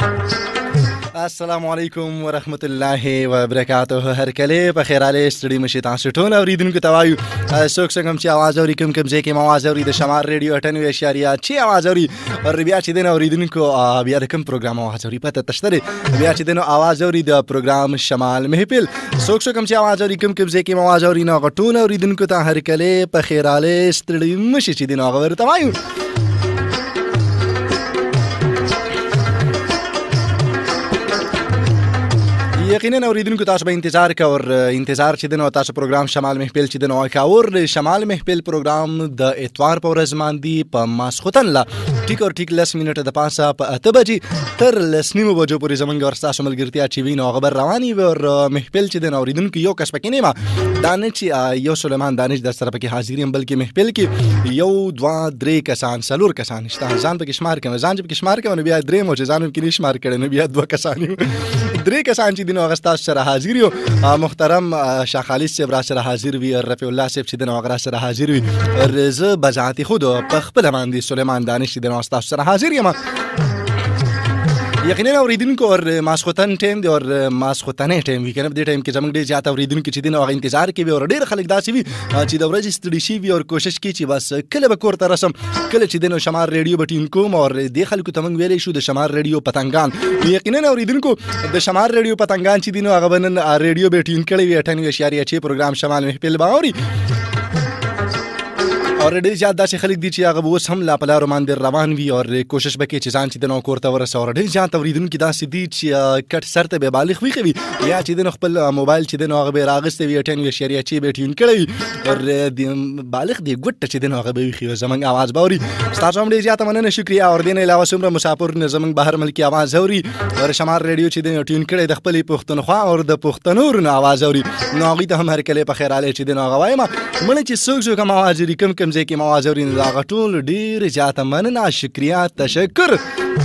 السلام علیکم ورحمت الله وبرکاته. هر کله په خیر علي ستړي مشي تاسو ټول اوریدونکو ته وایو څوک څنګه چې आवाज اوري کوم ځای کې आवाज اوري د شمال ریډیو 98.6 आवाज اوري او بیا چې دین اوریدونکو بیا د کوم پروګرام आवाज اوري پته تشتري بیا چې دین आवाज اوري د پروګرام شمال محفل څوک څنګه چې आवाज اوري کوم ځای کې आवाज اوري نو ټول اوریدونکو ته هر کله په خیر علي ستړي مشي چې دین هغه ورته وایو. یقینا اوریدونکو تاسو به انتظار کاور انتظار چې دنو تاسو پروګرام شمال محفل چې دنو کاور شمال محفل پروګرام د اتوار په ورځ باندې په ماسختن لا ټیک اور ټیک 10 منټه د پاسه په 8 بجې تر 10 بجو پورې زمونږ ورستا شمال ګرتیا چې وینو خبر رواني ور محفل چې دنو اوریدونکو یو کس پکې نه ما دانش یو سلیمان دانش در سره پکې حاضریم بلکې محفل کې یو 2-3 کسان سلور کسان شته ځان پکې شمار کوي ځان پکې شمار کوي بیا درې مو چې ځان پکې نشمار کړي نو بیا 2 کسان 3 کسان چې دنو اغستا سره حاضر یو محترم شاه خالد صاحب را سره حاضر وی رفیع الله صاحب چې دنو اغرا سره حاضر وی رضا بذات خود په خپل باندې سلیمان دانش دنو استا سره حاضر یم. یقینا اوریدونکو اور ماسختن ټیم دی اور ماسختنې ټیم وی کنه په دې ټیم کې زموږ ډیر زیات اوریدونکو چې دین او انتظار کوي اور ډیر خلک داسې وي چې د ورځې ستړي شي وي اور کوشش کوي چې بس کله به کور ته رسم کله چې دین شمال ریډیو بټین کوم اور د خلکو ته موږ ویلې شو د شمال ریډیو پتنګان. یقینا اوریدونکو د شمال ریډیو پتنګان چې دین هغه بنن ریډیو بټین کړي وي 98.6 پروګرام شمال محفل باوري اور ډیر زیات داسې خلک دي چې هغه اوس هم لا په لارو باندې روان وي اور کوشش وکړي چې ځان چې دنو کور ته ورسوي اور ډیر زیات اوریدونکو داسې دي چې کټ سر ته به بالغ وي کوي یا چې دنو خپل موبایل چې دنو هغه به راغستې وي 98.6 به ټیون کړي اور د بالغ دی ګټ چې دنو هغه به وي زمونږ आवाज باوري. تاسو هم ډیر زیات مننه شکریا اور دین علاوه څومره مسافر زمونږ بهر ملکی आवाज اوري اور شمال ریډیو چې دنو ټیون کړي د خپل پښتونخوا اور د پښتنور نه आवाज اوري نو هغه ته هم هر کله په خیر علي چې دنو هغه وایم مړ چې څوک کوم आवाज لري کوم ځکه आवाज اوري دا غټول ډیر زیاته مننه شکریا تشکر.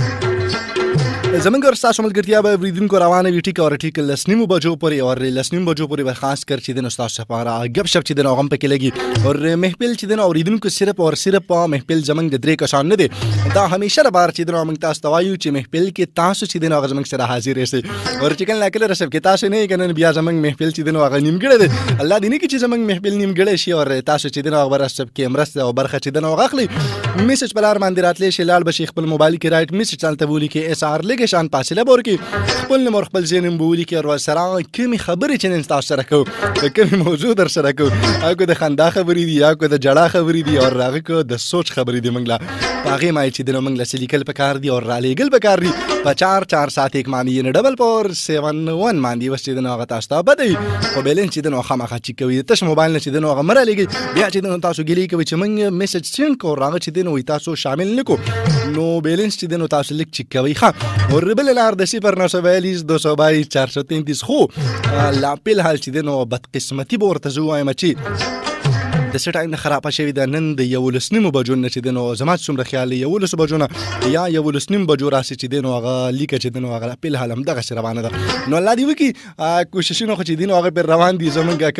زمونږ ورستا شمال ګرتیا به اوریدونکو روانه وی ټیک اور ټیک 10 بجو پورې اور 10 بجو پورې به خاص کر چې د استاد سپاره غب شپ چې د نوغم پکې لګي اور محفل چې د اوریدونکو صرف اور صرف محفل زمونږ د 3 کسان نه دي دا همیشه بار چې د موږ تاسو توایو چې محفل کې تاسو چې د نوغ زمونږ سره حاضر یې اور چې کله کله رسب کې تاسو نه کنه بیا زمونږ محفل چې د نوغ نیمګړی دی الله دې نه کې چې زمونږ محفل نیمګړی شي اور تاسو چې د نوغ رسب کې مرسته او برخه چې د نوغ اخلي میسج بلار باندې راتلې شي لال بشي خپل موبایل کې رائټ میسج چلته بولی کې اس ار لګې شان فاصله کې خپل نمبر خپل زینم بولی کې اور سره کومي خبرې چې نن تاسو سره کوو کومي موضوع در سره کوو هغه د خندا خبرې دي یا کو د جړه خبرې دي اور هغه کو د سوچ خبرې دي منګلا باغې ما چې د منګلا سلیکل پکار دي اور را لېګل پکار دي په 4 7 1 باندې نه ډبل پور 71 باندې وسته د نوغه تاسو ته بده په بیلنس چې د نوغه خامخا چې کوي تاسو موبایل نه چې د نوغه مره لګي بیا چې د تاسو ګلی کوي چې منګ میسج سند کو راغ چې د نو تاسو شامل نکو نو بیلنس چې د نو تاسو لیک چې کوي ښه اور بل لار د 0942 222 433 خو لا پیل حال چې د نو بد قسمتي ورته زوایم چې د سټایم خراب شوی د نن د 11 بجو نه چې د نو زمات څومره خیال 11 بجو نه یا 11 بجو راسي چې د نو هغه لیک چې د نو هغه پیل حال هم دغه روانه ده نو الله دی وکي کوششونه خو چې د نو هغه پر روان دي زمونږ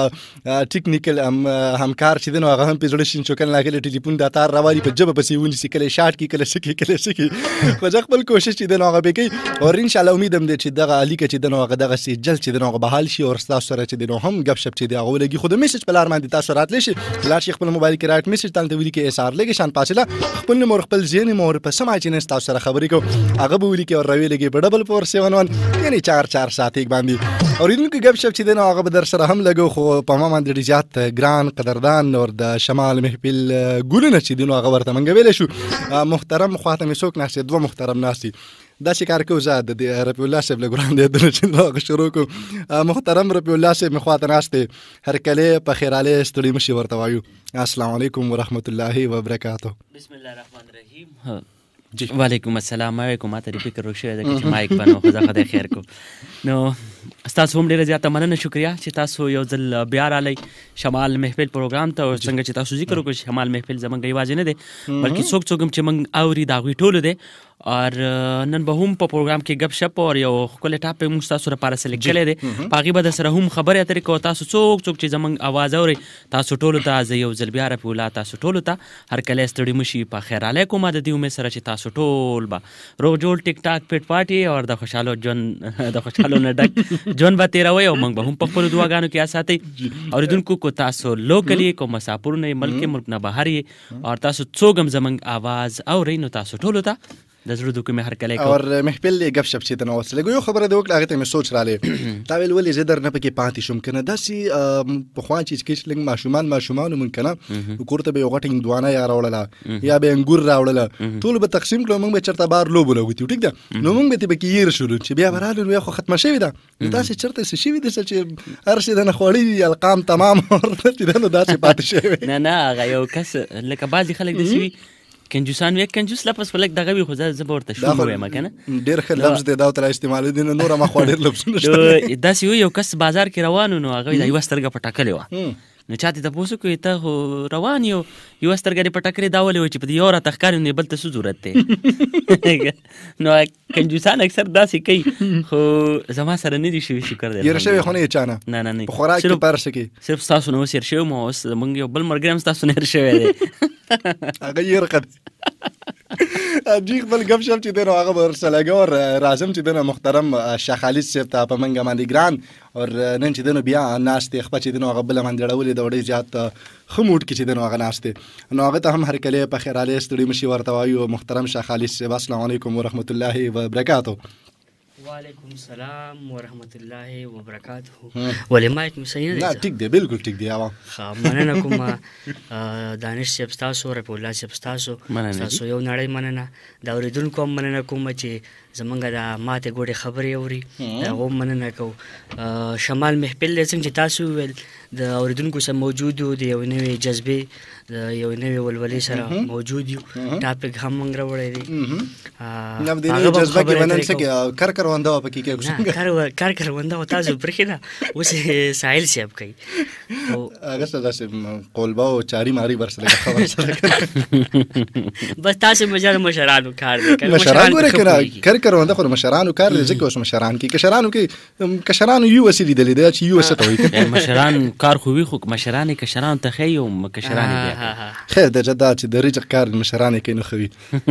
کوم ټیکنیکل همکار چې د نو هغه هم په جوړ شین چوکل لاګل ټلیفون د تار راوالي په جبه پسې ونی سي کله شارټ کی کله سکی کله سکی خو ځکه خپل کوشش چې د نو هغه بکی او ان شاء الله امید هم دې چې دغه لیک چې د نو هغه دغه سي جل چې د نو هغه بحال شي او تاسو سره چې د نو هم غب شپ چې د هغه لګي خو د میسج په لار باندې تاسو راتلی شي لار شي خپل موبایل کې رائټ میسج تلته ویلي کې اس ار لګي شان پاسله خپل نمبر خپل زین مور په سمای چې تاسو سره خبرې کو هغه به ویلي کې او راوي لګي په ډبل 471 یعنی 4 4 7 1 باندې اور دې غب شپ چې د نو هغه به در سره هم لګو خو په ما باندې زیات ګران قدردان اور د شمال محفل ګولنه چې د نو هغه ورته منګ ویل شو محترم خاتم سوک ناس دوه محترم ناسي دا شکار کو زاد د رفیع الله صاحب لګران دې د چې شروع کو محترم رفیع الله صاحب مخاطب ناشته هر کله په خیر علي ستړي مشي ورته وایو السلام علیکم ورحمت الله وبرکاته. بسم الله الرحمن الرحیم. جی وعلیکم السلام. علیکم ماته فکر وشو د چې مایک بنو خدا خدای خیر کو نو تاسو هم ډیره زیاته مننه شکریا چې تاسو یو ځل بیا رالی شمال محفل پروګرام ته څنګه چې تاسو ذکر وکړو شمال محفل زمونږ یوازې نه دی بلکې څوک څوک چې موږ اوري دا غوي ټول دی اور نن به هم په پروګرام کې غب شپ او یو ښکلی ټاپک موږ تاسو لپاره سلیکټ کړی دی. په هغې به درسره هم خبرې اترې کوو. تاسو څوک چې زموږ اواز اورئ تاسو ټولو ته زه یو ځل بیا رفیع تاسو ټولو ته هرکلی ستړي مه شي. په خیرالی کوم د دې امید سره چې تاسو ټول به روغ جوړ ټیک ټاک پیټ پاټي او د خوشحالو نه ډک ژوند به تېروئ او موږ به هم په خپلو دعاګانو کې ساتئ. اورېدونکو کو تاسو لوکل یې کو مسافر نه ملک نه بهر یې او تاسو څوک هم زموږ اواز اورئ نو تاسو ټولو ته د زړه دوکې مې هرکلی کوم. اور محفل گپ شپ چې ته نو وسلګو یو خبره د وکړه هغه ته مې سوچ رالی تا ویل ولې زه درنه پکې پاتې شم کنه داسې پخوا چې کې لږ ماشومان مونږ کنه کور ته به یو غټ هندوانه یا راوړله یا به انګور راوړله ټول به تقسیم کړو موږ به چېرته بار لوبو لګوتیو ټیک ده نو موږ به ته پکې یېر شولو چې بیا به رالو نو یا خو ختمه شوې ده نو داسې چېرته څه شوي دي چې هر شي دنه خوړلي القام تمام چې ده نو داسې پاتې شوی. نه هغه یو کس لکه بعضې خلک داسې وي کنجوسان وي کنجوس لفظ په لږ دغه وي خو زه به ورته شوم وایم که نه ډېر ښه لفظ دی دا ورته را استعمالوي دي نو نور هماخوا ډېر لفظونه شته. داسې وي یو کس بازار کې روان و نو هغه وي دا یوه سترګه په ټکلې وه نو چا ته تپوس وکړو ته خو روان یو سترګه دې په ټکرې دا ولې وایي چې په دې یو راته ښکاري نو بل ته څه ضرورت دی. نو کنجوسان اکثر داسې کوي خو زما سره نه دي شوي شکر دی. هېر شوی خو نه یې چا نه نه په خوراک کې په هر څه کې صرف ستاسو نه اوس هېر شوی م اوس زموږ یو بل ملګری هم ستاسو نه هېر شوی دی هغه یې رقد جی خپل گپ شپ چې دی نو هغه به ورسره لګو او راځم چې دی نو محترم شیخ خالد صاحب ته په منګه باندې ګران او نن چې دی نو بیا ناست دی خپه چې دی نو هغه بله باندې اړولې د ډېر زیات ښه موډ کې چې دی نو هغه ناست دی نو هغه ته هم هرکلی په خیرالی ستړي مشي ورته وایو. محترم شیخ خالد صاحب السلام علیکم ورحمت الله وبرکاتو. وعلیکم السلام ورحمت الله وبرکاته. ولې مایک مې صحیح نه دی؟ نه ټیک دی بالکل ټیک دی. ښه مننه کوم دانش صاحب ستاسو رفیع الله صاحب ستاسو یو نړۍ مننه د اورېدونکو هم مننه کوم چې زمونږ د ماتې ګوډې خبرې اوري د هغو هم مننه کوو. شمال محفل دی څنګه چې تاسو وویل د اورېدونکو سره موجود یو د یو نوې جذبې د یو نوې ولولې سره موجود یو ټاپک هم موږ راوړی دی. جذبه کې ونن څه کار کرونده وه پکې کې کار کرونده وه تاسو پرېښې ده اوس ساحل صاحب کوي هغه څه داسې قولبه او چاري ماري ورسره خبر سره بس تاسو مجال مشرانو کار دی مشران ګوره که کار کرونده خو د مشرانو کار دی ځکه اوس مشران کې کشرانو یو هسې لیدلی دی چې یو څه ته وایي مشران کار خو وي خو مشران یې کشرانو ته ښیي او کشران یې بیا خیر د جدا چې د رجق کار مشران یې کوي نو ښه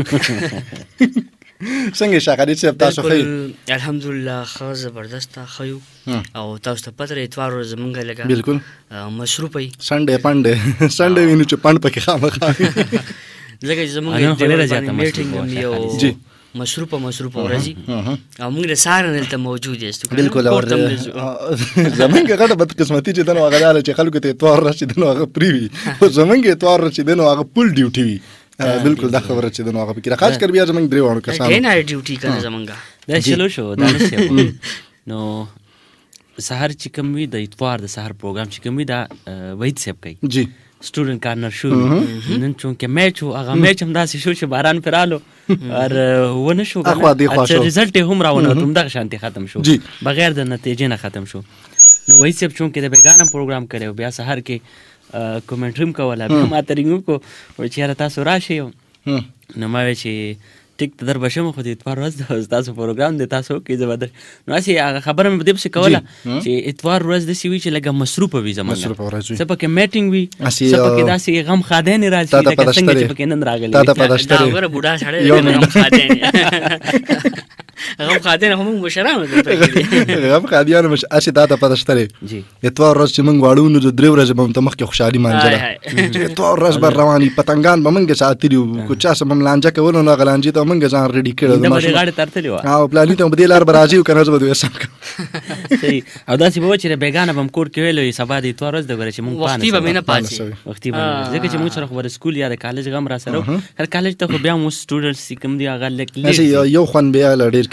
وي. څنګه شیخ خالد صاحب تاسو ښه الحمدلله ښه زبردسته ښه یو او تاسو ته پته ده اتوار ورځ زمونږ لږه بالکل مصروفه وي سنډې پنډې وینو چې پنډ پکې خامخا ځکه چې زمونږ میټینګ هم یو مصروفه ورځي او موږ د سهار نه دلته موجود یاستو بالکل او زمونږ غټه بدقسمتي چې دی نو هغه داله چې خلکو ته اتوار ورځ چې دی نو هغه فري وي خو زمونږ اتوار ورځ چې دی نو هغه پول ډیوټي وي. بالکل دا خبره چې دی نو هغه پکې را خاص کر بیا زمونږ درې واړو کسانو ډېر نایټ ډیوټي کنه زمونږ دا شلو شو دا نشي نو سهار چې کوم وي د اتوار د سهار پروګرام چې کوم وي دا وحید صاحب کوي جی سټوډنټ کارنر شو نن چونکه میچ و هغه میچ هم داسې شو چې باران پرې رالو او ونه شو چې رزلټ یې هم راونه همدغه شانتې ختم شو بغیر د نتیجې نه ختم شو. نو وحید صاحب چونکې د بیګانه پروګرام کړی بیا سهار کې کومنټري هم کوله بیا ما ته رینګ وکړو وایي چې یاره تاسو راشئ نو ما وایي چې ټیک ته در بشم خو د اتوار ورځ ده ستاسو پروګرام دی تاسو وکړئ زه به در نو هسې هغه خبره مې په دې پسې کوله چې اتوار ورځ داسې وي چې لږه مصروفه وي زمونږ څه پکې میټینګ وي څه پکې داسې غم خادین راځي لکه څنګه چې پکې نن راغلی دا وګوره بوډا سړی دی غم خادین غم خادین هم موږ مشرانو دلته غم خادیانو هسې تا ته پته شته دی اتوار ورځ چې موږ واړو نو د درې ورځې به م ته مخکې خوشحالي مانځله چې اتوار ورځ به رواني پتنګان به موږ ساتلي وو که چا څه به م لانجه کولو نو هغه لانجې ته موږ ځان ریډي کړی او پلاني ته به دې لار به راځي که نه زه به دوی سم کړم او داسې به و چې د بیګانه به م کور کې ویلو سبا د اتوار ورځ ده ګوره چې موږ وختي به مې نه پاڅي وختي به ځکه چې موږ سره خو به د سکول یا د کالج غم را سره و هر کالج ته خو بیا هم اوس سټوډنټس چې کوم دي هغه یو خوند بیا له ډېر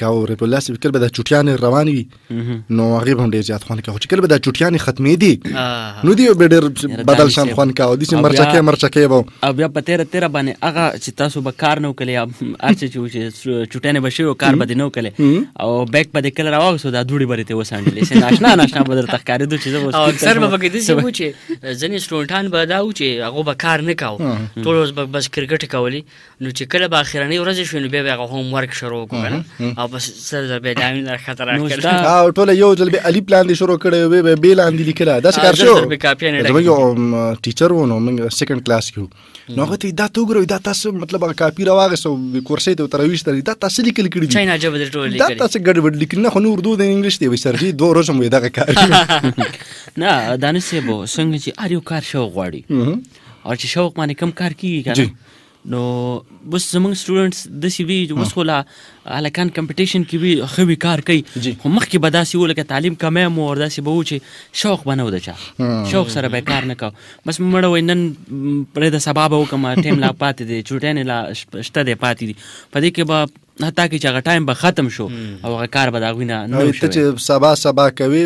کاوه رب الله سي کله به د چټیانې روان وي نو هغه هم ډېر زیات خوان کاوه چې کله به د چټیانې ختمې دي نو دی به ډېر بدل شان خوان کاوه د سي مرچکه وو او بیا په 13 باندې هغه چې تاسو به کار نو کلی ارچ چې چټیانې بشو کار به نو کلی او بیک په کله راوځو دا دوړي برته وسانډلې سي ناشنا بدر تخکارې دوی چې او اکثر به کې دي چې ځنې سټوډنټان به دا و چې هغه به کار نه کاوه ټول ورځ بس کرکټ کولی نو چې کله به اخرنۍ ورځ شو نو بیا هغه هوم ورک شروع وکړ او بس سره به دایم خطر راکړ او ټول یو ځل به الف پلان دي شروع کړي به بیل اندې لیکلا دا څه کار شو زموږ یو ټیچر و نو موږ سیکنډ کلاس کې نو هغه ته دا تو ګورو دا تاسو مطلب کاپی راوغسو کورسې ته ترويش ته دا تاسو لیکل کړي دي چاینا جبه ټول لیکل دا تاسو ګډ لیکل نه خو نو اردو د انګلیش دی وي سرجی دوه ورځې مو دا کار نه دانش سیبو څنګه چې اړ یو کار شوق غواړي او چې شوق باندې کم کار کیږي کنه نو بس زمونږ سټوډنټس د سی وی اوس خو لا الکان کمپټیشن کې وی خو وی کار کوي خو مخکې به داسې ولکه تعلیم کمه مو ور داسې به و چې شوق بنو د چا شوق سره به کار نه کو بس مړ وای نن پرې د سبب وکم ټیم لا پاتې دي چټنې لا شته دي پاتې دي په دې کې به حتی چې هغه ټایم به ختم شو او هغه کار به دا غوینه نو شو چې سبا کوي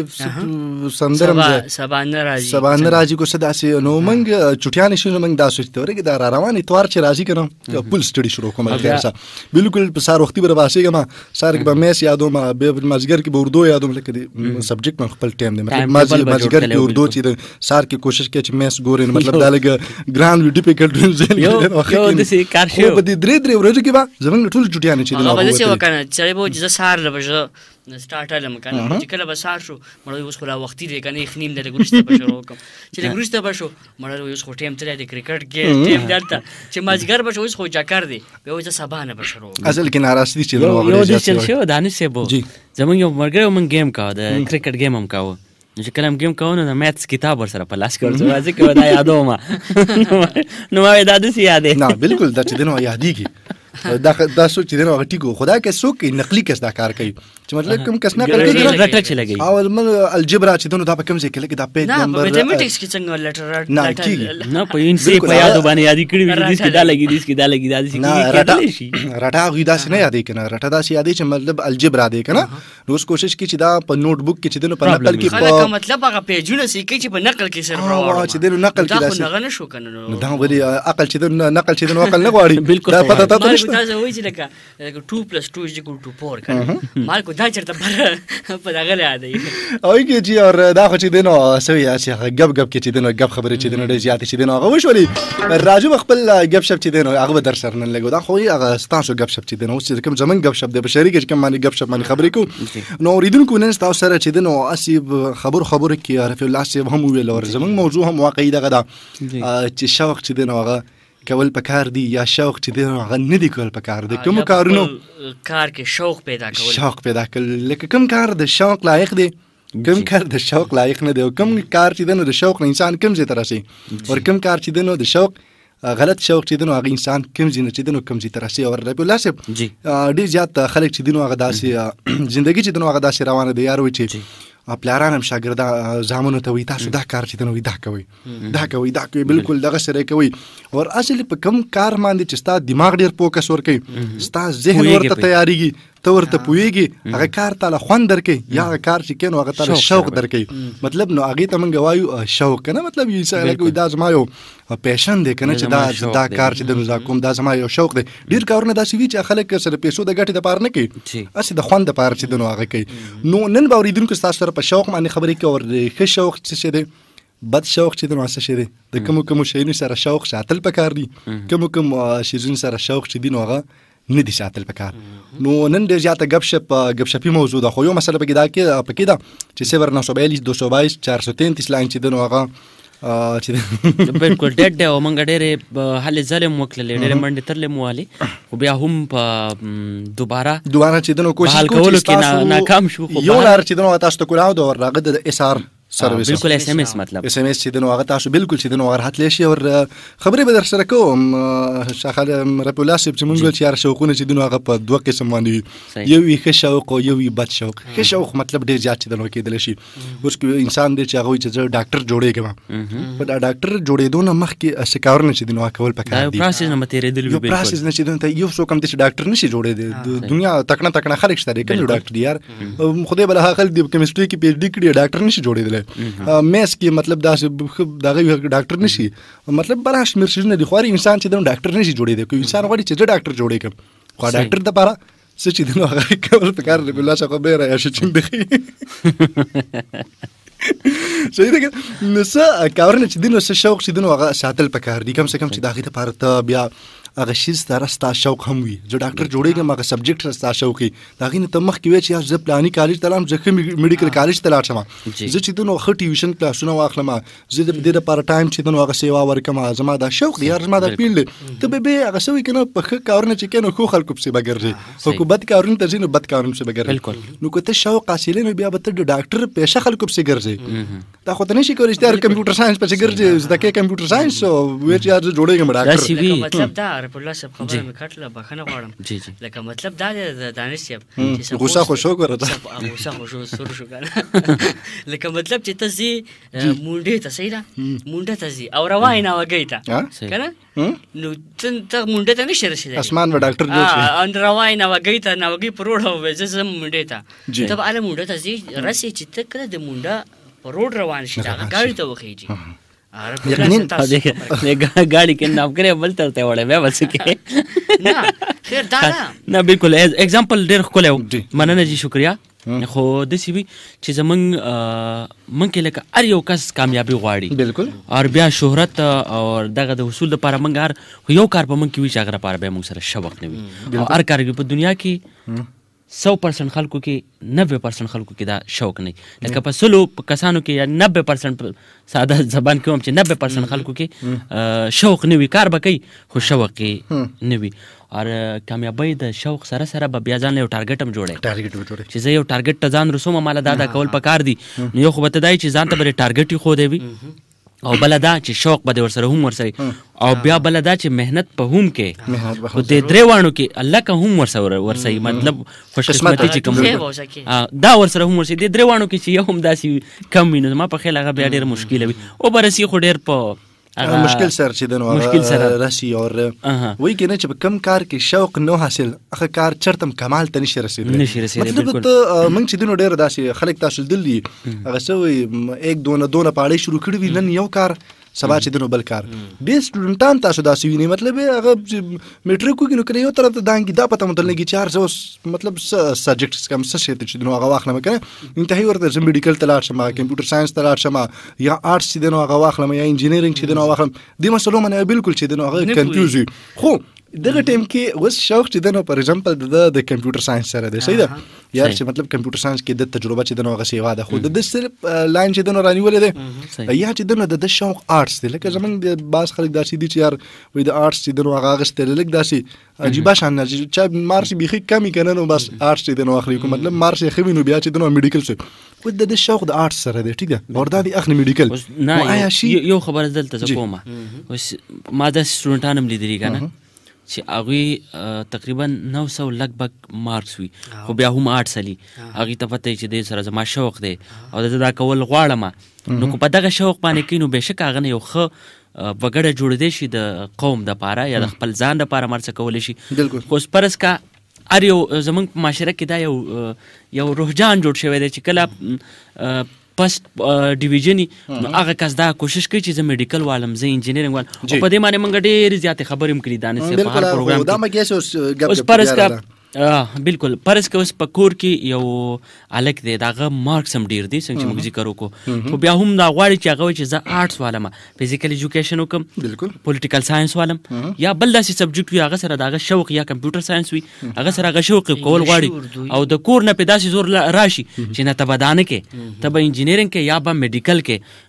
سندرم سبا نه راځي کو صدا سي نو منګ چټیانې شنو منګ دا سوچته ورګه دا رواني توار چې راځي کنه پول سټډي شروع کوم الګرسا بالکل په سار وختي بر واسه ما سار کې به مېس یادو ما به مازګر کې به اردو یادو لکه دي سبجیکټ من خپل ټایم دی مطلب مازګر کې اردو چې سار کې کوشش کوي چې مېس ګورې مطلب دا لګ ګران وی ډیفیکلټ یو د سي کار شو په دې درې ورځې کې به زمونږ ټول چټیانې هغه به څه وکنه چې به چې سار لبه سٹارټ لم کنه چې کله به سار شو مړ اوس خو لا وختي دی کنه خنیم د ګورشته به شروع کوم چې ګورشته به شو مړ اوس خو ټیم تل د کرکټ کې ټیم دلته چې مازګر به اوس خو چکر دی به اوس سبا نه به شروع اصل کې ناراضي چې یو د چل شو دانش سیبو زمونږ یو مرګ من گیم کا د کرکټ گیم هم کاوه چې کلم گیم کاونه د میتھس کتاب ور سره په لاس کړو راځي کې ودا یادو ما نو ما دا د سی یادې نه بالکل دا چې دنو یادېږي دا سوچ دې نو غټیګو خدا کې څوک نقلي کس دا کار کوي چې مطلب کوم کس نقل کوي رټ چې لګي او من الجبرا چې دنو دا په کوم ځای کې لګي دا پیج نمبر نه میتھمیټکس کې څنګه لټر نه په ان سی په یادو باندې یادې کړی وي دې کې دا لګي دې کې دا لګي دا دې کې رټا غوډا سي نه یادې کنه رټا دا سي یادې چې مطلب الجبرا دې کنه روز کوشش کی چې دا په نوٹ بک کې چې دنو په نقل کې په مطلب هغه پیجونه سي کې چې په نقل کې سره راوړو چې دنو نقل کې دا نه شو کنه دا ولي عقل چې دنو نقل چې دنو عقل نه غواړي بالکل دا پته تاسو نشته دا وایي چې 2 + 2 = 4 کنه مال کو دا چرته په دغه یادې او کې چې اور دا خو چې دنو سوي چې غب کې چې دنو غب خبره چې دنو ډېر زیات چې دنو هغه وشولي راجو خپل غب شپ چې دنو هغه در سره نه لګو دا خو هغه ستاسو غب شپ چې دنو چې کوم زمون غب شپ د بشری کې کوم باندې غب شپ باندې خبرې کو نو اوریدونکو نن تاسو سره چې دنو اسی خبر کې عارف الله سي هم ویل ور زمون موضوع هم واقعي دغه دا چې شوق چې دنو هغه کول پکار دی یا شوق چې دی هغه نه دی کول پکار دی کوم کارونو کار کې شوق پیدا کول لکه کوم کار د شوق لایق دی کوم کار د شوق لایق نه دی او کوم کار چې د شوق نه انسان کوم ځای ته راسي او کوم کار چې د شوق غلط شوق چې د هغه انسان کوم ځای نه چې د کوم ځای ته راسي او رب الله سب ډیر زیات خلک چې د هغه داسې ژوندۍ چې د هغه داسې روانه دی یار وي چې پلاران هم شاګردا زامنو ته وي تاسو دا کار چې نو دا کوي بالکل دغه سره کوي او اصل په کم کار باندې چې ستا دماغ ډیر فوکس ور کوي ستا ذهن ورته تیاریږي ته ورته پويږي هغه کار تعالی خوان درکې یا هغه کار چې کینو هغه تعالی شوق درکې مطلب نو هغه ته منګ وایو شوق کنه مطلب یې څه لکه دا زما یو پیشن دی کنه چې دا کار چې د نو کوم دا زما یو شوق دی ډیر کارونه داسې وی چې خلک سره پیسو د ګټې د پار نه کوي اسی د خوان د پار چې د نو هغه کوي نو نن باوریدونکو تاسو سره په شوق باندې خبرې کوي او ښه شوق څه دی بد شوق چې د نو څه دی د کوم شیونو سره شوق ساتل پکار دی کوم شیزون سره شوق چې دی نو هغه نه دي ساتل پکار نو نن ډېر زیاته غب شپي موضوع ده خو یو مسله پکې دا چې 0942 222 433 لاین چې د نو هغه چې بالکل ډېر او مونږ ډېر حل ظلم وکړل ډېر منډه ترلې موالي خو بیا هم په دوباره چې د نو کوشش کوو چې ناکام شو یو لار چې د نو تاسو ته کولاو دا ورغه د اسار سرویس بالکل اس ام اس مطلب اس ام اس چې دنو هغه تاسو بالکل چې دنو هغه راتلی شي او خبرې به در سره کوم شاخل رب الله سب چې مونږ چې یار شوقونه چې دنو هغه په دوه قسم باندې یو وی ښه شوق او یو وی بد شوق. ښه شوق مطلب ډېر زیات چې دنو کېدل شي. اوس انسان دی چې هغه چې ډاکټر جوړېږم په دا ډاکټر جوړېدو نه مخکې سکارونه چې دنو کول پکار دي. پروسس نه متېریدل یو پروسس نه چې دنو یو څوک هم چې ډاکټر نشي جوړېدل. دنیا تکړه خلک شته کوم ډاکټر یار خدای بل هغه دی کیمستري کې پی ایچ ډي کړی ډاکټر نشي جوړېدل. میس کې مطلب دغه ډاکټر نشي مطلب براش مرشد نه دی خو انسان چې د ډاکټر نشي جوړېدل. کوم انسان غواړي چې ډاکټر جوړېږي خو ډاکټر د لپاره څه چې دنو هغه کول پکار دی. بالله څخه به را شي چې بخي صحیح ده نو څه کارونه چې دنو څه شوق چې دنو هغه ساتل پکار دي. کم سے کم چې دغه لپاره ته بیا هغه شیز ته راستا شوق هم وي. زه ډاکټر جوړېږم هغه سبجیکټ راستا شوق وي دغه نه ته مخ کې وی چې زه پلاني کالج ته لاړم زه میډیکل کالج ته لاړم زه چې دنو خټي ټیوشن کلاسونه واخلم زه د دې لپاره ټایم چې دنو هغه سیوا ورکم زما دا شوق دی یار زما دا پیل ته به هغه سوي کنه په کارونه چې کنه خو خلکو په سبا ګرځي خو کو بد کارونه ته زینو بد کارونه په سبا ګرځي. نو کته شوق حاصل نه بیا به ته ډاکټر پېښه خلکو په سبا ګرځي دا خو ته نشي کولای چې کمپیوټر ساينس په سبا ګرځي زده کې کمپیوټر ساينس او وی چې یار جوړېږم ډاکټر مطلب دا رب الله سب خبره کټله بخنه غواړم لکه مطلب دا د دانش صاحب چې غوسه خوشو ورته غوسه خوشو سر شو کنه لکه مطلب چې تاسو مونډه ته صحیح ده مونډه ته زی او روای نه وګی تا کنه نو ته مونډه ته نشي رسیدای اسمان و ډاکټر جوړ شي ان روای نه وګی ته نه وګی پروړ هو وځه مونډه ته ته اله مونډه ته زی رسې چې ته کړه د مونډه پروړ روان شي دا گاډي ته وخیږي یقیناً गाड़ी के नाम करे बल तरते वړे بیا بس کې نه خیر دا نه بالکل एग्जांपल ډېر خلایو مننه جی شکریا خو د سی وی چې زمنګ من کې لکه ار یو کس کامیابی غواړي بالکل او بیا شهرت او دغه د حصول لپاره منګار یو کار په من کې وی چې هغه لپاره به موږ سره شوق نه وي او هر کار په دنیا کې 100% خلکو کې 90% خلکو کې دا شوق نه لکه په سلو کسانو کې یا 90% ساده زبان کې هم چې 90% خلکو کې شوق نه وي کار به کوي خو شوق نه وي او کامیابی د شوق سره سره به بیا ځان له ټارګټ هم جوړي چې زه یو ټارګټ ته ځان رسوم مال دا کول پکار دي نو یو خو به تدای چې ځان ته بل ټارګټ خو دی وي او بلدا چې شوق به ورسره هم ورسره او بیا بلدا چې مهنت په هم کې خو د دروانو کې الله که هم ورسره مطلب خوشقسمتي چې کوم دا ورسره هم ورسره د دروانو کې چې یو هم داسي کم ویني ما په خیال هغه بیا ډیر مشکل وي او برسي خو ډیر په مشکل سره چې دنو مشکل سره راشي او وای کنه چې کم کار کې شوق نو حاصل هغه کار چرتم کمال ته نشي رسیدلی مطلب ته موږ چې دنو ډیر داسې خلک تاسو دلی هغه سوي یک دونه پاړې شروع کړی وی نن یو کار سبا چې دنو بل کار ډېر سټوډنټان تاسو داسې ویني مطلب هغه میټریک کوي نو کنه یو طرف ته دانګي دا پته متل لګي 400 مطلب سبجیکټس کم څه شي چې دنو هغه واخلم کنه انتهایی ورته زم میډیکل تلاړ شم کمپیوټر ساينس تلاړ شم یا آرټس چې دنو هغه واخلم یا انجینیرینګ چې دنو واخلم دې مسلو منه بالکل چې دنو هغه کنفیوز خو دغه ټیم کې اوس شوق چې دنو پر ایگزامپل د کمپیوټر ساينس سره دی صحیح ده یار چې مطلب کمپیوټر ساينس کې د تجربه چې دنو هغه سیوا ده خو د صرف لاین چې دنو رانیولې ده یا چې دنو د شوق آرټس دی لکه زمونږ د باز خلک داسې دي چې یار وې د آرټس چې دنو هغه غستل لګ داسې عجیب شان چې مارس بيخي کمی کنه نو بس آرټس چې دنو اخلي کوم مطلب مارس یې خوینو بیا چې دنو میډیکل څه و د شوق د آرټس سره دی ټیک ده وردا دي اخلي میډیکل نو آیا شي یو خبر دلته کومه اوس ما د سټوډنټانم لیدلی کنه چې هغه تقریبا 900 لګبګ مارکس وي خو بیا هم آرټس علي هغه ته پته چې د سره زما شوق دی او دا کول غواړم نو کو په دغه شوق باندې کینو بهشکه هغه نه یو خو وګړه جوړ دی شي د قوم د پاره یا د خپل ځان د پاره مرڅ کول شي خو پرس کا ار یو زمونږ په معاشره کې دا یو روحجان جوړ شوی دی چې کله پست ډیویژن نو هغه کس دا کوشش کوي چې زه میډیکل والم زه انجینیرینګ والم او په دې باندې موږ ډېر زیاتې خبرې هم کړي دانې په هر پروګرام دا ما کې اوس پرس کا بالکل پرس که اوس په کور کې یو الک دی دغه مارکس هم ډیر دي څنګه چې موږ ذکر وکړو خو بیا هم دا غواړي چې هغه چې زه آرټس والم فزیکل ایجوکیشن وکم بالکل پولیټیکل ساينس والم یا بل داسې سبجیکټ وي هغه سره دغه شوق یا کمپیوټر ساينس وي هغه سره هغه شوق کول غواړي او د کور نه په داسې زور راشي چې نه تبدانه کې تب انجینیرینګ کې یا به میډیکل کې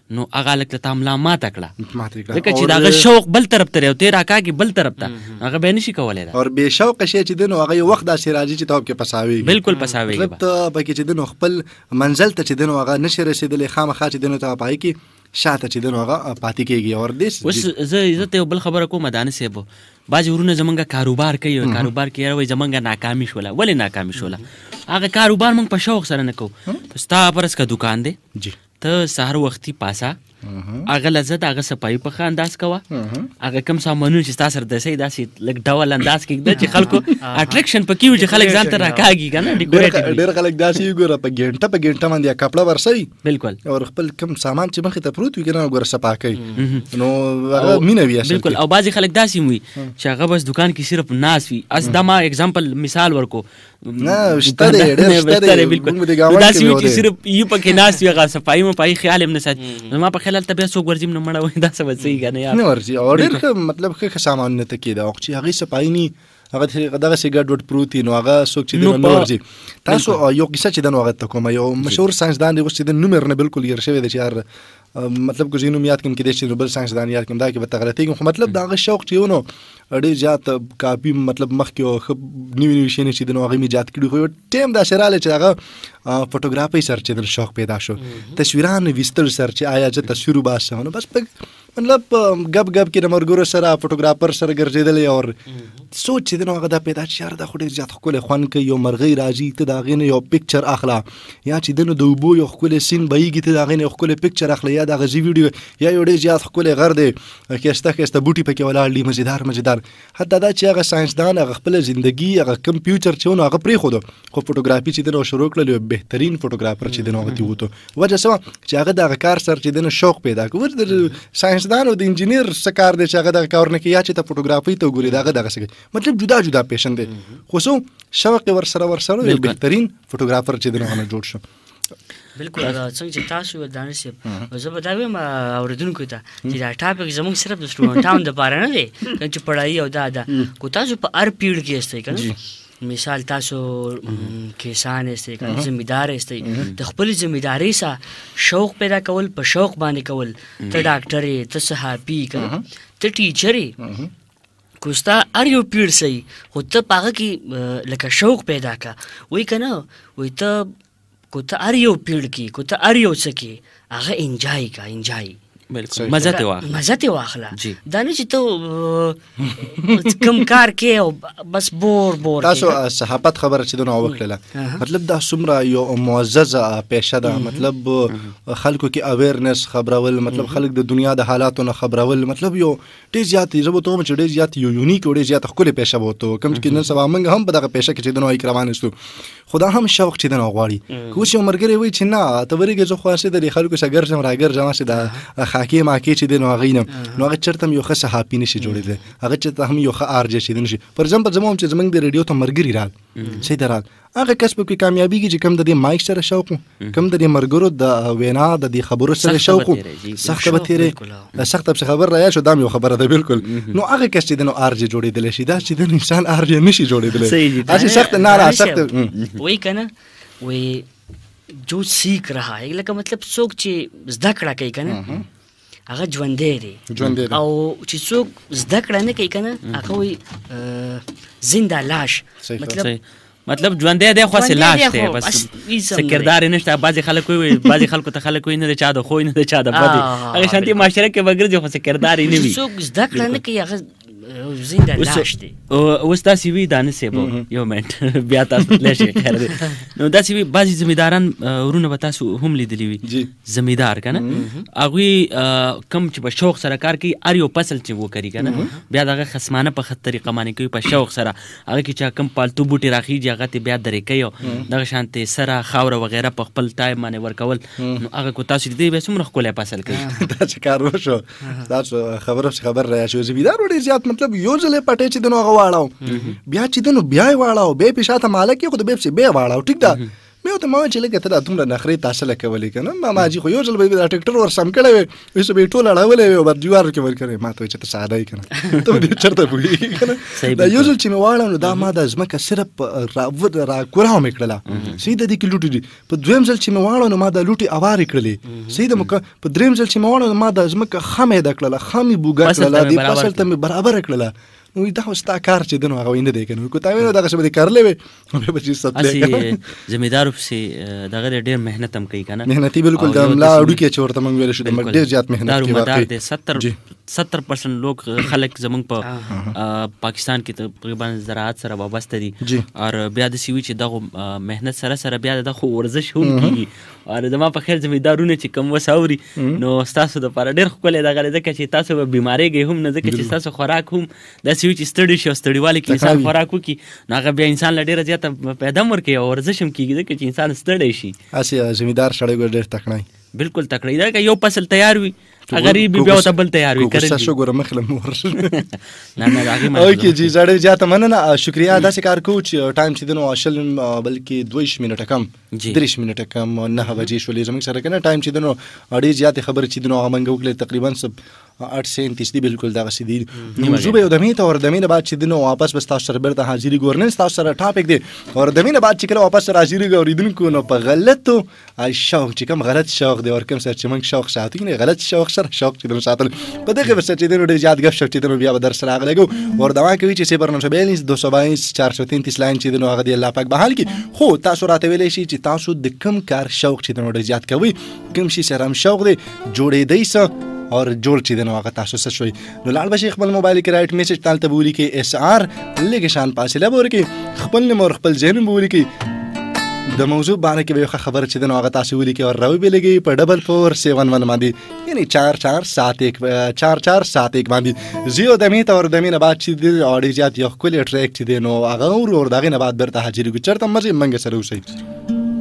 نو هغه لکه ته ملا ماته کړه ماته کړه ځکه چې دغه شوق بل طرف ته او تیرا کاږي بل طرف ته هغه به نشي کولی دا اور بې شوقه شی چې دی نو هغه یو وخت داسې راځي چې ته پکې پساویږي بالکل پساویږي مطلب ته پکې چې دی نو خپل منزل ته چې دی نو هغه نشي رسېدلی خامخا چې دی نو ته پای کې شاته چې دی نو هغه پاتې کېږي اور اوس زه ته یو بل خبره کوم دانش صاحب بعضې ورونه زمونږ کاروبار کوي کاروبار کې یاره وایي زمونږ ناکامي شوله ولې ناکامي شوله هغه کاروبار موږ په شوق سره نه کوو ستا فرض که دوکان دی ته سهار وختي پاسه هغه لزه د هغه صفایي په ښه انداز کوه هغه کوم سامانونه چې ستا سره دسئ داسې لږ ډول انداز کې ږده چې خلکو اټریکشن پکې وي چې خلک ځان ته راکاږي که نه ډېر خلک داسې وي ګوره په ګنټه باندې کپړه ورسوي بالکل او خپل کوم سامان چې مخې ته پروت وي که نه ګوره صفا کوي نو هغه مینه وي بالکل او بعضې خلک داسې هم وي چې هغه بس دوکان کې صرف ناست وي اس دا ما اگزامپل مثال ورکو نه شته دی ډېر شته دی بالکل داسې وي چې صرف یو پکې ناست وي هغه صفایي مو پای خیال هم نه ساتي زما په خیال هلته بیا څوک ورځي نه مړه وایي دا څه به صحیح که نه نه ورځي او ډېر ښه مطلب ښه سامانونه ته کېده او چې هغې صفایي ني هغه دغسې ګډ وډ پروت وي نو هغه څوک چې دی نه ورځي تاسو یو قصه چې ده نو هغه ته کومه یو مشهور ساینسدان دی اوس چې د نوم یې نه بالکل هېر شوی دی چې هر مطلب که زه نوم یاد کړم کېدای شي نو بل ساینسدان یاد کړم دا کې به ته غلطېږم خو مطلب د هغه شوق چې و نو ډېر زیات کافي مطلب مخکې ښه نوي نوي شیانې چې دی نو هغه مې ایجاد کړي خو یو ټایم داسې راغلی چې هغه فوټوګرافۍ سره چې د شوق پیدا شو تصویران ویستل سره چې آیا زه تصویر وباسم نو بس مطلب ګب ګب کې د ملګرو سره فوټوګرافر سره ګرځېدلی او سوچ چې دی نو هغه دا پیدا چې یار دا خو ډېر زیات ښکلی خوند کوي یو مرغۍ راځي ته د هغې نه یو پکچر اخله یا چې دی نو د اوبو یو ښکلی سین بهیږي ته د هغې نه یو ښکلی پکچر اخله یا د هغه ویډیو یا یو ډېر زیات ښکلی غر دی ښایسته ښایسته بوټي پکې ولاړ دي مزیدار حتی دا چې هغه ساینسدان هغه خپله زندګي هغه کم فیوچر چې و نو هغه پرېښودو خو فوټوګرافي چې دی نو شروع کړل یو بهترین فوټوګرافر چې دی نو هغه ترې ووتو وجه څه وه چې هغه د هغه کار سره چې دی نو شوق پیدا کړو د ساینسدان او د انجینیر څه کار دی چې هغه دغه کار نه کوي یا چې ته فوټوګرافۍ ته وګورې د هغه دغسې کوي مطلب جدا جدا پیشن دی خو څو شوق یې ورسره یو بهترین فوټوګرافر چې دی نو هغه جوړ شو بالکل څنګه چې تاسو دانش صاحب زه به دا وایم اورېدونکو ته چې دا ټاپک زموږ صرف د سټوډنټانو دپاره نه دی چې پړهایي او دا خو تاسو په هر پیړ کې یاستئ که نه مثال تاسو کسان یاستئ که ذمهدار یاستئ د خپلې ذمهدارۍ سره شوق پیدا کول په شوق باندې کول ته ډاکټر یې ته صحافي که ته ټیچر یې خو ستا هر یو پیړ صحیح خو ته په هغه کې لکه شوق پیدا که وایي که نه وایي ته کو ته هر یو پیړ کې کو ته هر یو څه کې هغه انجای کا انجای بالکل مزه ته واخله دا نه چې ته کم کار کې او بس بور تاسو صحافت خبره چې دونه وکړله مطلب دا څومره یو معززه پیشه ده مطلب خلکو کې اویرنس خبرول مطلب خلک د دنیا د حالاتو نه خبرول مطلب یو ډېر زیات زه به ته وایم چې ډېر زیات یو یونیک او ډېر زیات ښکلې پیشه به ورته کوم چې نن سبا موږ هم په دغه پیشه کې چې دونه وایي روان یستو خو دا هم شوق چې دونه غواړي که اوس یو ملګری وایي چې نه ته ورېږې زه خو هسې د دې خلکو سره ګرځم راګرځم هسې د خاکې ماکې چې دی نو هغې نه نو هغه چېرته هم یو ښه صحافي نشي جوړېدلی هغه چېرته هم یو ښه آرجه چې دی نشي فار ایگزامپل زما هم چې زموږ د ریډیو ته ملګري رال صحیح ده رال هغه کس په کې کامیابېږي چې کوم د دې مایک سره شوق و کوم د دې ملګرو د وینا د دې خبرو سره شوق و سخته به تېرې سخته پسې خبر رایاد شو دا هم یو خبره ده بالکل نو هغه کس چې دی نو آرجه جوړېدلی شي دا چې دی نو انسان آرجه نشي جوړېدلی هسې سخته نه سخته وایي که نه وایي جو سیکھ رہا ہے لکه مطلب څوک چې زده کړه کوي که نه هغه ژوندی دی او چې څوک زده کړه نه کوي که نه هغه وایي زنده لاش مطلب ژوندی دی خو هسې لاش دی بس څه کردار یې نشته بعضې خلک وایي بعضې خلکو ته خلک وایي نه د چا د خوی نه د چا د بدې هغې شانتي معاشره کې به ګرځي خو څه کردار یې نه وي څوک زده کړه نه کوي هغه زنده لاش دی اوس داسې وي دانش صاحب یو منټ بیا تاسو تللی شئ خیر دی نو داسې وي بعضې زمینداران ورونه به تاسو هم لیدلي وي زمیندار که نه هغوی کم چې په شوق سره کار کوي هر یو فصل چې وکري که نه بیا د هغه خصمانه په ښه طریقه باندې کوي په شوق سره هغه کې چې کم پالتو بوټي راخیږي هغه ته بیا درې کوي او دغه شانتې سره خاوره وغیره په خپل ټایم باندې ورکول نو هغه کو تاسو لیدلی بیا څومره ښکلی فصل کوي دا چې کار وشو تاسو خبر رایاد شو زمیندار ډېر زیات مطلب یو ځل یې پټۍ چې دی نو هغه واړو بیا چې دی نو بیا یې واړو بیا یې په شاته مالک یې خو د بیا پسې بیا یې واړو ټیک ده مې ورته ما ویل چې لکه ته دا دومره نخرې تاسو له کولې که نه ما حاجي خو یو ځل به دا ټکټر ور سم کړی وی اوس به یې ټول اړولی وی او بر جوار کې ورکړی ما ته وایي چې ته ساده یې که نه ته دې چېرته پوهېږي که نه دا یو ځل چې مې واړه نو دا ما دا ځمکه صرف راکوراو مې کړله صحیح د دې کې لوټې دي په دویم ځل چې مې واړه نو ما دا لوټې اوارې کړلې صحیح ده په درېیم ځل چې مې واړه نو ما دا ځمکه ښه مې ده کړله ښه مې بوګه کړله دې فصل ته مې برابره کړله نو دا خو ستا کار چې دی نو هغه نه دی که نه که تا وینو دغسې به دې کرلی وې نو بیا به چې هسې زمیندارو پسې دغه دی ډېر محنت هم کوي که نه محنتي بالکل د ملا اډوکې چې ورته موږ ویلی شو د ډېر زیات محنت کوي دارومدار دی 70% لوگ خلک زمونږ په پاکستان کې تقریبا زراعت سره وابسته دي او بیا داسې وي چې دغه محنت سره سره بیا د خو ورزش هم کېږي او زما په خیر زمیندارونه چې کوم وس اوري نو ستاسو دپاره ډېر ښکلی دغه دی ځکه چې تاسو به بیمارېږئ هم نه ځکه چې ستاسو خوراک هم داسې وي چې ستړي شي او ستړیوالي کې انسان خوراک وکړي نو هغه بیا انسان له ډېره زیاته پیدا هم ورکوي او ورزش هم کېږي ځکه چې انسان ستړی شي. هسې زمیندار سړی ګور ډېر تکړه بالکل تکړه دا که یو فصل تیار وي غریب بیا ورته بل تیار وي غصه شو ګوره مخله مور اوکې جی زړې زیاته مننه شکریه داسې کار کوو چې ټایم چې دی نو شل بلکې 22 منټه کم 30 منټه کم 9 بجې شولې زموږ سره که نه ټایم چې دی نو ډېرې زیاتې خبرې چې دی نو هغه موږ وکړلې تقریبا 8:37 دی بالکل دغسې دي موضوع به یو دمې ته او دمې نه بعد چې دی نو واپس به ستاسو سره بیرته حاضري ګور نن ستاسو سره ټاپک دی او دمې نه بعد چې کله واپس سره حاضري اورېدونکو نو په غلطو شوق چې کوم غلط شوق دی او کوم سره چې موږ شوق ساتو نه غلط شوق سره شوق چې دی ساتل په دغه ورسره چې دی نو ډېر زیات ګپ شپ چې دی نو بیا به در سره اغلګو اور دوا کوي چې 092 222 433 لاین چې دی نو هغه دی الله پاک به حال کړي خو تاسو راته ویلی شي چې تاسو د کوم کار شوق چې دی نو ډېر زیات کوئ کوم شي سره هم شوق دی جوړېدی څه اور جوړ چې دی نو هغه تاسو څه شوي نو لاړ بشئ خپل موبایل کې رایټ میسج تالته به ولیکئ SR لږې شان فاصله به ورکړئ خپل نوم اور خپل ځای نوم به ولیکئ د موضوع باندې کې به یو ښه خبره چې دی نو هغه تاسو ولیکئ او راوبې لګئ په 4471 باندې یعنی 4471 4471 باندې زیو دمې ته اور دمې نه بعد چې دی ډېر زیات یو ښکلی ټریک چې دی نو هغه اورو اور د هغې نه بعد بیرته حاضري کړو چېرته مرځئ موږ سره اوسئ.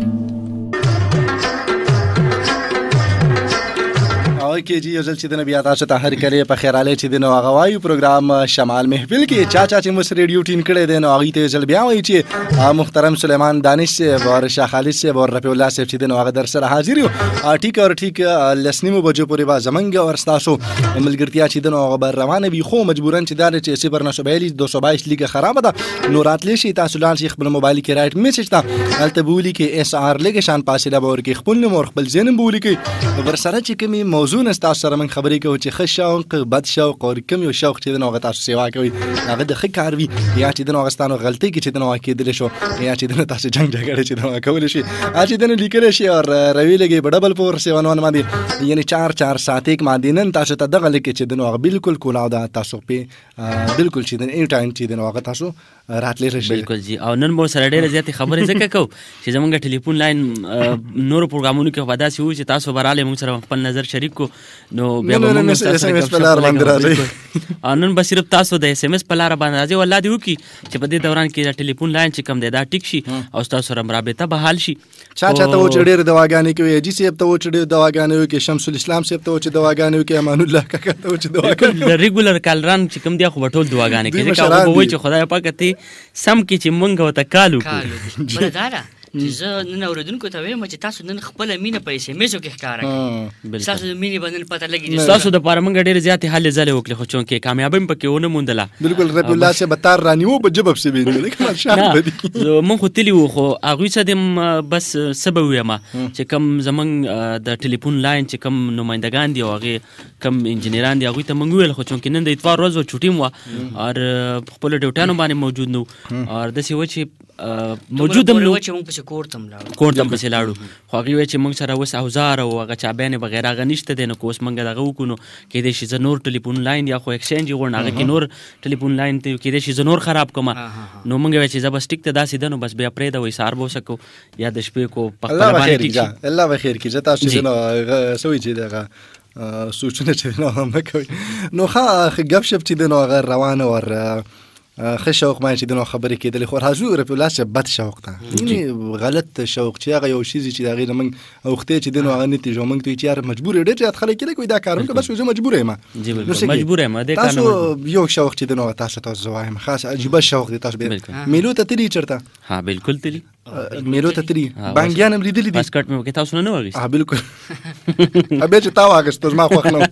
اوکې جی یو ځل چې دی نو بیا تاسو ته هرکلی په خیرالی چې دی نو هغه وایو پروګرام شمال محفل کې چا چې موږ ریډیو ټین کړی دی نو هغوی ته یو ځل بیا وایي چې محترم سلیمان دانش صاحب او شاه خالد صاحب او رفیع الله صاحب چې دی نو هغه در سره حاضر یو ټیک اور ټیک لس نیمو بجو پورې به زموږ او ستاسو ملګرتیا چې دی نو هغه به روانه وي خو مجبورا چې دا دی چې 092 222 لیګه خرابه ده نو راتلی شي تاسو لاړ شئ خپل موبایل کې رایټ میسج ته هلته به ولیکئ SR لږې شان فاصله به ورکړئ خپل نوم او خپل ځای نوم به ولیکئ ورسره چې کومې موضوع نه ستاسو سره موږ خبرې کوو چې ښه شوق بد شوق او کوم یو شوق چې دی نو هغه تاسو سیوا کوئ هغه د ښه کار وي یا چې دی نو هغه ستانو غلطۍ کې چې دی نو هغه کېدلی شو یا چې دی نو تاسو جنګ جګړه چې دی نو هغه کولی شي چې دی نو لیکلی شي او روي لګئ په 4471 باندې یعنی 4471 باندې نن تاسو ته دغه لیکئ چې دی نو هغه بالکل کولاو ده تاسو پې بالکل چې دی نو ټایم چې دی نو هغه تاسو راتلی راشي بالکل جی او نن مو سره ډېرې زیاتې خبرې ځکه کوو چې زموږ ټلیفون لاین نورو پروګرامونو کې به داسې وو چې تاسو به رالی موږ سره خپل نظر شریک کړو نو بیا به SMS په لاره باندې راځئ او نن به صرف تاسو د SMS په لاره باندې راځئ او الله دې وکړي چې په دې دوران کې د ټلیفون لاین چې کوم دی دا ټیک شي او ستاسو سره رابطه به حال شي چا ته و چې ډېرې دواګانې کوي جي صاحب ته و چې ډېرې دواګانې وکړي شمس الاسلام صاحب ته و چې دواګانې وکړي امان الله کاکا ته و چې دواګانې د ریګولر کالران چې کوم دی خو به ټول دواګانې کوي ځکه هغه به وایي چې خدای پاکه ته سم کړي چې موږ ورته کال وکړو بله دا ده چې زه نن اورېدونکو ته وایم چې تاسو نن خپله مینه په SMS کې ښکاره کړئ ستاسو د مینې به نن پته لګي ستاسو دپاره موږ ډېرې زیاتې هلې ځلې وکړې خو چونکې کامیابي هم پکې ونه موندله بالکل رفیع الله صاحب به تار رانیو په جبه پسې موږ خو تلي وو خو هغوی څه دې بس څه به ووایم چې کوم زموږ د ټلیفون لاین چې کوم نمایندګان دي او هغې کوم انجینران دي هغوی ته موږ وویل خو چونکې نن د اتوار ورځ وه چوټي م وه او په خپلو ډیوټیانو باندې موجود نه وو او داسې و چې موجود هم نه کور ته هم پسې لاړو خو هغوی وایي چې موږ سره اوس اوزار او هغه چابیانې بغیر هغه نشته دی نو که اوس موږ دغه وکړو نو کیدای شي زه نور ټلیفون لاین یا خو ایکسچینج یې غواړم هغه کې نور ټلیفون لاین ته کیدای شي زه نور خراب کړم نو موږ وایي چې زه بس ټیک ته داسې ده نو بس بیا پرېږده وایي سهار به وسه کوو یا د شپې کو په خپله باندې ټیک شي الله به خیر کړي زه تاسو چې نو څه وایي چې دغه سوچونه چې نو مه کوئ نو ښه ګپ شپ چې دی نو هغه روانه ور ښه شوق باندې چې دی نو خبرې کېدلې خو راځو رفیع الله صاحب بد شوق ته یعنې غلط شوق چې هغه یو شیز چې د هغې نه موږ اوښتې چې دی نو هغه نتیجه موږ ته چې یار مجبور یې ډېر زیات خلک کوي دا کار وکړه بس زه مجبور یم تاسو یو شوق چې دی نو تاسو ته زه وایم خاص عجیبه شوق دی تاسو میلو ته تلي چېرته ها بالکل تلي میلو ته تلي بانګیان هم لیدلي دي پاسکټ مې وکړې تاسو نه واغېست بالکل بیا چې تا واغېست زما خوښ نه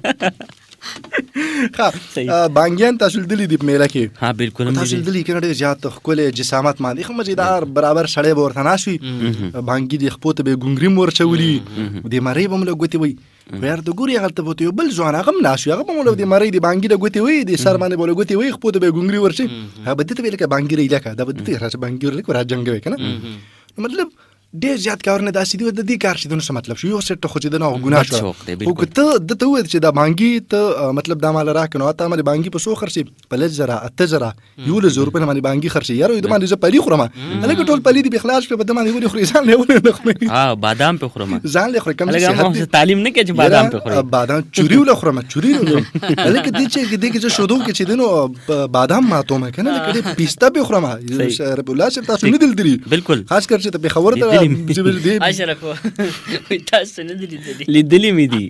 بانګیان تاسو لیدلي دي په میله کې ها بالکل هم تاسو لیدلي کې ډېر زیات ښکلي جسامت باندې ښه مزیدار برابر سړی به ورته ناست وي بانګي د خپو ته به یې ګونګري م ورچولي د مرۍ به م له ګوتې وي یار ته ګورې هغلته به ورته یو بل ځوان هغه هم ناست وي هغه به م له د مرۍ د بانګي د ګوتې وي د سر باندې به له ګوتې وي خپو ته به یې ګونګري ورچي هغه به دې ته ویل لکه بانګي رهیلکه دا به دې ته راځه بانګي ورلکه را جنګوي که نه مطلب ډېر زیات کارونه داسې دي د دې کار چې دنو څه مطلب شو یو سټ خو چې د نه ګناه شو خو که ته دته وویل چې دا بانګي ته مطلب دا مال راکړه نو ته باندې بانګي په څو خرڅې په 10,000 11,000 روپۍ باندې بانګي خرڅې یاره د باندې زه پلي خورم هلکه ټول پلي دي بخلاص په بده باندې ولې خوري ځان له ولې نه خوري بادام په خورم ځان له خوري کم صحت تعلیم نه کوي چې بادام په خوري بادام چوري ول خورم چوري هلکه دې چې شودو کې چې دنو بادام ماتو مې کنه لکه پیستا په خورم رب الله چې تاسو نه دل دري بالکل خاص کر چې په خبره ته اشرف تاسو نه لیدلی مې دي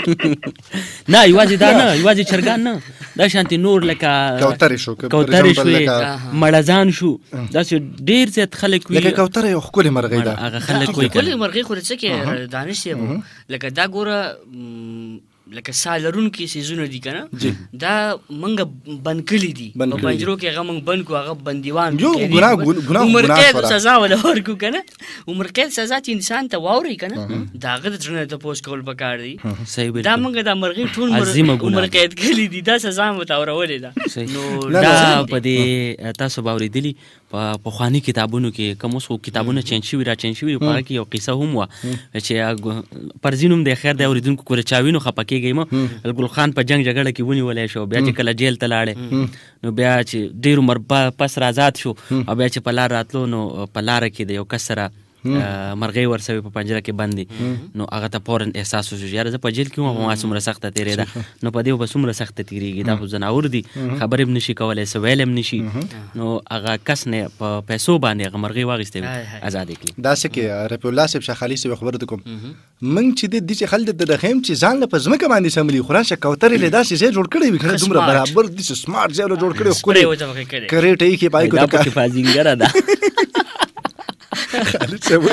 نه یوازې دا نه یوازې چرګان نه دا شانتي نور لکه کوترې شو مړزان شو داسې ډېر زیات خلک وي لکه کوتره یو ښکلې مرغۍ ده هغه خلک وایي ښکلې مرغۍ خو څه کې دانش صاحب لکه دا ګوره لکه سا لرونکي څیزونه دي که نه دا موږ بند کړي دي په پنجرو کې هغه موږ بند کړو هغه بندیوان عمر قید سزا ولا ورکړو که نه عمر قید سزا چې انسان ته واوري که نه د هغه د زړه نه تپوس کول پکار دي دا موږ دا مرغۍ ټول عمر قید کړي دي دا سزا مو ته اورولې ده نو دا په دې تاسو به اورېدلي په پخواني کتابونو کې کوم اوس کتابونه چینج شوي را چینج شوي په هغه کې یو قصه هم وه چې پرځین هم د خیر د اورېدونکو کور چاوي نو خفه کېږئ مه ګل خان په جنګ جګړه کې ونیولی شو بیا چې کله جیل ته لاړې نو بیا چې ډېر عمر پس را آزاد شو او بیا چې په لار راتلو نو په لاره کې د یو کس سره مرغۍ ورسوي په پنجره کې بندي نو هغه ته فورا احساس وشو یاره زه په جیل کې وم ما څومره سخته تېرېده نو په دې به څومره سخته تېرېږي دا خو ځناور دي خبرې هم نشي کولی څه ویلی هم نشي نو هغه کس نه په پیسو باندې هغه مرغۍ واخیستې ازادې کړي داسې کې رفیع الله صاحب شاخالي صاحب خبره ته کوم موږ چې دې چې خلک د رحیم چې ځان له په ځمکه باندې سملي خو راشه کوترې له داسې ځای جوړ کړی وي که نه دومره برابر داسې سمارټ ځای جوړ کړی ښکلې کرېټه یې کې پای دا پکې فازینګره ده خالد صاحب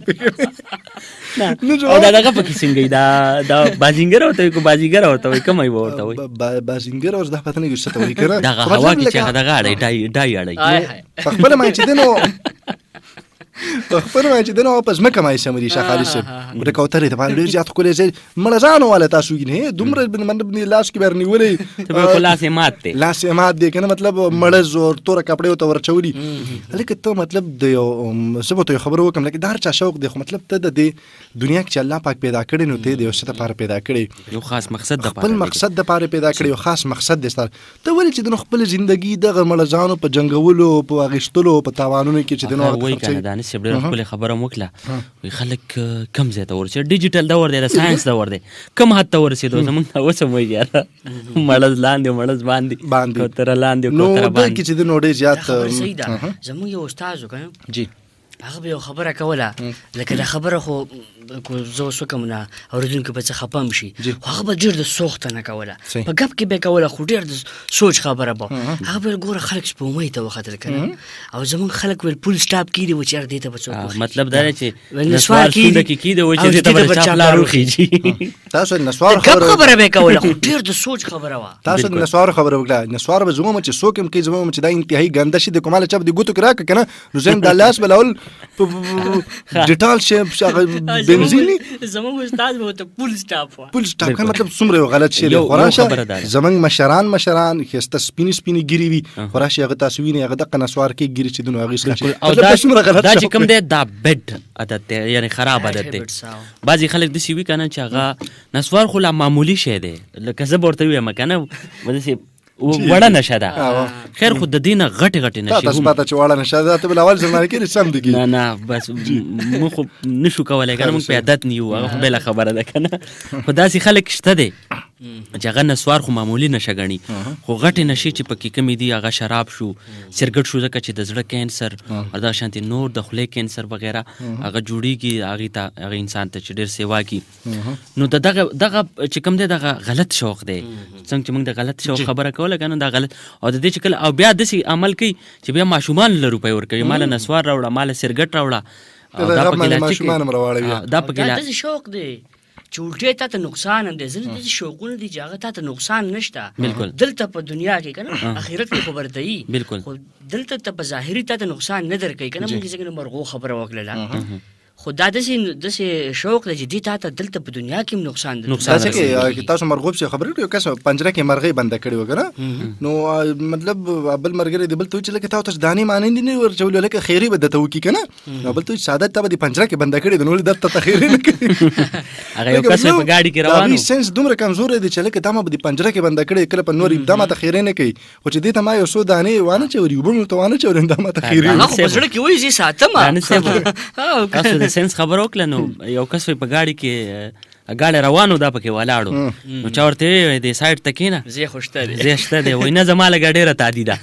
او دا دغه پکې څنګه دا بازینګر ورته وي که بازیګر ورته وي کومه یې ورته وي بازینګر اوس دا پته نه کېږي څه ته وایي که نه دغه هوا کې چې هغه دغه اړی ډای اړی په خپله مایي چې دی نو په خپله مایي چې دی نو په ځمکه مایي سمري شاه خالد صاحب د کوترې دپاره ډېر زیات ښکلی ځای مړزانو والا تاسو وینئ دومره لاس کې به نیولی لاس یې مات دی لاس یې مات دی که نه مطلب مړز او توره کپړې ورته ورچولي هلکه ته مطلب د یو زه به ته یو خبره وکړم لکه د هر چا شوق دی خو مطلب ته د دې دنیا کې چې الله پاک پیدا کړی نو ته د یو څه دپاره پیدا کړی یو خاص مقصد دپاره خپل مقصد دپاره پیدا کړی یو خاص مقصد دی ستا ته ولې چې د نو خپله زندګي دغه مړزانو په جنګولو په اخیستلو په تاوانونو کې چې د نو وایي که نه دانش صاحب ډېره ښکلې خبره مو وکړه وایي خلک کم ځای ته ورسېدل ډیجیټل دور دی د ساینس دور دی کم حد ته ورسېدو زموږ ته اوس هم وایي یاره مړز لاندې مړز باندې کوتره لاندې کوتره باندې کې چې د نو ډېر زیات صحیح ده زموږ یو استاد و که نه جی هغه به یو خبره کوله لکه دا خبره خو زه اوس وکړم نه اورېدونکي به څه خفه هم شي خو هغه به ډېر د سوخته نه کوله په ګپ کې به یې کوله خو ډېر د سوچ خبره به هغه به ویل ګوره خلک سپومۍ ته وختل که نه او زمونږ خلک ویل پول سټاپ کېدي و چې یاره دې ته به څوک مطلب دا دی چې نسوار څونده کې کېده و چې دې ته به چاپ لار وخېږي تاسو د نسوار خبره به یې کوله خو ډېر د سوچ خبره وه تاسو د نسوار خبره وکړه نسوار به زموږ چې څوک هم کوي زموږ چې دا انتهایي ګنده شي د کوماله چپ د ګوتو کې راکړه که نه نو زه هم دا لاس به لاول ډیټال شي بنزیني زموږ استاد به ورته پول سټاپ وه پول سټاپ که مطلب څومره یو غلط شی دی خو راشه زموږ مشران ښایسته سپینې سپینې ګیرې وي خو راشي هغه تاسو وینئ هغه دغه نسوار کې ګیرې چې دنو هغې څخه دا چې کوم دی دا بد عادت دی یعنې خراب عادت دی بعضې خلک داسې وي که نه چې هغه نسوار خو لا معمولي شی دی لکه زه به ورته ووایم که نه داسې وړه نشه ده خیر خو د دې نه غټې غټې نشې تاسو پته چې وړه نشه ده ته به اول زمانه کې سم دي نه بس موږ خو نشو کولی که نه موږ په عادت نه یو هغه خو بله خبره ده که نه خو داسې خلک شته دی چې هغه نسوار خو معمولی نشه ګڼي خو غټې نشې چې پکې کمې دي هغه شراب شو سرګټ شو ځکه چې د زړه کینسر او دا شانتي نور د خولې کینسر وغیره هغه جوړیږي هغه انسان ته چې ډېر سیوا کي نو دغه چې کوم دی دغه غلط شوق دی څنګه چې موږ د غلط شوق خبره کوله که نه دا غلط او د دې چې کله او بیا داسې عمل کوي چې بیا ماشومان له روپۍ ورکوي ماله نسوار راوړه ماله سرګټ راوړه دا پکې شوق دی چې الټی تا ته نقصان هم دی ځینې داسې شوقونه دي چې هغه تا ته نقصان نشته دلته په دنیا کې که نه اخرت کې خو برته وي خو دلته ته په ظاهري تا ته نقصان نه درکوي که نه موږ څنګه مرغو خبره وکړله خو دا داسې شوق دی چې دې تا ته دلته په دنیا کې هم نقصان دی داسې کې تاسو مرغوب چې خبرې کړئ یو کس پنجره کې مرغۍ بنده کړې وه که نه نو مطلب بل ملګری دی بل ته وایي چې لکه تا ته دانې مانې دي نه ورچولې لکه خیري به درته وکړي که نه بل ته وایي ساده تا به دې پنجره کې بنده کړې ده نو ولې درته ته خیري نه کوي هغه یو کس په ګاډي کې روان و سنس دومره کمزوری دی چې لکه دا ما به دې پنجره کې بنده کړې کله په نور دا ما ته خیري نه کوي خو چې دې ته ما یو څو دانې وانه چوري اوبه مې ورته وانه چوري دا ما ته خیري هغه خو په زړه کې وایي زه ساتم تاسو د سنس خبره وکړه نو یو کس په ګاډي کې ګاډی روانو دا پکې ولاړو نو چا ورته ویې دې سایډ ته کښېنه زه خو شته دی زه شته دی وایي نه زما لږه ډېره تادي ده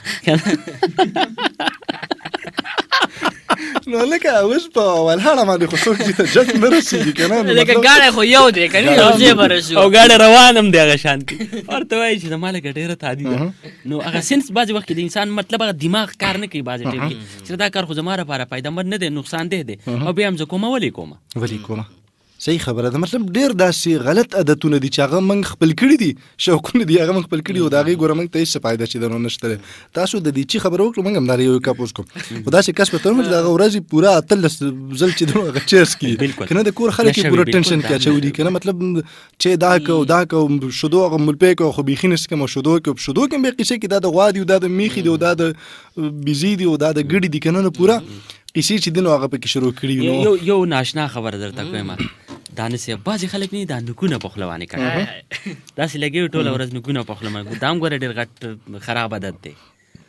نو لکه اوس په ولاړه باندې خو څوک چې ته جت نه رسېږي که نه لکه ګاډی خو یو دی که نه یو ځای به رسو او ګاډی روان هم دی هغه شانتي ورته وایي چې زما لږه ډېره تادي ده نو هغه سنس بعضې وخت کې د انسان مطلب هغه دماغ کار نه کوي بعضې ټیم کې چې دا کار خو زما لپاره فایدهمند نه دی نقصان ده دی او بیا هم زه کومه ولې کومه صحیح خبره ده مطلب ډېر داسې غلط عادتونه دي چې هغه موږ خپل کړي دي شوقونه دي هغه موږ خپل کړي او د هغې ګوره موږ ته هېڅ څه فایده چې درنه نشته دی تاسو د دې چي خبره وکړو موږ هم دا یو کپ اوس کوم خو داسې کس په تور چې د هغه ورځې پوره 18 ځل چې دی هغه چیرس کړي که نه د کور خلک یې پوره ټینشن کې اچولي که نه مطلب چې دا کو شودو هغه ملپی کو خو بیخي نه څکم او شودو کې په شودو کې هم بیا قیسې کې دا د غوا دي او دا د میخي دي او دا د بیزي دي او دا د ګډي دي که نه پوره قیسې چې دی نو هغه پکې شروع کړي یو ناشنا خبره درته کوم دا نسې بعضې خلک نه دا نوکونه پخلوانې کوي داسې لګوي ټوله ورځ نوکونه پخلوانې دا هم ګوره ډېر غټ خراب عادت دی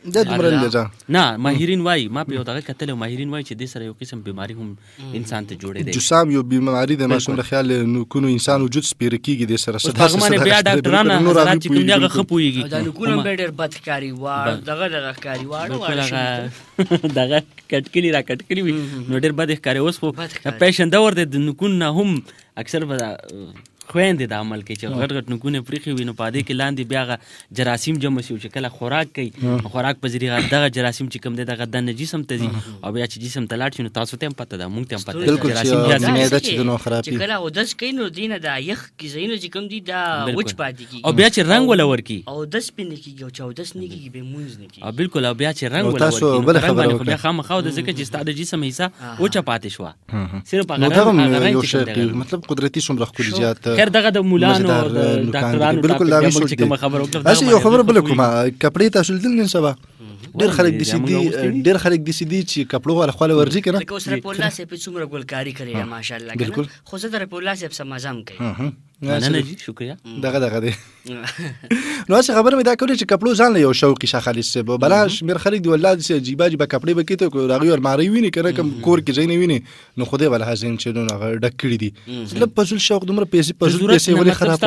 نه ماهرین وایي ما په یو دغه کتلی ماهرین وایي چې دې سره یو قسم بیماري هم انسان ته جوړېدی جسام یو بیماري ده ما څومره خیال نوکونو انسان وجود سپېره کیږي دې سره هغه باندې بیا ډاکټران حضرات چې کوم دی هغه ښه پوهېږي دا نوکونه هم بیا ډېر بد ښکاري دغه ښکاري واړه دغه کټکلي را کټکلي وي نو ډېر بد ښکاري اوس خو پیشن دور دی د نوکونو نه هم اکثر به خویندې د عمل کوي چې غټ غټ نوکونه پرېښي وي نو په دې کې لاندې بیا هغه جراثیم جمع شي چې کله خوراک کوي خوراک په ذریعه دغه جراثیم چې کوم دی دغه دننه جسم ته ځي او بیا چې جسم ته لاړ شي نو تاسو ته هم پته ده موږ ته هم پته ده جراثیم بیا چې کله اودس کوي نو دې نه دا یخ ځایونه چې کوم دي دا وچ پاتې کېږي او بیا چې رنګ وله ورکړي اودس پې نه کېږي او چې اودس نه کېږي بیا مونځ نه کېږي او بالکل او بیا چې رنګ وله ورکړي نو بیا خامخا د ځکه چې ستا د جسم حصه وچه پاتې شوه صرف هغه رنګ چې کوم مطلب قدرتي څومره ښکلي زیات خیر دغه د مولانو ډاکټرانو بالکل دا چې کوم خبره وکړه یو خبره بل کومه کپړې تاسو لیدل نن سبا ډېر خلک داسې دي چې کپړو والا خواله ورځي که نه لکه اوس رفیع الله صاحب څومره ګلکاري کړې ماشاءالله بالکل خو زه د رفیع الله صاحب سره مزه هم کوي نه جی شکریہ دغه دی نو هسې خبره مې دا کولی چې کپړو ځان له یو شوقي شاه خالص صاحب بلا شمېر خلک دي والله داسې عجیبه عجیبه کپړې به کېته که هغوی المارۍ ویني که نه کوم کور کې ځای نه ویني نو خدای به له هغه چې نو هغه ډک کړي دي مطلب پزول شوق دومره پیسې ولې خراب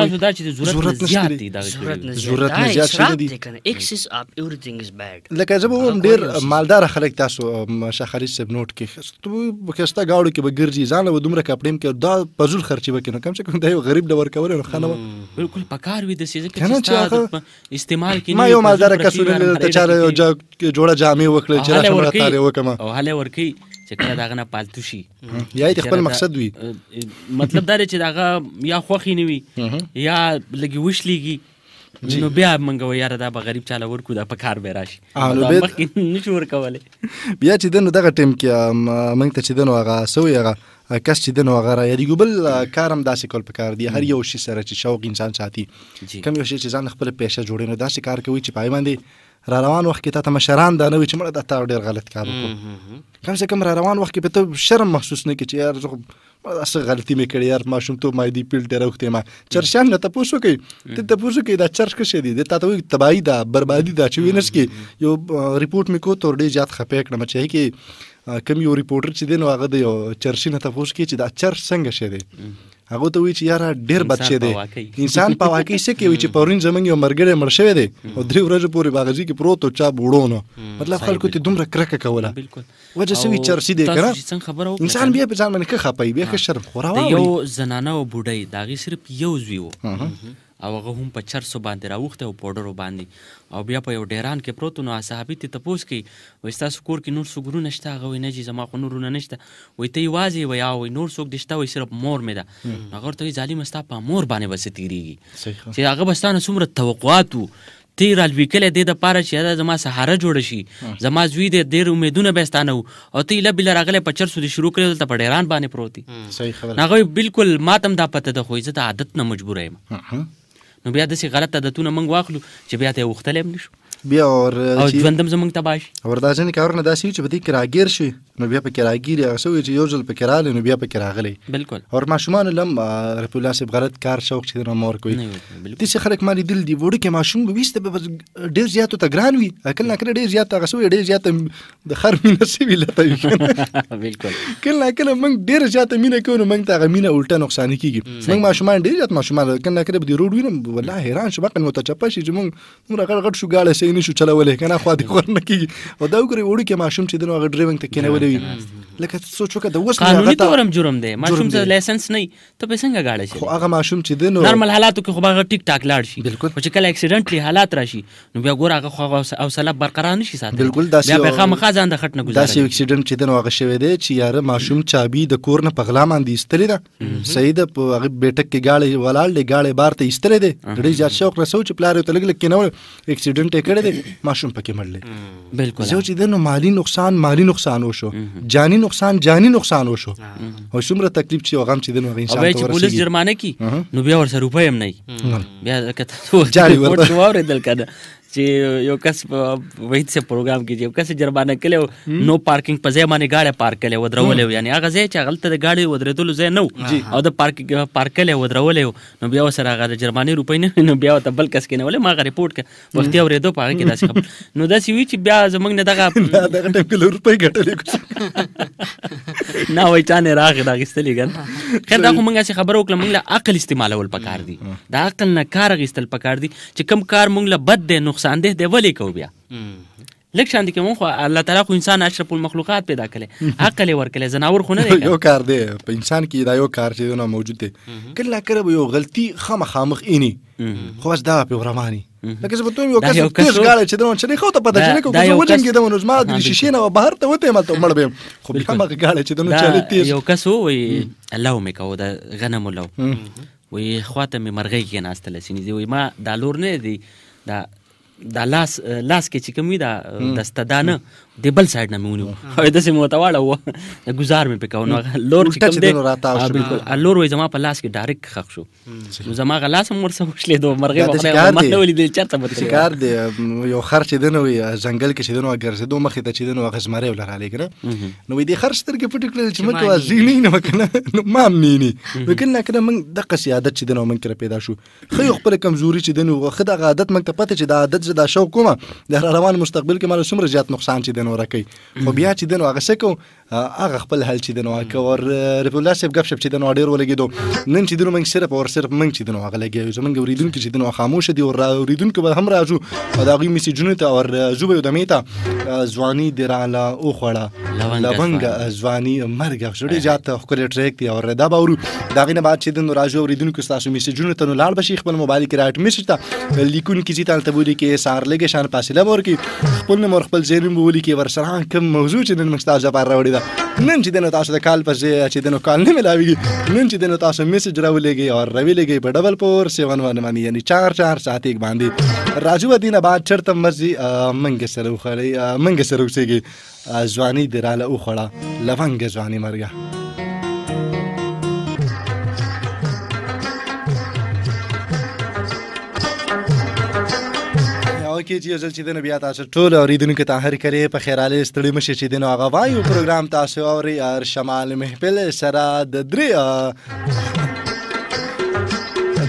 ضرورت نه زیات شوي دي لکه زه به ووایم ډېر مالداره خلک تاسو شاه خالص صاحب نوټ کې ښایسته ګاړو کې به ګرځي ځان له به دومره کپړې هم کوي دا پزول خرچي به کوي نو کم سے کم دا یو غریب له ورکولی نو ښه نه وه بالکل پکار وي داسې ځکه چې ستا استعمال کې ما یو مالداره کس ولیدل ته چا یو جوړه جامې وکړې چې راشه مړه تارې وکړمه او هله ورکوي چې کله د هغه نه پالتو شي یا یې خپل مقصد وي مطلب دا دی چې د هغه یا خوښې نه وي یا لږې وشلېږي نو بیا موږ وایو یاره دا به غریب چاله ورکړو دا په کار به راشي مخکې نشو ورکولی بیا چې دی نو دغه ټایم کې موږ ته چې دی نو هغه څه وایي هغه کس چې دی نو هغه رایادېږو بل کار هم داسې کول پکار دی هر یو شي سره چې شوق انسان ساتي کوم یو شی چې ځان خپله پیشه جوړوي نو داسې کار کوي چې په هغې باندې را روان وخت کې تا ته مشران دا نه وي چې مړه دا تا ډېر غلط کار وکړو کم سے کم را روان وخت کې په ته شرم محسوس نه کړي چې یار زه څه غلطي مې کړې یار ماشومتوب ما دې پیل ډېر اوښتې ما چرشیان نه تپوس وکړي ته تپوس وکړي دا چرش ښه شی دی دی تا ته وایي تباهي ده بربادي ده چې وینس کې یو ریپورټ مې کو ته ډېر زیات خفه کړم چې هغې کې کوم یو ریپورټر چې دی نو هغه د یو چرشي نه تپوس کړي چې دا چرش څنګه شی دی هغه ته وی چې یاره ډیر بد شه دی واقعي. انسان په واقعي څه کوي چې پورین زمنګ یو مرګړی مړ شوی دی او 3 ورځې پورې باغځي کې پروت او چا بوړونه مطلب خلکو ته دومره کرکه کوله بالکل وجه سوي چرسي دی تاسو کنه چې څنګه خبره وکړه انسان بیا په ځان باندې ښه خپي بیا ښه شرم خورا د یو زنانه او بوډۍ د هغې صرف یو زوی و او هغه هم په چرسو باندې راوخته او پوډرو باندې او بیا په یو ډیران کې پروت نو صحابي ته تپوس کوي وایي ستاسو کور کې نور څوک ورونه شته هغه وایي نه جي زما خو نور ورونه نشته وایي ته یوازې وایي وایي نور څوک دې شته وایي صرف مور مې ده هغه ورته وایي ظالمه ستا په مور باندې به څه تېرېږي چې هغه به ستا نه څومره توقعات وو تی رالویکلی دې دپاره چې دا زما سهاره جوړه شي زما زوی دی ډېر امیدونه به یې ستا نه وو او ته ایله بله راغلی په چرسو دې شروع کړې دلته په ډیران باندې پروت دي هغه وایي بالکل ما ته هم دا پته ده خو زه د عادت نه مجبوره یم نو بیا داسې غلط عادتونه موږ واخلو چې بیا ته یې غوښتلی هم نشو بیا او ژوند هم زموږ تباه شي او دا ځینې کارونه داسې وي چې په دې کې راګیر شي نو بیا پکې راګیر هغه څه وي چې یو ځل پکې راغلی نو بیا پکې راغلی بالکل او ماشومانو لم رفیع الله صاحب غلط کار شوق چې د مور کوي داسې خلک ما لیدل دي وړوکی ماشوم به ویسته به ډېر زیاتو ته ګران وي کله نه کله ډېر زیات هغه څه وي ډېر زیاته د خر مینه سوي لته وي بالکل کله نه کله موږ ډېره زیاته مینه کوو نو موږ ته هغه مینه الټه نقصاني کېږي موږ ماشومان ډېر زیات ماشومان کله نه کله به د روډ وینم والله حیران شو بقل مو ته چپه شي چې موږ غړ غړ شو گاړه صحیح نشو چلولی کنه خو دې خور نه کېږي او دا وګورئ وړوکی ماشوم چې دی نو هغه ډرایوینګ ته کېنولی وي لکه سوچ وکړه د اوس قانوني طور هم جرم دی ماشوم ته لایسنس نه ته به څنګه ګاډی شي خو هغه ماشوم چې دی نو نارمل حالاتو کې خو هغه ټیک ټاک لاړ شي بالکل خو چې کله اکسیډنټلی حالات راشي نو بیا ګوره هغه خو حوصله برقرار نشي ساتلی بالکل داسې بیا به خامخا ځان د خټ نه ګزاره داسې یو اکسیډنټ چې دی نو هغه شوی دی چې یاره ماشوم چابي د کور نه په غلا باندې ایستلې ده صحیح ده په هغه بیټک کې ګاړی ولاړ دی ګاړی بار ته ایستلې دی ډېر زیات شوق رسو چې پلار یې ورته لږ لږ کېنول اکسیډنټ یې کړی دی ماشوم پکې مړ دی بالکل زه چې دی نو مالي نقصان وشو جاني نقصان وشو او څومره تکلیف چې غم چې دی نو هغه انسان ته ورسېږي او چې پولیس جرمانه کړي نو بیا ورسره روپۍ هم نه بیا که تاسو جاري ورته واورېدل که نه چې یو کس په وحید صاحب پروګرام کې چې یو کس جرمانه کړی و نو پارکینګ په ځای باندې ګاډی پارک کړی و ودرولی و یعنې هغه ځای چې هغلته د ګاډي ودرېدلو ځای نه و او د پارک کړی ودرولی و نو بیا ورسره هغه د جرمانې روپۍ نه نو بیا ورته بل کس کېنولی ما هغه رپورټ کړه وختي اورېدو په هغه کې داسې خبر نو داسې وي چې بیا زموږ نه دغه ټایم کې روپۍ ګټلې نه وایي چا نه راغې د اخیستلې که خیر دا خو موږ هسې خبره وکړه موږ له عقل استعمالول پکار دي د عقل نه کار اخیستل پکار دي چې کوم کار موږ له بد دی نقصان دی ولې کوو بیا لږ شان دي که مونږ خو الله تعالی خو انسان اشرف المخلوقات پیدا کړی عقل یې ورکړی ځناور خو نه دی یو کار دی په انسان کې دا یو کار چې نه موجود دی کله کله به یو غلطي خامخ اینی خو بس دا په رواني لکه زه به ته یو کس تیز ګاړی چې دونه چې خو ته پته چې کوم څه وجنګېدم نو زما د شیشې نه بهر ته وته ماته مړ بیم خو بیا هغه ګاړی چې دونه چالي تیز یو کس وایي الله مې کوو د غنمو لو وایي خواته مې مرغۍ کېناستله سینې وایي ما دا لور نه دی دا لاس کې چې کوم وي دا دستدانه د بل سایډ نه مې ونیو او داسې مې ورته واړه د ګزار مې پې کوو نو لور چې کوم دی بالکل لور وایي زما په لاس کې ډایرکټ ښخ شو نو زما هغه لاس هم ورسره وشلېدو مرغۍ به ما نه ولیدل چېرته به کار دی یو خر چې دی نو ځنګل کې چې دی نو ګرځېدو مخې ته چې دی نو هغه زمری ولې رالی که نه نو وایي دې خر سترګې پټې کړلې چې موږ کوه زینې نه که نه نو ما هم نینې نو کله نه کله موږ دقسې عادت چې دی نو موږ کره پیدا شو ښه یو خپله کمزوري چې دی نو ښه دغه عادت موږ ته پته چې دا عادت زه دا شوق کومه د روان مستقبل کې ماله څومره زیات نقصان چې دی نو راکوي خو بیا چې دی نو هغه څه کوو هغه خپل حل چې دی نو کوو او رفیع الله صاحب ګپ شپ چې دی نو ډېر ولګېدو نن چې دی نو موږ صرف موږ چې دی نو هغه لګیا زموږ اورېدونکي چې دی نو خاموشه دي او اورېدونکي به هم راځو او د هغوی میسیجونو ته او زه به یو دمې ته ځواني دې راله وخوړه لونګه ځواني مرګه ډېر زیات ښکلی ټریک دی او دا به اورو د هغې نه بعد چې دی نو راځو اورېدونکو ستاسو میسیجونو ته نو لاړ به شي خپل موبایل کې راټ میسیج ته لیکونکي چې هلته به ولیکي سهار لږې شان فاصله به ورکړي خپل نوم او خپل ځای نوم به ولیکي ورسره کوم موضوع چې نن موږ ستاسو لپاره راوړې ده نن چې دی نو تاسو د کال په ځای چې دی نو کال نه میلاویږي نن چې دی نو تاسو میسیج راولېږئ او راویلېږئ په 4471 باندې یعنې 4471 باندې راځو به دې نه بعد چېرته مرځي موږ سره وخوړئ موږ سره اوسېږئ ځواني دې راله وخوړه لونګه ځواني مرګه کې چې یو ځل چې دی نو بیا تاسو ټول اورېدونکو ته هرکلې په خیرالې ستړي مشئ چې دی نو هغه وایو پروګرام تاسو اورئ هر شمال محفل سره د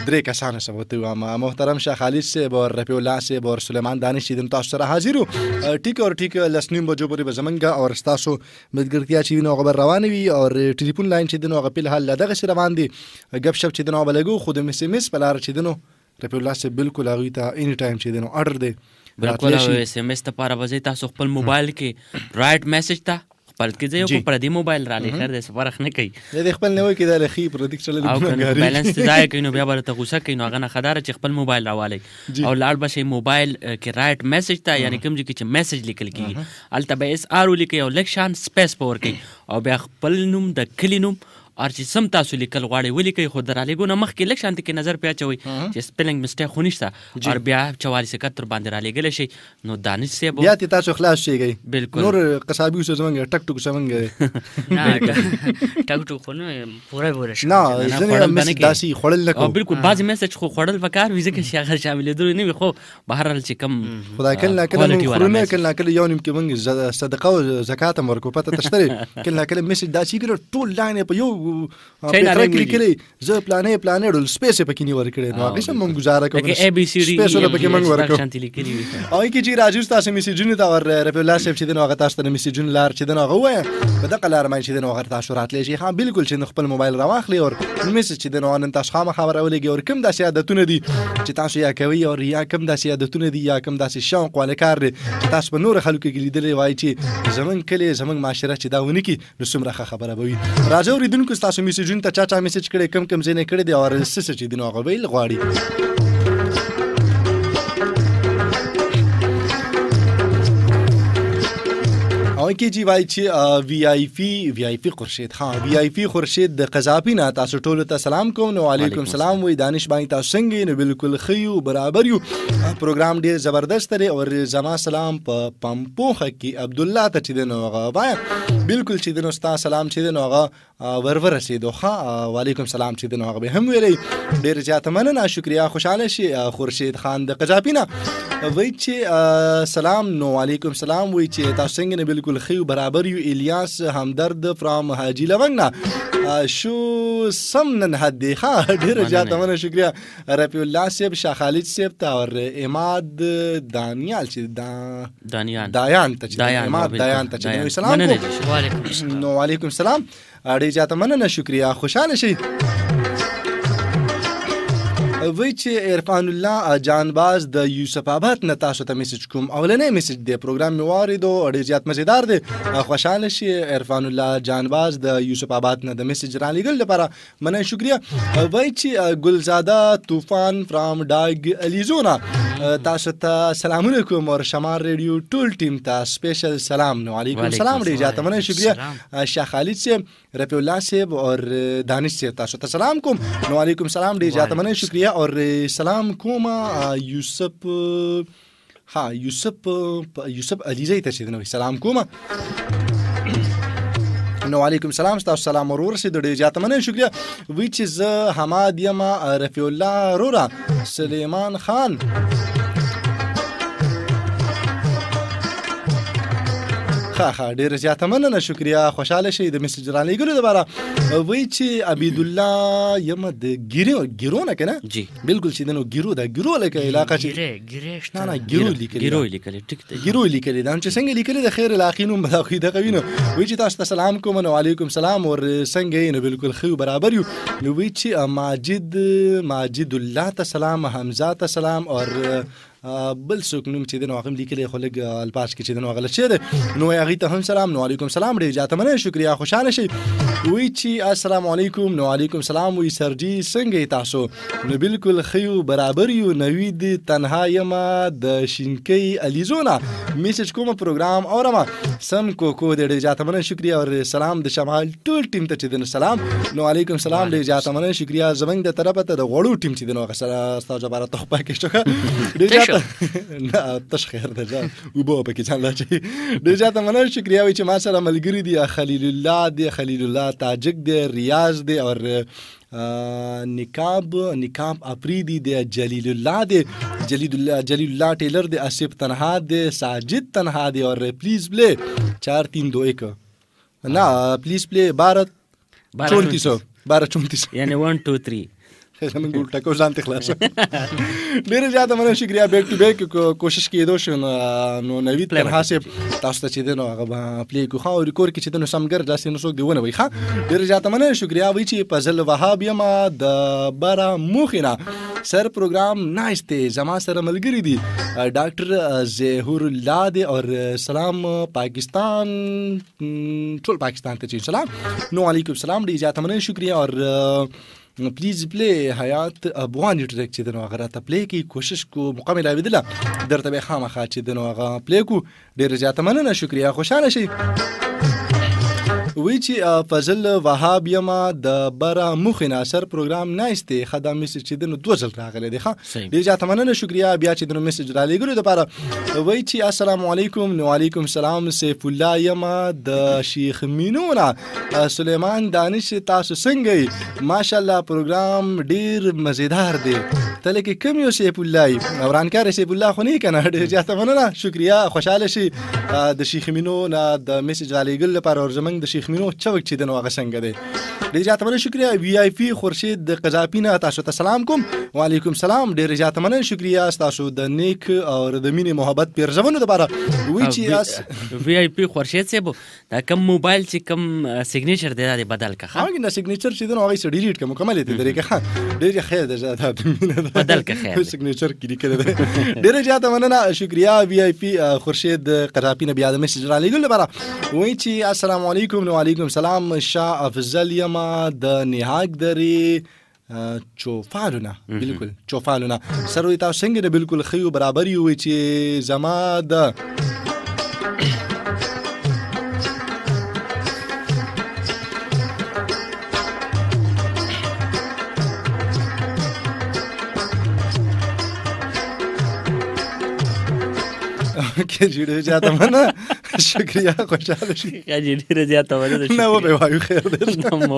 درې کسانو سره وته وایم محترم شاه خالد صاحب او رفیع الله صاحب او سلیمان دانش چې تاسو سره حاضر یو ټیک او ټیک لسنیم بجو پورې به زمونږ او تاسو ملګرتیا چې نو خبر روان وي او ټلیفون لاین چې نو غپل حل دغه سره روان دي غب شپ چې نو بلګو خود مس ام اس بلار چې نو رفیع الله صاحب بالکل هغه ته اني ټایم چې نو آرډر دی بالکل اس ام اس ته لپاره وځي تاسو خپل موبایل کې رائټ میسج ته خپل کې ځای او پر دې موبایل را لخر د فرق نه کوي د خپل نه وای کې د لخي پروډکټ چلل او بیلانس ځای کوي نو بیا به ته غوسه کوي نو هغه نه خدار چې خپل موبایل راوالي او لاړ بشي موبایل کې رائټ میسج ته یعنی کوم چې میسج لیکل کیږي الته به اس ار لیکي او لکشان سپیس پور کوي او بیا خپل نوم د کلی نوم اور چې سم تاسو لیکل غواړي ولیکي خو درالېګو نه مخکې لږ شانتي کې نظر پیاچوي چې سپیلینګ مسټیک خو نشته اور بیا 4471 باندې رالېګل شي نو دانش صاحب بیا تاسو خلاص شي بالکل نور قصابي اوس زمونږ ټک ټک زمونږ نه ټک ټک خو نه پوره شي نه زنه مسج داسي خړل نه کو بالکل بعض میسج خو خړل وکړ ویزه کې شاغل شامل دي نه خو بهر چې کم خدای کله خورونه کله یو نیم کې موږ صدقه او زکات مرکو پته تشتري کله مسج داسي ګر ټول لاین په یو پیټر کلی زه پلانې ډول سپیس پکې نه ورکړې نو هغه سم مونږ گزاره کوو کې اي بي سي ډي سپیس پکې مونږ ورکړو شانتي لیکلي او کې چې راځي تاسو میسجونه دا ور رفیع الله صاحب چې دغه تاسو ته میسجونه لار چې دغه وای په دغه لار مې چې دغه تاسو راتلې شي ها بالکل چې خپل موبایل راواخلي او میسج چې دغه نن تاسو خبره ولګي او کوم داسې عادتونه دي چې تاسو یا کوي او یا کوم داسې عادتونه دي یا کوم داسې شوق والکار دي چې تاسو په نور خلکو کې لیدلې وای چې زمون کلی زمون معاشره چې دا ونی کې نو څومره خبره بوي راځو ریدونکو تاسو میسجونه ته چا میسج کړي کم زینې کړي دي او سس چې دینو غویل غواړي او کې جی وای چې وی آی پی خورشید وی آی پی خورشید د قذافی نه تاسو ټول ته سلام کوم نو علیکم سلام وای دانش باندې تاسو څنګه نو بالکل خيو برابر یو پروګرام ډیر زبردست دی او زما سلام په پمپوخه کې عبد الله ته چې دنو غوای بالکل چې دنو ستا سلام چې دنو غا ورور رسیدو وعلیکم سلام چې دنو غا هم ویلي ډیر زیات مننه شکریا خوشاله شي خورشید خان د قذافی نه وای چې سلام نو علیکم سلام وای چې تاسو څنګه بالکل خيو برابر یو الیاس همدرد فرام حاجی لونګنا شو سمنن حدی ډیر زیات مننه شکریا رفیع الله صاحب شاه خالد صاحب ته او اماد دانیال چې دایان ته سلام نو علیکم سلام ډیر زیات مننه شکریا خوشاله شي وای چې عرفان الله جانباز د یوسف آباد نه تاسو ته میسج کوم اولنې میسج دی پروګرام می واردو ډیر زیات مزیدار دی خوشاله شي عرفان الله جانباز د یوسف آباد نه د میسج را لګل لپاره مننه شکریا وای چې ګلزاده طوفان فرام ډاګ الیزونا تاسو ته سلام علیکم او شمار ریډیو ټول ټیم ته سپیشل سلام نو علیکم سلام ډیر زیات مننه شکریا شاه خالد صاحب رفیع الله صاحب او دانش صاحب تاسو ته سلام کوم نو علیکم سلام ډیر زیات مننه شکریا اور سلام کوما یوسف علیزی ته چې نو سلام کوما نو علیکم سلام تاسو سلام ورور سي د ډیر زیات مننه شکریا وی چې ز حماد یما رفیع الله رورا سلیمان خان ډیر زیات مننه شکریا خوشاله شي د میسج را لګلو لپاره وای چې عبید الله یم د ګیرو نه کنه جی بالکل چې دنو ګیرو لکه علاقه چې نه ګیرو لیکل ټیک ته ګیرو لیکل دا چې څنګه لیکل د خیر الاخینو مداخې د قوینو وای چې تاسو ته سلام کوم نو علیکم سلام او څنګه نو بالکل خو برابر یو نو وای چې ماجد الله ته سلام حمزه ته سلام اور بل څوک نوم چې دنو غم لیکلي خو لګ الپاس کې چې دنو غل شه نو هغه ته هم سلام نو علیکم سلام ډیر زیات مننه شکریا خوشاله شي وی چې السلام علیکم نو علیکم سلام وی سرجی څنګه تاسو نو بالکل خيو برابر یو نوید تنها یما د شینکی الیزونا میسج کوم پروګرام اورما سم کو ډیر زیات مننه شکریا او سلام د شمال ټول ټیم ته چې دنو سلام نو علیکم سلام ډیر زیات مننه شکریا زمنګ د طرفه ته د غوړو ټیم چې دنو سره تاسو لپاره تحفه کې شوکه ډیر نه تاسو خیر ده وبو پکې ځان لاچي ډیر زیات مننه شکریا وی چې ما سره ملګری دی خلیل الله تاجک دی ریاض دی اور نکاب افریدی دی جلیل الله ټیلر دی اسف تنها دی ساجد تنها دی اور پلیز پلے 4-3-2-1 نه پلیز پلے 12-34 یعنی 1-2-3 زمونږ الټا کو ځان ته خلاص ډېر زیاته مننه شکریا بیک ټو بیک کوشش کېدو شو نو نوید تنها صاحب تاسو ته چې دی نو هغه پلی کو خو ریکورډ کې چې دی نو سمګر داسې نو څوک دی ونه وي ښه ډېر زیاته مننه شکریا وایي چې فضل وهاب یم د بره موخې نه سر پروګرام نایس دی زما سره ملګري دي ډاکټر ظهور الله دی اور سلام پاکستان ټول پاکستان ته چې سلام نو علیکم سلام ډېر زیاته مننه شکریا اور پلیز پلی حیات افغاني ټریک چې دنو هغه راته پلی کی کوشش کو موقع ملاویدله درته به خامخا چې دنو هغه پلی کو ډېر زیاته مننه شکریا خوشاله شئ وی چې فضل وهاب یما د بره موخې نه سر پروګرام نایس دی خدا میسج چې دنو 2 ځل راغلی دی ښه ډېر زیاته مننه شکریا بیا چې دنو میسج را لېږلو دپاره وی چې السلام علیکم نو علیکم سلام سیف الله یما د شیخ مینو نه سلیمان دانش تاسو څنګه یې ماشاءالله پروګرام ډېر مزیدار دی ته لکه کم یو سیف الله یې ورانکار سیف الله خو نه کنه ډېر زیاته مننه شکریا خوشحاله شي د شیخ مینو نه د میسج را لېږلو لپاره اور زموږ د شیخ مینو چوک چې دنو هغه څنګه دی ډېر زیاته مننه شکریا وی آی پی خورشید د قذافي نه تاسو ته سلام کوم وعلیکم سلام ډېر زیاته مننه شکریا تاسو د نیک او د مینې محبت پیرزونو لپاره وی چې وی آی پی خورشید صاحب دا کم موبایل چې کم سیګنیچر دی دا بدل کا هغه نه سیګنیچر چې دنو هغه ډیلیټ کوم مکمل دی درې ښه ډېر خیر ده بدل کا خیر سیګنیچر کړي کړه ډېر زیاته مننه شکریا وی آی پی خورشید قذافي نه بیا د میسج را لېږلو لپاره وی چې السلام علیکم وعلیکم سلام شاه افضل یما د نهاګ درې چوفالونه بالکل چوفالونه سر وي تاسو څنګه نه بالکل خيو برابر یو چې زما د کې جوړه جاته منه شکریا خوشاله شي یا ډېر زیاته مننه نه و به وایو خیر دی نو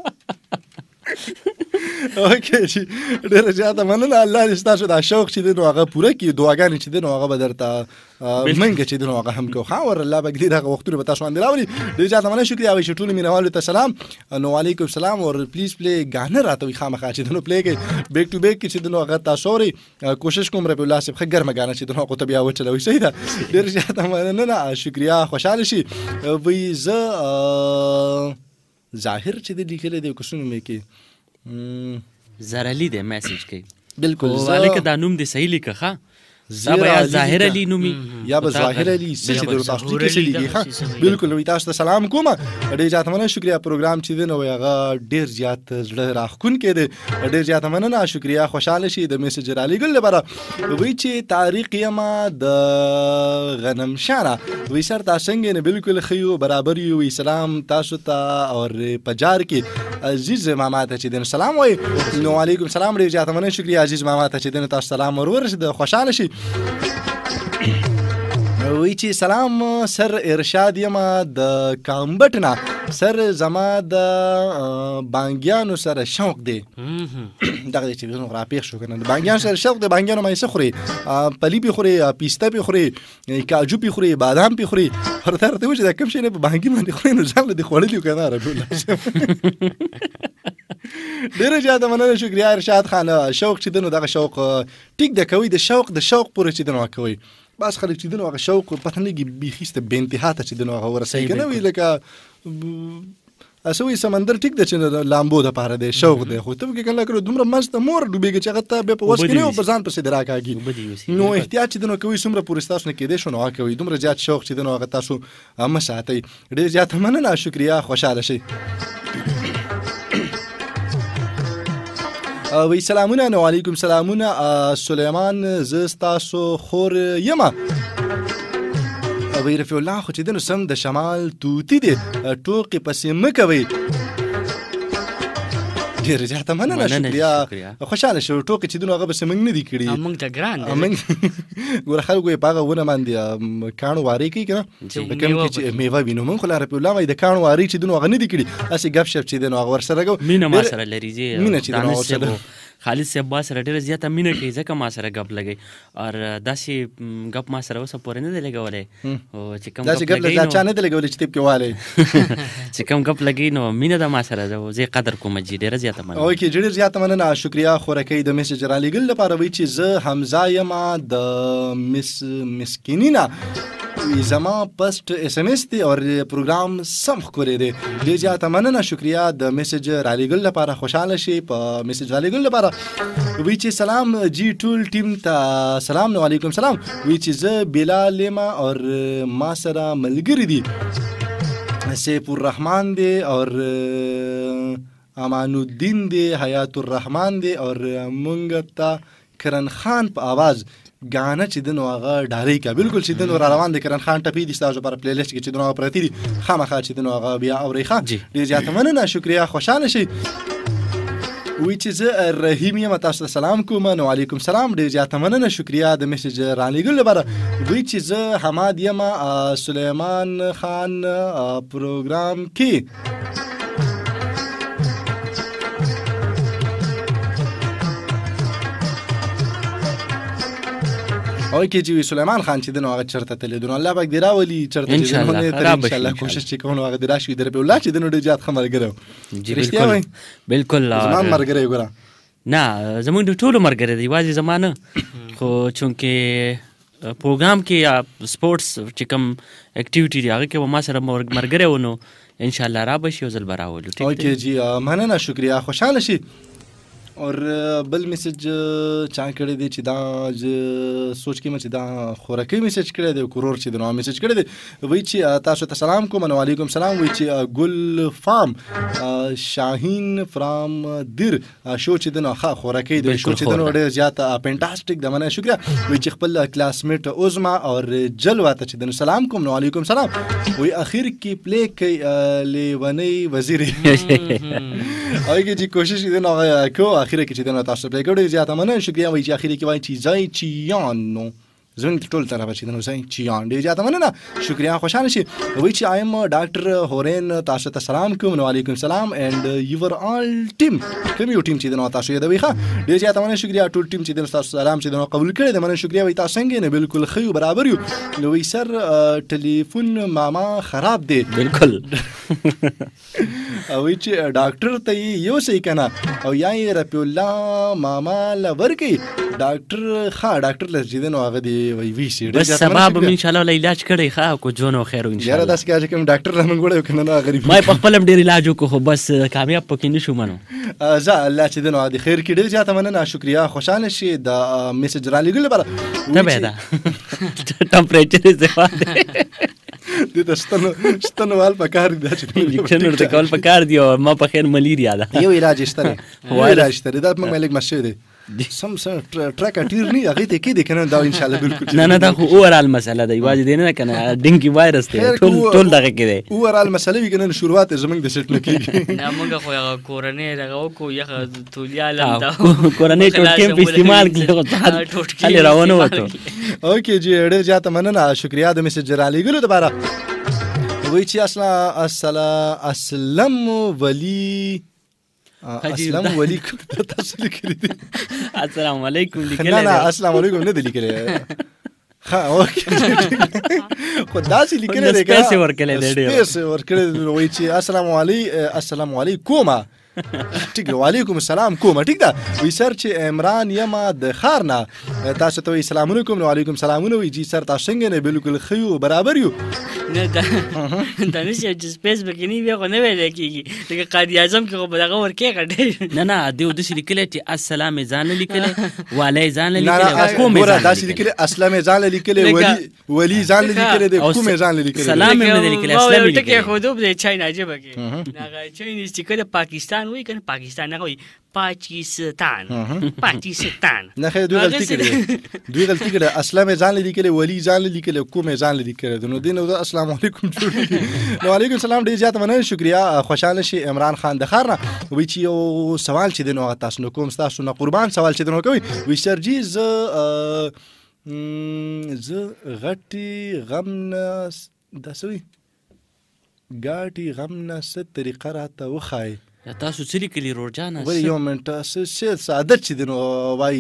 اوکې جی ډېر زیاته مننه الله دې ستاسو دا شوق چې دی نو هغه پوره کړي دعاګانې چې دی نو هغه به درته منګه چې دی نو هغه هم کوو ښه ور الله به ږدي دغه وختونه به تاسو باندې راولي ډېر زیاته مننه شکریا وایي چې ټولو مینهوالو ته سلام نو وعلیکم سلام اور پلیز پلی ګانه راته وي خامخا چې دی نو پلی کوي بیک ټو بیک چې دی نو هغه تاسو اورئ کوشش کوم رب الله صاحب ښه ګرمه ګانه چې دی نو هغو ته بیا وچلوئ صحیح ده ډېر زیاته مننه شکریا خوشحاله شي وایي زه ظاهر چې دی لیکلی دی کوسونه مې کې زرعلی دی میسج کوي بالکل والکه دا نوم دی صحیح لیکه ښه یا ظاهر علی نومي یا به ظاهر علی چې د تاسو کې څه لیکي ښه بالکل وي تاسو ته سلام کوم ډېر زیاته مننه شکریا پروګرام چې دی نو هغه ډېر زیات زړه راښکونکی دی ډېر زیاته مننه شکریا خوشحاله شي د میسج را لېږلو لپاره وایي چې طارق یمه د غنمشانه وایي سر تاسو څنګه نه بالکل ښه یو برابر یو وایي سلام تاسو ته اور په جار کې عزیز ماما ته چې دی نو سلام وایي نو وعلیکم سلام ډېر زیاته مننه شکریا عزیز ماما ته چې دی نو تاسو سلام ورورسېد خوشحاله شي وی چې سلام سر ارشاد یما د کامبټ نه سر زما د بانګیانو سره شوق دی دغه چې نو را پیښ شو کنه د بانګیانو سره شوق دی بانګیانو مې څه خوري پلی پی خوري پیسته پی خوري کاجو پی خوري بادام پی خوري ورته ورته چې دا کوم شي نه په بانګي باندې خوري نو ځان له خوړلې کنه رب الله ډېر زیاته مننه شکریا ارشاد خان شوق چې دنو دغه شوق ټیک د کوي د شوق پورې چې دنو کوي بس خلک چې دنو هغه شوق پته نه کېږي بیخي به انتها ته چې دنو هغه ورسوي که نه وي لکه اسوي سمندر ټیک ده چې لامبو دپاره دی شوق دی خو ته پکې کله کله دومره منځ ته مور ډوبېږي چې هغه ته بیا په وس کې نه وي په ځان پسې دې راکاږي نو احتیاط چې دنو کوي څومره پورې ستاسو نه کېدی شو نو هغه کوي دومره زیات شوق چې دنو هغه تاسو مه ساتئ ډېر زیاته مننه شکریا خوشحاله شئ وی سلامونه نو علیکم سلامونه سلیمان زه ستاسو خور یمه وی رفیع الله خو چې دنو سم د شمال توتی دی ټوقې پسې مه کوئ ډېر زیاته مننه شکریا خوشحاله شو ټوکې چې دنو هغه بسې موږ نه دي کړي موږ ته ګران دی ګوره خلکو یې په هغه ونه باندې کاڼو وارې کوي که نه په کوم کې چې میوه وي نو موږ خو لا رفیع الله وایي د کاڼو وارې چې دنو هغه نه دي کړي هسې ګپ شپ چې دنو هغه ورسره کوو مینه ما سره لري مینه چې دنو ورسره خالد صاحب ما سره ډېره زیاته مینه کوي ځکه ما سره ګپ لګوي او داسې ګپ ما سره اوسه پورې نه دی لګولی چې کوم داسې ګپ چا نه دی لګولی چې تیب کې والی چې کوم ګپ لګوي نو مینه ده ما سره زه یې قدر کوم چې ډېره زیاته زیاته مننه. اوکې ډېر زیاته مننه، شکریا. خورکۍ د میسج را لېږلو لپاره وایي چې زه حمزه یم د مسکینینه، زما پسټ اس ام اس دی او پروګرام سم ښکلی دی. ډېر زیاته مننه، شکریا د میسج را لېږلو لپاره. خوشحاله شي په میسج را لېږلو لپاره. وایي چې سلام جی ټول ټیم ته سلام. نو علیکم سلام. وایي چې زه بلال یم او ما سره ملګري دي سیف الرحمن دی اور امان الدین دی، حیات الرحمن دی اور مونږ ته کرن خان په आवाज غانا چې دنو هغه ډالۍ کا بالکل چې دنو را روان دي. کرن خان ټپی دي ستاسو پر پلی لیست کې چې دنو پرتی دي خامخا چې دنو هغه بیا اوري ښه. ډیر زیات مننه، شکریا. خوشاله شي. وی چې زه رحیم یم، تاسو ته سلام کوم. نو علیکم سلام. ډیر زیات مننه، شکریا د میسج را لېږلو لپاره. وی چې زه حماد یم سلیمان خان پروګرام کې اوکې جی سلیمان خان چې دنو هغه چرته تللی دنو الله پاک دی راولي چرته چې دنو نه تر ان شاء الله کوشش چې کوو هغه دی راشي در په الله چې دنو ډېر زیات خمر ګرو. جی بالکل زمان مرګره ګره نه زمونږ د ټولو مرګره دی واځي زمانه خو چونکه پروګرام کې یا سپورتس چې کوم اکټیویټي دی هغه کې ما سره مرګره ونه ان شاء الله را بشي او زل براولو. اوکې جی مننه، شکریا. خوشاله شي. اور بل میسج چا کړی دی چې دا سوچ کې چې دا خورکۍ میسج کړی دی، کورور چې دا میسج کړی دی. وایي چې تاسو ته سلام کوم. نو علیکم سلام. وایي چې ګل فارم شاهین فرام دیر شو چې دا خورکۍ دی شو چې دا ډېر زیات فانټاستیک د مننه، شکریا. وایي چې خپل کلاس میټ عظما اور جلوه ته چې دا سلام کوم. نو علیکم سلام. وایي اخر کې پلی کوي لیونی وزیر اوګه جی کوشش دې نو کو اخر کې چې دا تاسو پلی کوئ زیاته مننه، شکریا. وایي چې اخر کې وایي چې زای چیانو زمونږ ټول طرفه چې دنو زای چیان ډېر زیاته مننه، شکریا. خوشاله شي. وایي چې ایم ډاکټر هورین تاسو ته سلام کوم. نو علیکم سلام اینڈ یور آل ټیم کوم یو ټیم چې دنو تاسو یې دوي ښه ډېر زیاته مننه، شکریا. ټول ټیم چې دنو تاسو سلام چې دنو قبول کړی د مننه، شکریا. وایي تاسو څنګه نه بالکل خو برابر یو. نو وایي سر ټلیفون ماما خراب دی بالکل او چې ډاکټر ته یو صحیح کنه او یا رفیع الله ماما لورکی ډاکټر ډاکټر لږ هغه دی وی سي بس سبب ان شاء الله علاج کړی ښه کو جون خیر ان شاء الله. یاره داس کې کوم ډاکټر رمن ګوړې کنه نه غریب ما په خپل ډیر علاج وکړو خو بس کامیاب پکې نشو منو. زه الله چې دنو د خیر کې ډیر زیاته مننه، شکریا. خوشاله شي. د میسج را لېږلو لپاره تبه دا ټمپریچر زیات دی د ستنو وال په کار دی چې انجکشن ورته کول په کار دی او ما په خیر ملیریا ده یو علاج شته علاج شته دا موږ ملک مشه دی سم ټریک اټیر نه هغه ته کې دی کنه دا ان شاء الله بالکل نه دا خو اورال مسله دی واځي دی نه کنه ډینګي وایرس دی ټول دغه کې دی اورال مسله وی کنه شروعات زمنګ د سیټ نه کیږي نه موږ خو کورنۍ دغه کو یغه تولیا لمدا کورنۍ ټوټکې په استعمال کړو ټوټکې راونه وته. اوکې جی ډېر زیات مننه، شکریا د میسج را لېږلو لپاره. وایي چې اسلام ولی اسلام ولی تاسو لیکلی دي السلام علیکم لیکلی نه السلام علیکم نه دی لیکلی ها اوکې خو داسې لیکلی دی سپیس ورکړی دی سپیس ورکړی. وایي چې السلام علیکم ټیک دی وعلیکم السلام کومه ټیک ده. وی سر چې عمران یما د خار نه تاسو ته السلام علیکم. نو علیکم سلامونه. وی جی سر تاسو څنګه نه بالکل خیو برابر یو نه دا نشي چې سپیس بګنی وی خو نه ویل کیږي لکه قائد اعظم کې خو بدغه ورکه کړي نه دیو د شي لیکل چې السلام ځان لیکل وعلی ځان لیکل کوم ځان داسې لیکل اسلام ځان لیکل ولی ځان لیکل د کوم ځان لیکل سلام نه لیکل اسلام لیکل خو دوب د چاینا عجبه کې هغه چاینیز چې کله پاکستان وای کنه پاکستان نه وای پاکستان نه خیر دوی غلطی کړي اسلام ځان لیکل ولی ځان لیکل کوم ځان لیکل نو دین او السلام علیکم. نو علیکم سلام ډیر زیات مننه، شکریا. خوشاله شي. عمران خان د خار نه وی چې یو سوال چې دنو تاسو نو کوم تاسو نه قربان سوال چې دنو کوي وی سرجی ز غټي غم نه داسوي ګاټي غم نه ست طریقه راته وخای تاسو څه لیکلی روزانه ولې یو منټه ساده چې دنو وای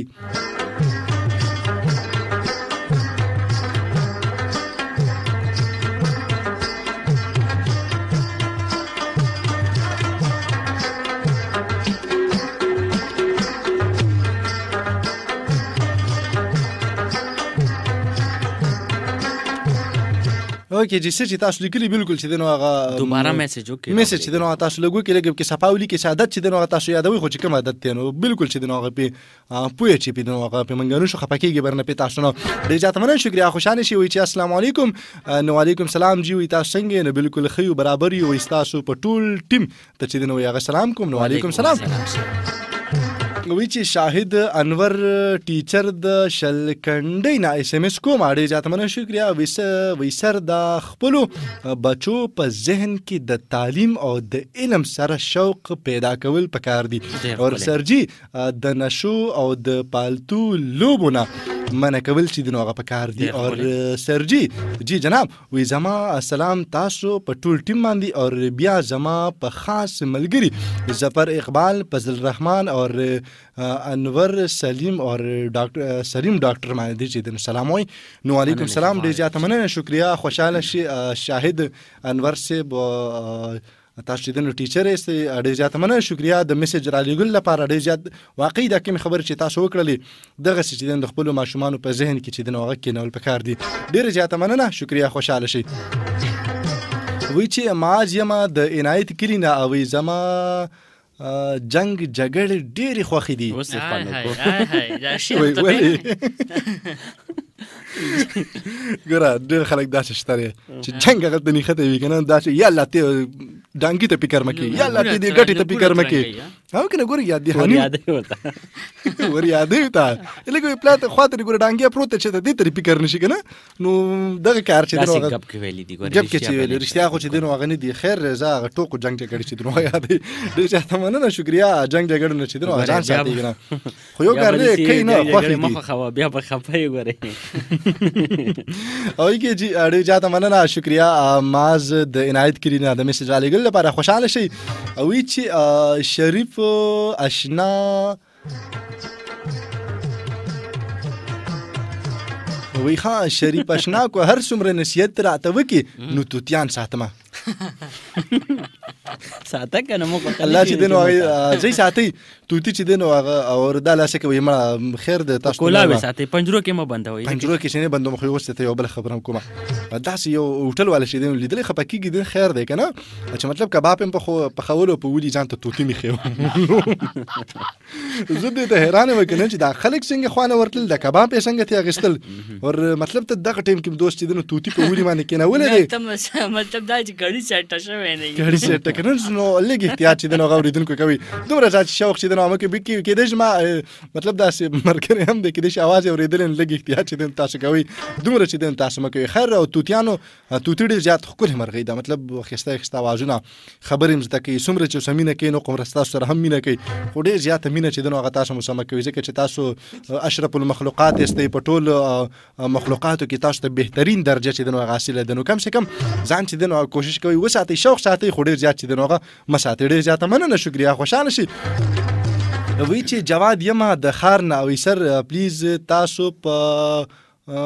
اوکې جی چې تاسو لیکلي بالکل چې دنو هغه دوباره میسج وکړئ میسج چې دنو تاسو لګو کې لګو کې صفاولی کې عادت چې دنو تاسو یادوي خو چې کوم عادت دی نو بالکل چې دنو هغه په پوهه چې په دنو هغه په منګانو شو خپکیږي برنه په تاسو نو ډیر زیات مننه شکریا خوشاله شي وي چې السلام علیکم نو علیکم سلام جی وي تاسو څنګه نو بالکل خو برابر یو تاسو په ټول ټیم ته چې دنو هغه سلام کوم نو علیکم سلام وی چې شاهد انور ټیچر د شلکندۍ نه اس ام اس کوم اړې ځات مننه شکریا ویسر د خپل بچو په ذهن کې د تعلیم او د علم سره شوق پیدا کول پکار دي او سرجی د نشو او د پالتو لوبونه منع کول چې دنو هغه پکار دي او سرجی جی جناب وی زما سلام تاسو په ټول ټیم باندې او بیا زما په خاص ملګری ظفر اقبال فضل الرحمن او انور سلیم اور ډاکټر سلیم ډاکټر باندې چې د سلام وای نو علیکم سلام ډیر زیات مننه شکریا خوشاله شي شاهد انور سے تاسو چې د ټیچر یې ډیر زیات مننه شکریا د میسج را لګول لپاره ډیر زیات واقعي د کوم خبر چې تاسو وکړلې دغه چې د خپل ماشومان په ذهن کې چې د هغه کې نول پکار دي ډیر زیات مننه شکریا خوشاله شي وی چې ماج یما د عنایت کلینا او زما جنگ جګړې ډېری خوښې دي اوس یې پاله ګوره ډېر خلک داسې شته چې جنګ هغه ته نښته وي که نه داسې یا الله ته ډانګي ته فکر مه کوي یا الله ته دې ګټې ته فکر مه کوي او که نه ګوره یاد دې ور یادوي ته لږ پلا ته خوا ته ګوره ډانګیا پروت چې ته دې ته فکر نه شي که نه نو دغه کار چې داسې ګپ کې ویلي دي ګپ کې چې ویلي رښتیا خو چې دی نو هغه نه دي خیر زه هغه ټوکو جنګ جګړې چې دی نو یادوي ډېر زیاته مننه شکریا جنګ جګړو نه چې دی نو ځان ساتي که نه خو یو کار دی کوي نه خوښې دي مخه خوا بیا به خفه یې ګورئ او کې جی ډېر زیاته مننه شکریا ماز د عنایت کړي نه د میسج رالیږلو لپاره خوشحاله شئ او چې شریف اشنا وی ښه شریف اشنا کو هر څومره نصیحت راته وکړي نو توتیان ساتمه ساته کنه مو الله چې دینو زی ساتي توتی چې دینو هغه اور د لاسه کوي ما خیر د تاسو کولا به ساتي پنجرو کې ما بندوي پنجرو کې شنه بندو مخ یوسته یو بل خبرم کومه داسې یو هوټل والا شي دین لیدل خپکیږي دین خیر دی کنه چې مطلب کباب په خولو په ولي ځان ته توتی میخو زه دې ته حیران وم کنه چې دا خلک څنګه خوانه ورتل د کباب څنګه ته غستل ور مطلب ته دغه ټیم کې دوست دین توتی په ولي باندې کنه ولې مطلب دا چې ګړی سیټ شوی نه ګړی سیټ کنه نو لګي احتیاط چې دنو غوړیدونکو کوي دومره ځات شوق چې دنو امکه بکی کې دې ما مطلب دا سي مرګره هم د کې دې आवाज اوریدل لګي احتیاط چې دن تاسو کوي دومره چې دن تاسو مکه خیر او توتیانو توتیډ زیات خپل مرغی دا مطلب خسته आवाजونه خبرې مزته کوي سمره چې سمینه کوي نو کوم رستا سره هم مینه کوي خو ډیر زیات مینه چې دنو غا تاسو مسمه کوي ځکه چې تاسو اشرف المخلوقات استي په ټول مخلوقاتو کې تاسو ته بهترین درجه چې دنو غاسله دنو کم سے کم ځان چې دنو کوشش کوي وساتي شوق ساتي خو ډیر زیات چې دنو غا مساتي ډیر زیات مننه شکریا خوشاله شي وی چې جواد یما د خار نه او سر پلیز تاسو په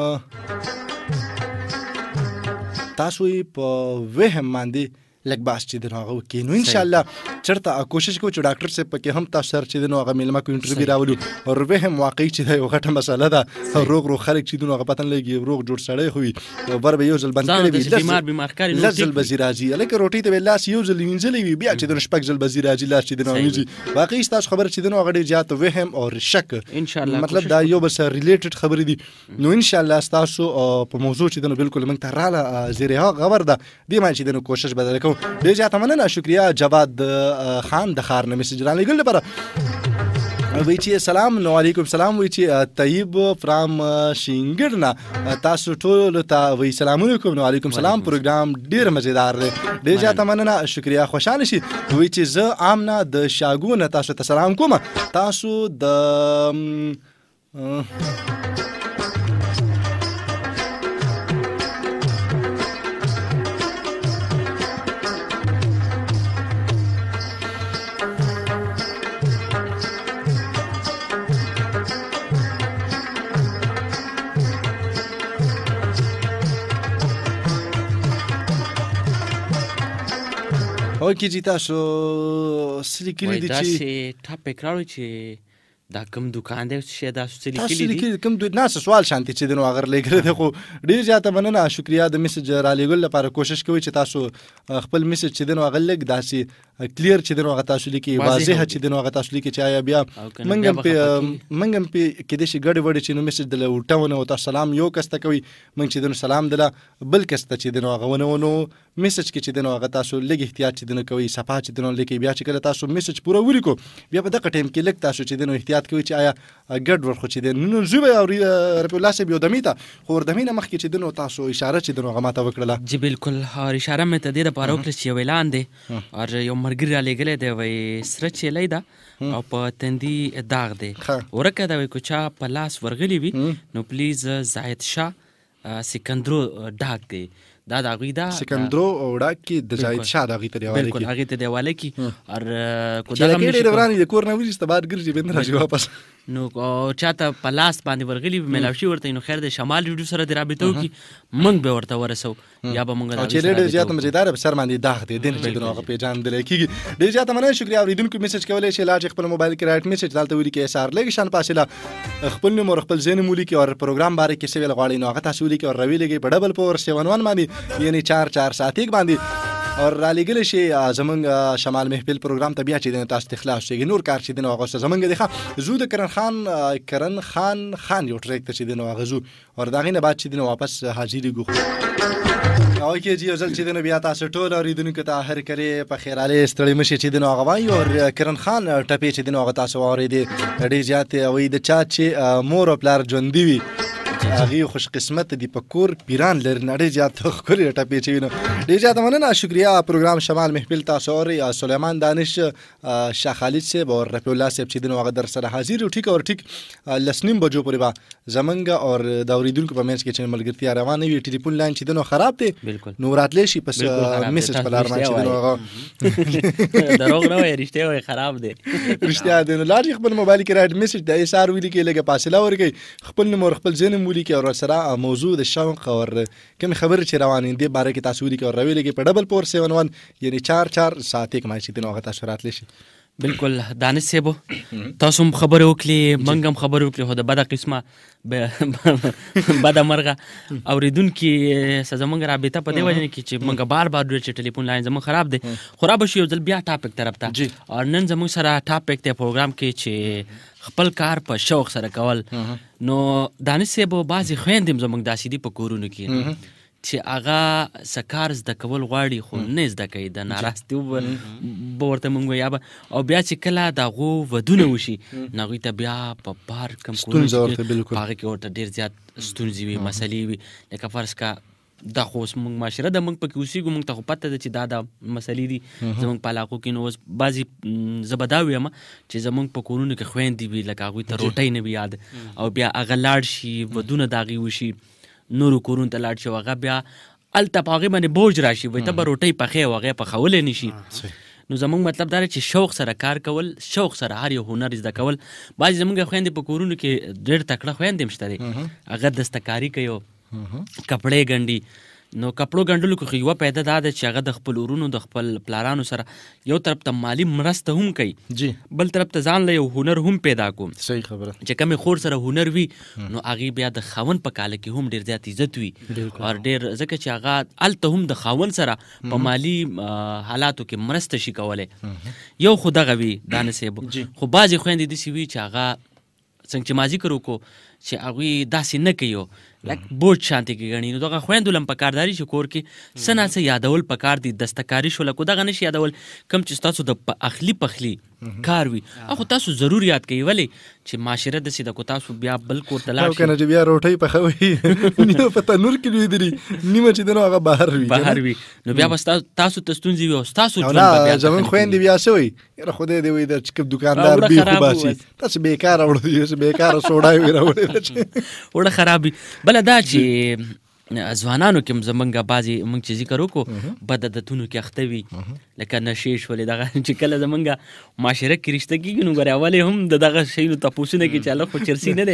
وهم باندې لګ باس چې دغه کې نو ان شاء الله چرته کوشش کوو چې ډاکټر صاحب پکې هم تاسو سره چې دغه میلمه کو انټرویو راولو او وهم واقعي چې دا یو غټه مسله ده روغ خلک چې دغه پتن لګي روغ جوړ سړی خو بر به یو ځل بند کړی بیمار کاری لزل بزیر راځي لکه روټي ته لاس یو ځل وینځلې وي بیا چې د شپږ ځل بزیر راځي لاس چې دغه وینځي واقعي تاسو خبر چې دغه غړي زیات وهم او شک ان شاء الله مطلب دا یو بس ریلیټډ خبرې دي نو ان شاء الله تاسو په موضوع چې دغه بالکل موږ ته رااله زیره خبر ده دی ما چې دغه کوشش بدل کوم ډیر زیات مننه شکریا جواد خان د خار نه میسج را لګل لپاره وی چې سلام نو علیکم سلام وی چې طیب فرام شینګرنا تاسو ټول ته وی سلام علیکم نو علیکم سلام پروګرام ډیر مزیدار دی ډیر زیات مننه شکریا خوشاله شي وی چې زه آمنه د شاګو نه تاسو ته سلام کوم تاسو د او کې چې تاسو سلی کړی دي چې ټاپک راوړي چې دا کوم دکان دی چې دا څه تاسو لیکلي دي لیکلي کوم نه سوال شانتي چې دنو اگر لګره دی خو ډیر زیاته مننه شکریا د میسج را لګول لپاره کوشش کوي چې تاسو خپل میسج چې دنو اغل لګ داسي کلیر چې دنو تاسو لیکي واضح چې دنو تاسو لیکي چې آیا بیا منګم په کې د شي ګډ وډ چې نو میسج دل وټاونه او تاسو سلام یو کسته کوي من چې دنو سلام دل بل کسته چې دنو غونه ونو میسج کې چې دنو تاسو لګ احتیاط چې دنو کوي صفه چې دنو لیکي بیا چې کله تاسو میسج پوره ولیکو بیا په دغه ټیم کې لګ تاسو چې دنو احتیاط کوي چې آیا ګډ ورخو چې د نن زوی او رب الله سي بيودميتا خو ردمینه مخکې چې دنو تاسو اشاره چې دنو غماته وکړه جی بالکل اشاره مې ته د پاره وکړه چې ویلان دي او یو مرګ را لګلې دی وای سره چې لیدا او په تندي داغ دی ورکه دا وای کوچا په لاس ورغلی وي نو پلیز زاهد شاه سکندرو ډاک دی دا دا غوی دا سکندرو او ډاک کی د زاهد شاه دا غی ته دیواله کی بالکل هغه ته دیواله کی اور کو دا کې د ورانی د کور نه ویل استباد ګرځي بند راځي واپس نو چاته پلاس باندې ورغلی ملاوشي ورته نو خیر د شمال ویډیو سره د رابطو کی منګ به ورته ورسو یا به منګ او چې ډېر زیات مزیدار به سر باندې داغ دی دین چې دغه پیجان دل کیږي ډېر زیات مننه شکریا اوریدونکو میسج کولای شي لاج خپل موبایل کې رائټ میسج دالته وری کې SR لګی شان پاسله خپل نمبر خپل زین مولی کې او پروګرام باره کې سویل غواړي نو هغه تاسو وری کې او روي لګي په ډبل پاور 71 باندې یعنی 4471 باندې اور را لګل شي زمونږ شمال محفل پروګرام ته بیا چې تاسو تخلاص شي نور کار چې دنو غوسه زمونږ دغه زو د کرن خان یو ټریک ته چې دنو غزو اور دا غینه بعد چې دنو واپس حاضری ګو او کې جی ځل چې دنو بیا تاسو ټول اوریدونکو ته هر کړي په خیراله ستړي مشي چې دنو غوای او کرن خان ټپی چې دنو غو تاسو اوریدي ډېر زیات وي د چا چې مور او پلار ژوند دی هغه خوش قسمت دي پکور پیران لر نړۍ زیات خوري ټپی چې نو ډېر زیات مننه شکریا پروګرام شمال محفل تاسو او سليمان دانش شاه خالد صاحب او رفیع الله صاحب چې دنو هغه در سره حاضر ټیک اور ټیک لسنیم بجو پورې با زمنګ اور د اوریدونکو په منځ کې چې ملګرتیا روانه وي ټلیفون لاین چې دنو خراب دی نو راتلی شي پس میسج په لار باندې چې دنو هغه دروغ نه وي رښتیا وي خراب دی رښتیا دی نو لاج خپل موبایل کې راډ میسج د SR ویلي کې لګه فاصله ورګي خپل نمبر خپل زین مولی کې اور سره موضوع د شوق اور کوم خبر چې روانې دي باره کې تاسو ویلي کې اور روي لګي په ډبل پور 71 یعنی 4471 ما چې دنو هغه تاسو راتلی شي بالکل دانش صاحب تاسو خبر وکړي منګم خبر وکړي هو د بده قسمه بده مرغه اوریدونکو سزمنګ رابطه په دی وجه کې چې منګ بار چې ټلیفون لاین زمو خراب دی خراب شي ځل بیا ټاپک طرف ته او نن زمو سره ټاپک ته پروګرام کې چې خپل کار په شوق سره کول نو دانش صاحب بازي خويندم زمنګ داسې دی په کورونو کې چې هغه سکار زده کول غواړي خو نه زده کوي د ناراستي ورته مونږ یا او بیا چې کله دغه ودونه وشي نو ته بیا په بار کم کول هغه کې ورته ډیر زیات ستونزې وي مسلې وي لکه فرض کا دا خو موږ معاشره د موږ پکې اوسېږو موږ ته خو پته ده چې دا مسلې دي زموږ په علاقو کې نو اوس بعضې زه به دا ویم چې زموږ په کورونو کې خویندې وي لکه هغوی ته روټۍ نه وي یاد او بیا هغه لاړ شي ودونه د هغې وشي نورو کورونو ته لاړ شي هغه بیا هلته په هغې باندې بوج را شي وایي ته به روټۍ پخې او هغې پخولی نه شي نو زموږ مطلب دا چې شوق سره کار کول شوق سره هر یو هنر زده کول بعضې زموږ خویندې په کورونو کې ډېر تکړه خویندې هم شته دی هغه دستکاري کوي کپړې ګنډي نو کپړو ګنډلو کې یوه پیدا دا ده چې هغه د خپل ورونو د خپل پلارانو سره یو طرف ته مالی مرسته هم کوي بل طرف ته ځان له یو هنر هم پیدا کوم صحیح خبره چې کومې خور سره هنر وي نو هغې بیا د خاوند په کاله کې هم ډېر زیات عزت وي او ډېر ځکه چې هغه هلته هم د خاوند سره په مالي حالاتو کې مرسته شي کولی یو خو دغه وي دانه صاحب خو بعضې خویندې داسې وي چې هغه څنګه چې ما ذکر وکړو چې هغوی داسې نه کوي لکه بوج شانتي کې ګڼي نو دغه خویندو لم پکارداري چې کور کې څه نه څه یادول پکار دي دستکاري شو لکه دغه نشي یادول کم چې ستاسو د اخلي پخلي کار وي خو تاسو ضرور یاد کوي ولې چې معاشره داسې ده کو تاسو بیا بل کور ته لاړ شئ کنه چې بیا روټۍ پخوي نیمه په تنور کې لوېدلي نیمه چې دنو هغه بهر وي نو بیا به تاسو ته ستونزې وي او ستاسو ژوند به بیا زموږ خویندې بیا څه وایي یاره خدای دې وایي دا چې کوم دوکاندار بیخو باسي تاسو بیکاره وړو بیکاره سوډای وي راوړی وړه خراب وي بله دا چې ځوانانو کې زمونږ بعضې مونږ چې ذکر وکړو بد عادتونو کې اخته وي لکه نشې شولې دغه چې کله زمونږ معاشره کې رشته کېږي نو ګورې اول هم د دغه شیانو تپوسونه کوي چې هلک خو چرسي نه دی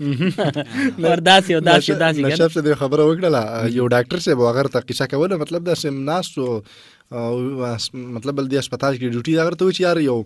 ور داسې او داسې نشب څه دې خبره وکړله یو ډاکټر صاحب هغه ته قصه کوله مطلب داسې ناست و مطلب بل دی اسپتال کې ډیوټي هغه ته وایي چې یار یو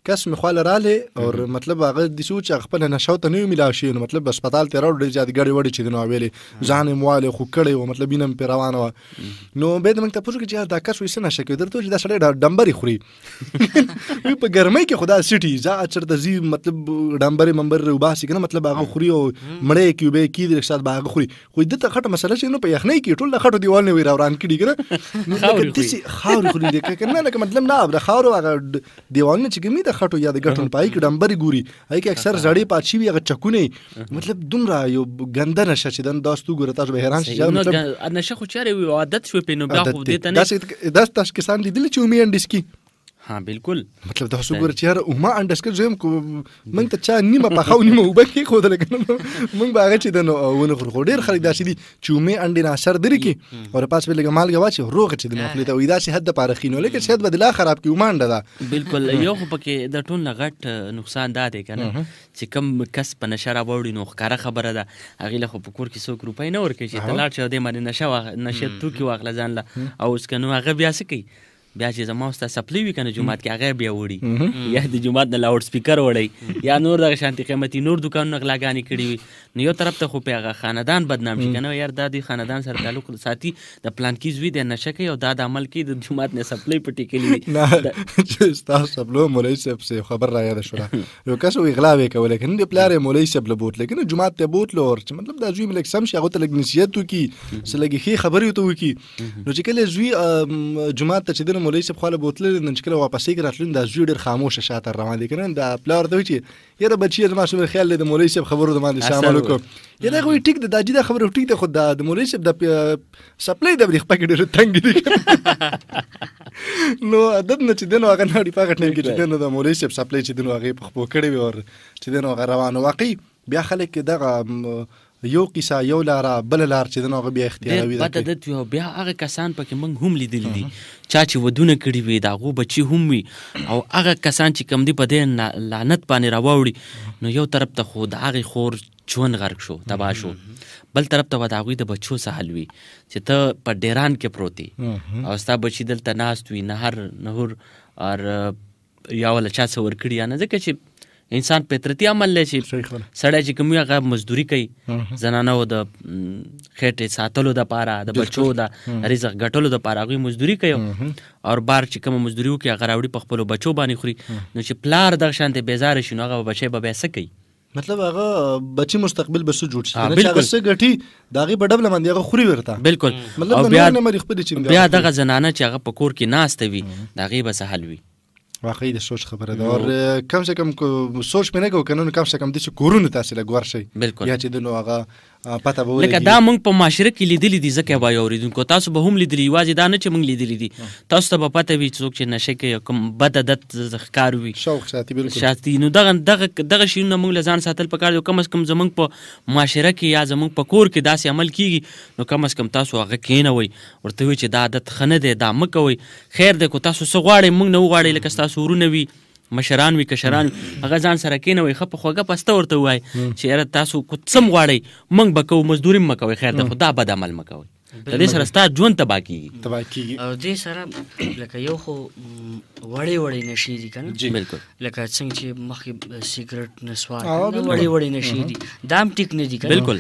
کس مې خواله رالی او مطلب هغه داسې و چې خپله نشه ته نه وي میلاو شوي، نو مطلب هسپتال ته یې راوړو، ډېرې زیاتې ګډې وډې چې دی نو ویلې ځان یې موالی خو کړی و، مطلب وینه مې پرې روانه وه. نو بیا د موږ تپوس وکړو چې یار دا کس وایي څه نشه کوي؟ درته وایي چې دا سړی ډمبرې خوري. وایي په ګرمۍ کې خو دا سټي ځه چېرته ځي مطلب ډمبرې ممبرې وباسي که نه مطلب هغه خوري او مړی یې کي اوبه یې کي لږ ساعت به هغه خوري. خو دته خټه مسله چې نو په یخنۍ کې ټول د خټو دیوالونه وي راوران کړي که نه خاورې خوري دی که نه لکه مطلب نه د خاورو هغه دیوالونه چې کومي د خټو یا د ګټو په هغې کې ډمبرې ګوري، هغې کې اکثر زړې پات شوي هغه چکونه مطلب دومره یو ګنده نشه چې دا ستو ګوره تاسو به حیران شئ. نشه خو چارې وي عادت شوې پې نو بیا خو دې ته نه داسې تاسو کسان لیدلي چې اومې انډې څکي؟ ها بالکل مطلب تاسو ګوره چې یاره اومه انډه څکه زه یم موږ ته چا نیمه پخه او نیمه اوبه کېښودله که نه موږ به هغه چې دی نو ونه خورو. خو ډېر خلک داسې دي چې اومې انډې نه اثر درې کړي او پاس پرې لږه مالګه واچي روغه چې دی نو خولې ته وایي دا صحت دپاره ښي نو لیکن صحت به د لا خراب کړي. اومه انډه ده بالکل. یو خو پکې د ټول نه غټ نقصان دا دی که نه چې کوم کس په نشه راوړي نو ښکاره خبره ده هغې له خو په کور کې څوک روپۍ نه ورکوي چې ته لاړ شې او دې باندې نشه توکي واخله ځان له او اوس که نو هغه بیا څه کوي بیا چې زما ستا سپلی وي که نه جومات کې هغه بیا وړي یا د جومات نه لاوډ سپیکر وړی یا نور دغه شانتي قیمتي نور دوکانونه غلاګانې کړي وي. نو یو طرف ته خو پې هغه خاندان بدنام شي که نه یار دا د خاندان سره تعلق ساتي د پلانکي زوی دی نشه کوي او دا د عمل کوي د جومات نه سپلی پټې کړي وي. چې ستاسو سپلو مولوي صاحب سے خبر را یاده شوله یو کس وایي غلا به یې کولی که نه د پلار یې مولوي صاحب له بوتلی که نه جومات ته بوتلو اور چې مطلب دا زوی مې لږ سم شي هغو ته لږ نصیحت وکړي څه لږې ښې خبرې ورته وکړي. نو چې کله زوی جومات ته چې دی نو مولوي صاحب خواله بوتله نن چې کله واپسې کې راتلون دا زوی ډېر خاموشه شاته روان دی که نه دا پلار ورته وایي چې یاره بچیه زما څومره خیال دی د مولوي صاحب خبرو د باندې عمل وکړو. یا دا وایي ټیک ده دا جي دا خبره ټیک ده خو د مولوي صاحب د سپلی د برېښنا کې ډېر تنګ دي نو عادت نه چې دی نو هغه ناړي په هغه ټایم کې چې دی نو د مولوي صاحب سپلی چې دی نو هغې په خپو کړې وي او چې دی نو هغه روانه واقعي بیا خلک دغه یو قصه یو لاره بل لار چې د هغه بیا اختیاروي بد عادت وي او بیا هغه کسان پکې موږ هم لیدلي دي چا چې ودونه کړي وي د هغو بچي هم وي او هغه کسان چې کوم دي په دې لعنت باندې راواوړي نو یو طرف ته خو د هغې خور ژوند غرق شو تباه شو بل طرف ته به د هغوی د بچو سهل وي چې ته په ډیران کې پروت او ستا بچي دلته ناست وي نهر نهور اور یا ولا چا څه ورکړي یا نه ځکه چې انسان فطرتي عمل دی چې سړی چې کوم وي هغه مزدوري کوي زنانو د خېټې ساتلو دپاره د بچو د رزق ګټلو دپاره هغوی مزدوري کوي او بار چې کومه مزدوري وکړي هغه راوړي په خپلو بچو باندې خوري نو چې پلار دغه شانتې بیزاره شي نو هغه بچی به بیا څه کوي مطلب هغه بچی مستقبل به څه جوړ شي چې هغه څه ګټي د هغې په ډبله باندې هغه خوري ورته بالکل مطلب بیا دغه زنانه چې هغه په کور کې ناسته وي د هغې به څه حل وي. واقعي د سوچ خبره ده او کم سے کم سوچ پې نه کوو که نه کم سے کم داسې کورونو تاسې لږ ورشئ بالکل یا چې د نو هغه پته به لکه دا موږ په معاشره کې لیدلي دي ځکه وایي اورېدونکو تاسو به هم لیدلي یوازې دا نه چې موږ لیدلي دي تاسو ته به پته وي څوک چې نشه کوي کوم بد عادت ښکار وي شوق ساتي بالکل ساتي نو دغه شیونه موږ له ځان ساتل پکار دي کم از کم زموږ په معاشره کې یا زموږ په کور کې داسې عمل کیږي نو کم از کم تاسو هغه کښېنوئ ورته وایي چې دا عادت ښه نه دی دا مه کوئ خیر دی که تاسو څه غواړئ موږ نه وغواړئ لکه ستاسو ورونه وي مشران وي کشران هغه ځان سره کېنوئ ښه په خوږه پسته ورته ووایئ چې یاره تاسو که څه م غواړئ موږ به کوو مزدوري م مه کوئ خیر دی خو دا بد عمل مه کوئ د دې سره ستا ژوند تباه کېږي او دې سره لکه یو خو وړې نشې دي که نه بالکل لکه څنګه چې مخکې سیګرټ نسوار وړې نشې دي دا هم ټیک نه دي که بالکل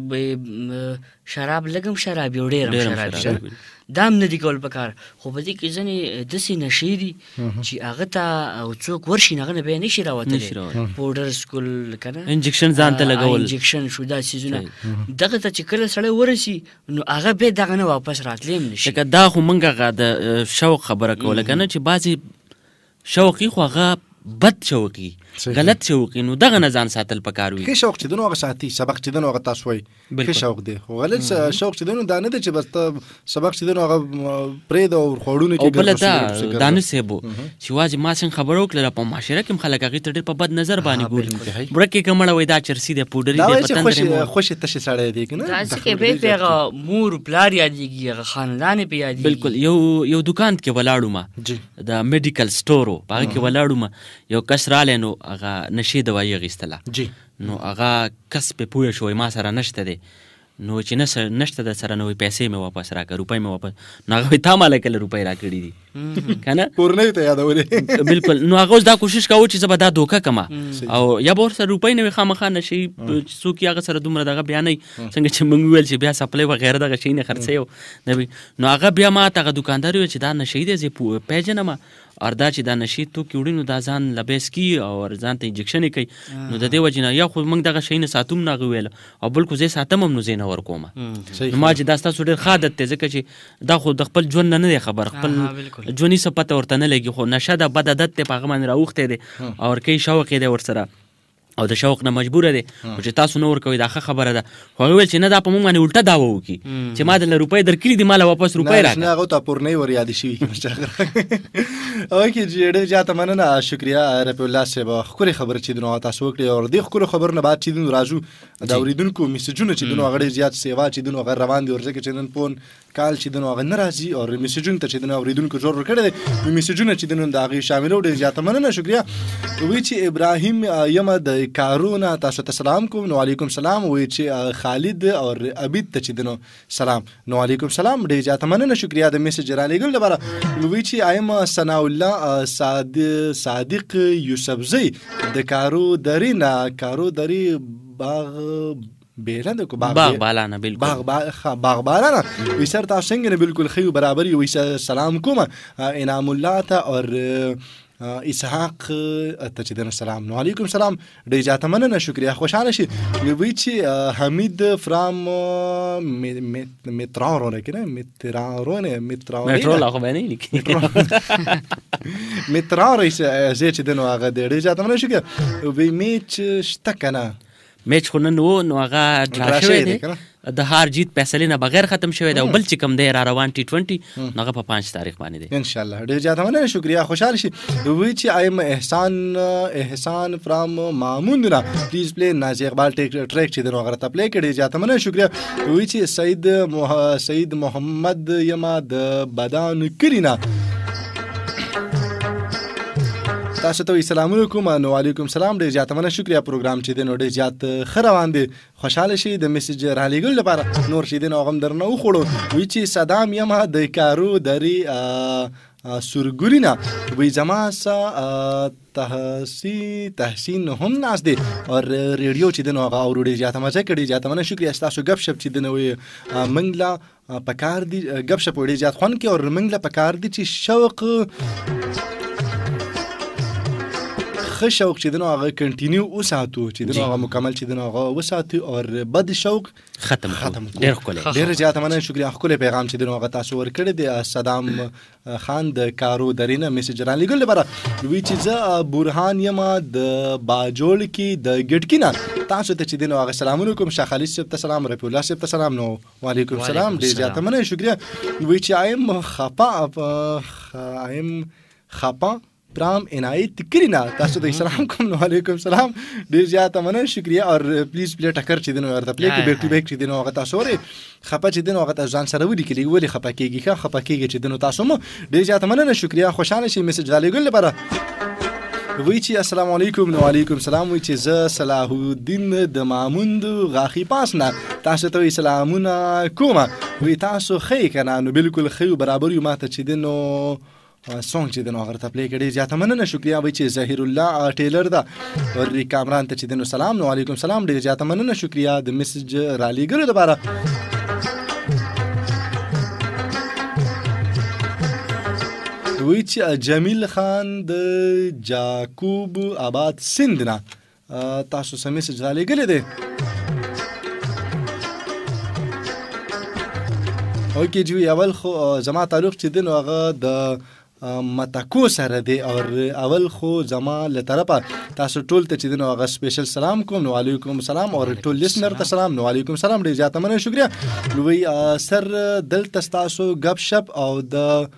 شراب لږ هم شراب یو ډېر هم شراب دا هم نه دي کول پکار خو په دې کې ځینې داسې نشې دي چې هغه ته څوک ورشي نه هغه نه بیا نشي راوتلی پوډر سکول که نه انجکشن ځان ته لګول انجکشن شو دا څیزونه دغه ته چې کله سړی ورسي نو هغه بیا دغه نه واپس راتلی هم نشي لکه دا خو موږ هغه د شوق خبره کوله که نه چې بعضې شوقي خو هغه بد شوقي غلط شوقي نو دغه نه ځان ساتل پکار وي ښه شوق چې دی نو هغه ساتي سبق چې دی نو هغه تاسو وایي ښه شوق دی خو غلط شوق چې دی نو دا نه دی چې بس ته سبق چې دی نو هغه پرېږده او خوړونه کې او بله دا دانش صاحب چې واځي ما څنګه خبره وکړله په معاشره کې هم خلک هغې ته ډېر په بد نظر باندې ګوري بړک یې که مړه وایي دا چرسي دی پوډري دی خوشې تشې سړی دی که نه داسې کې بیا پې هغه مور پلار یادېږي هغه خاندان یې پې یادېږي بالکل یو دوکان کې ولاړو ما د میډیکل سټور و په هغه کې ولاړو ما یو کس رالی نو هغه نشې دوایي اخیستله نو هغه کس پې پوه شوی ما سره نشته دی نو چې نشته د سره نو پیسې مې واپس راکړه، روپۍ مې واپس. نو هغه تا ماله کله روپۍ راکړي دي کنه کورنۍ ته یادولې. بالکل. نو هغه اوس دا کوشش کوي چې زه به دا دوکه کما او یا به ورسره روپۍ نه وي خامخا نشي څوک یې هغه سره دومره دغه بیا نه څنګه چې موږ ویل چې بیا سپلای وغیره دغه شي نه خرڅوي نو هغه بیا ما ته هغه دوکاندار ویل چې دا نشي دی زه پیژنم اور دا چې دا نشي توکي وړي نو دا ځان لبیس کی او ځان ته انجکشن کوي نو د دې وجې نه یا خو موږ دغه شی نه ساتوم نه ویل او بلکې زه ساتم هم نو زه نه ورکوم. نو ما چې دا ستاسو ډېر ښه عادت دی ځکه چې دا خو د خپل ژوند نه دی خبر، خپل ژوندي څه پته ورته نه لګي، خو نشه ده بد عادت دی په هغه باندې راوښتی دی او ورکوي شوق یې دی ورسره او د شوق نه مجبوره دی خو چې تاسو نه ورکوئ دا ښه خبره ده. خو هغه ویل چې نه دا په موږ باندې الټه دعوه وکړي چې ما دله روپۍ درکړي دي ماله واپس روپۍ راکړه. نه هغه ته پورنۍ ور یادې شوي اوکې جی ډېر زیاته مننه شکریه رفیع الله صاحب ښکلې خبرې چې دنو تاسو وکړې او دې ښکلو خبرو نه بعد چې دنو راځو د اورېدونکو میسجونه چې دنو هغه ډېر زیات سیوا چې دنو هغه روان دي ورځکه چې نن فون کال چې دنو هغه نه راځي او میسجونه ته چې دنو اورېدونکو جوړ ورکړی دی نو میسجونه چې دنو د هغې شاملو ډېر زیاته مننه شکریه. وایي چې ابراهیم یم د کارونه تاسو ته سلام کوم. نو علیکم سلام. وایي چې خالد او عبید ته چې دنو سلام. نو علیکم سلام ډېر زیاته مننه شکریه د میسج رالیږلو لپاره. وایي چې ایم ثناء الله صادق یوسفزی د کارو درې نه کارو درې باغ بیرند کو باغ بالانه بالکل باغ بالانه وی سر تاسو څنګه بالکل خیو برابر وی سلام کوم انعام الله ته اور اسحاق ته چې دنه سلام. نو علیکم سلام ډېر زیاته مننه شکریه خوشحاله شي. وی چې حمید فرام مترارونه کنه مترو خو باندې لیکي مترار زه چې دنه هغه ډېر زیاته مننه شکریه. وی میچ شته کنه میچ خو نن و نو هغه ډرا شوی دی د هار جیت فیصلې نه بغیر ختم شوی دی او بل چې کوم دی را روان T20 نو هغه په 5 تاریخ باندې دی ان شاء الله. ډېر زیاته مننه شکریه خوشحاله شي. وی چې ایم احسان فرام ماموندنا پلیز پلی نازی اقبال ټریک چې دنو غره ته پلی کړي زیاته مننه شکریه. وی چې سید محمد یما د بدان کرینا تاسو ته سلام علیکم. نو علیکم سلام ډېر زیاته مننه شکریه. پروګرام چې دی نو ډېر زیات ښه روان دی خوشحاله شي د میسج رالیږلو لپاره نور چې دی نو هغه هم درنه وخوړو. وایي چې صدام یم د کارو درې سورګورینا وی زما سا تحسین هم ناس دی اور ریډیو چې دی نو هغه اورو ډېر زیاته مزه کړي زیاته مننه شکریه. ستاسو گپ شپ چې دی نو منګله پکار دی گپ شپ ډېر زیات خوند کوي اور منګله پکار دی چې شوق ښه شوق چې دنو هغه کنټینیو وساتو چې دنو هغه مکمل چې دنو هغه وساتو او بد شوق ختم ډېر ښکلی ډېر زیاته مننه شکریه. ښکلی پیغام چې دنو هغه تاسو ورکړی دی صدام خان د کارو درې نه میسج رالیږلو لپاره. وایي چې زه برهان یم د باجوړ کې د ګډکي نه تاسو ته چې دنو هغه سلام علیکم شاه خالد صاحب ته سلام رفیع الله صاحب ته سلام. نو وعلیکم سلام ډېر زیاته مننه شکریه. وایي چې ایم خپا برام عنایت کرینا تاسو ته سلام کوم. نو علیکم سلام ډېر زیاته مننه شکریه. اور پلیز پلی ټکر چې دنو ورته پلی کې بیک ټو بیک چې دنو هغه تاسو ورې خپه چې دنو هغه تاسو ځان سره ودی کلی ولې خپه کېږي چې دنو تاسو مو ډېر زیاته مننه شکریه خوشحاله شي میسج رالیږلو لپاره. وایي چې السلام علیکم. نو علیکم سلام. وایي چې زه صلاح الدین د ماموند غاخي پاس نه تاسو ته سلامونه کوم. وایي تاسو ښه کنه نو بالکل ښه برابر یو ماته چې دنو سونګ چې دنو هغه ته پلی کړي زیاته مننه شکریه. وایي چې ظهیر الله ټیلر دا اور کامران ته چې دنو سلام. نو علیکم سلام ډېر زیاته مننه شکریه د میسج رالیږلو لپاره. وایي چې جمیل خان د جاکوب آباد سند نه تاسو سم میسج رالیږلی دی. اوکې جوی اول خو زما تعلق چې دی نو هغه د متکو سره دی اور اول خو زما له طرفه تاسو ټول ته چې دی نو هغه سپیشل سلام کوم. نو علیکم سلام اور ټول لیسنر ته سلام. نو علیکم سلام ډېر زیاته مننه شکریه. نو وی سر دلته ستاسو گپ شپ او د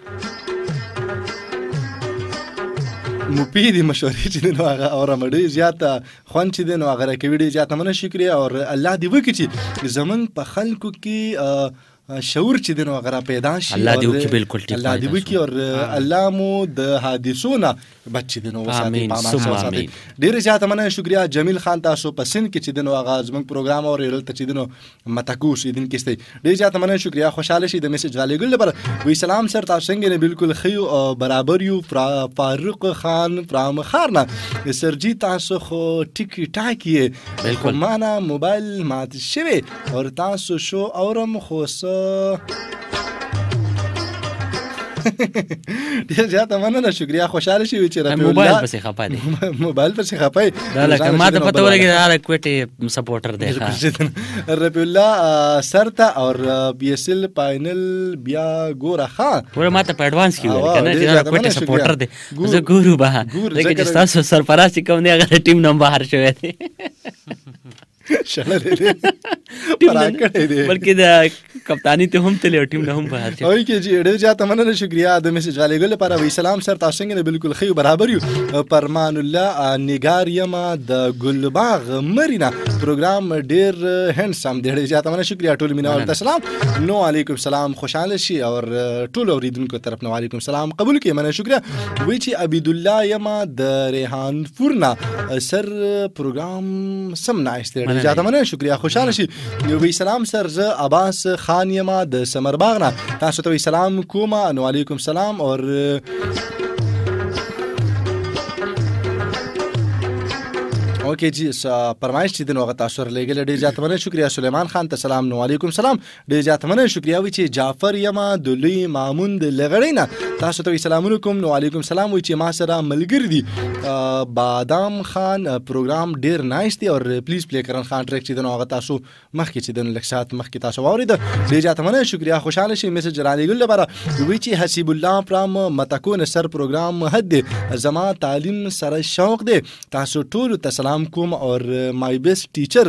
مفیدې مشورې چې دی نو هغه اورم ډېر زیاته خوند چې دی نو هغه راکوي ډېر زیاته مننه شکریه. اور الله دې وکړي چې زمونږ په خلکو کې شعور چې دی نو هغه را پیدا شي الله دې وکړي بالکل ټیک الله دې وکړي او الله مو د حادثو نه بچ چې دی نو وساتي ډېرې زیاته مننه شکریا جمیل خان تاسو په سند کې چې دی نو هغه زموږ پروګرام اورېدل ته چې دی نو متکو اوسېدونکي ستئ ډېرې زیاته مننه شکریا خوشحاله شي د میسج غالېګل لپاره وی سلام سر تاسو څنګه نه بالکل ښه یو برابر یو فاروق خان فرام ښار نه سرجي تاسو خو ټیکي ټاکي بالکل معنا موبایل مات شوی او تاسو شو اورم خو ډېر زیاته مننه شکریا خوشحاله شي چې رفیع الله موبایل پسې خپه دی موبایل پسې خپه دا لکه ما ته پته ولګي دا کوټه سپورټر دی رفیع الله سرته اور بي اس ال فائنل بیا ګوره ښه ګوره ما ته په اډوانس کې ویل کنه چې دا کوټه سپورټر دی زه ګورو به لکه چې تاسو سرفراز کوم دی هغه ټیم نوم بهر شوی دی بلکې د کپتانی ته هم تللی او ټیم نه هم بهر شي اوی کې چې ډېر زیاته مننه شکریا د میسج غالېګل لپاره وی سلام سر تاسو څنګه بالکل ښه برابر یو پرمان الله نگار یما د ګلباغ مرینا پروګرام ډېر هندسم ډېر زیاته مننه شکریا ټول مینوال ته سلام نو علیکم سلام خوشاله شي او ټول اوریدونکو طرف نو علیکم سلام قبول کې مننه شکریا وی چې عبید الله یما د ریحان پورنا سر پروګرام سم نایسته زیاته مننه شکریا خوشاله شي وی سلام سر ز عباس خان یما د سمر باغ نه تاسو ته سلام کوم نو علیکم سلام اور اوکې جی پرمایش چې د نوغه تاسو لګل ډېر زیات مننه شکریا سلیمان خان ته سلام نو علیکم سلام ډېر زیات مننه شکریا وی چې جعفر یما د لوی مامون د لغړینا تاسو ته سلام علیکم نو علیکم سلام وی چې ما سره ملګری دي بادام خان پروګرام ډېر نایس دی او پلیز پلی کرن خان ټریک چې د نوغه تاسو مخکې چې د لکسات مخکې تاسو واورید ډېر زیات مننه شکریا خوشاله شي میسج رالېګل لپاره وی چې حسیب الله پرام متکو نصر پروګرام حد زما تعلیم سره شوق دی تاسو ټول ته سلام کوم اور مای بیسٹ ټیچر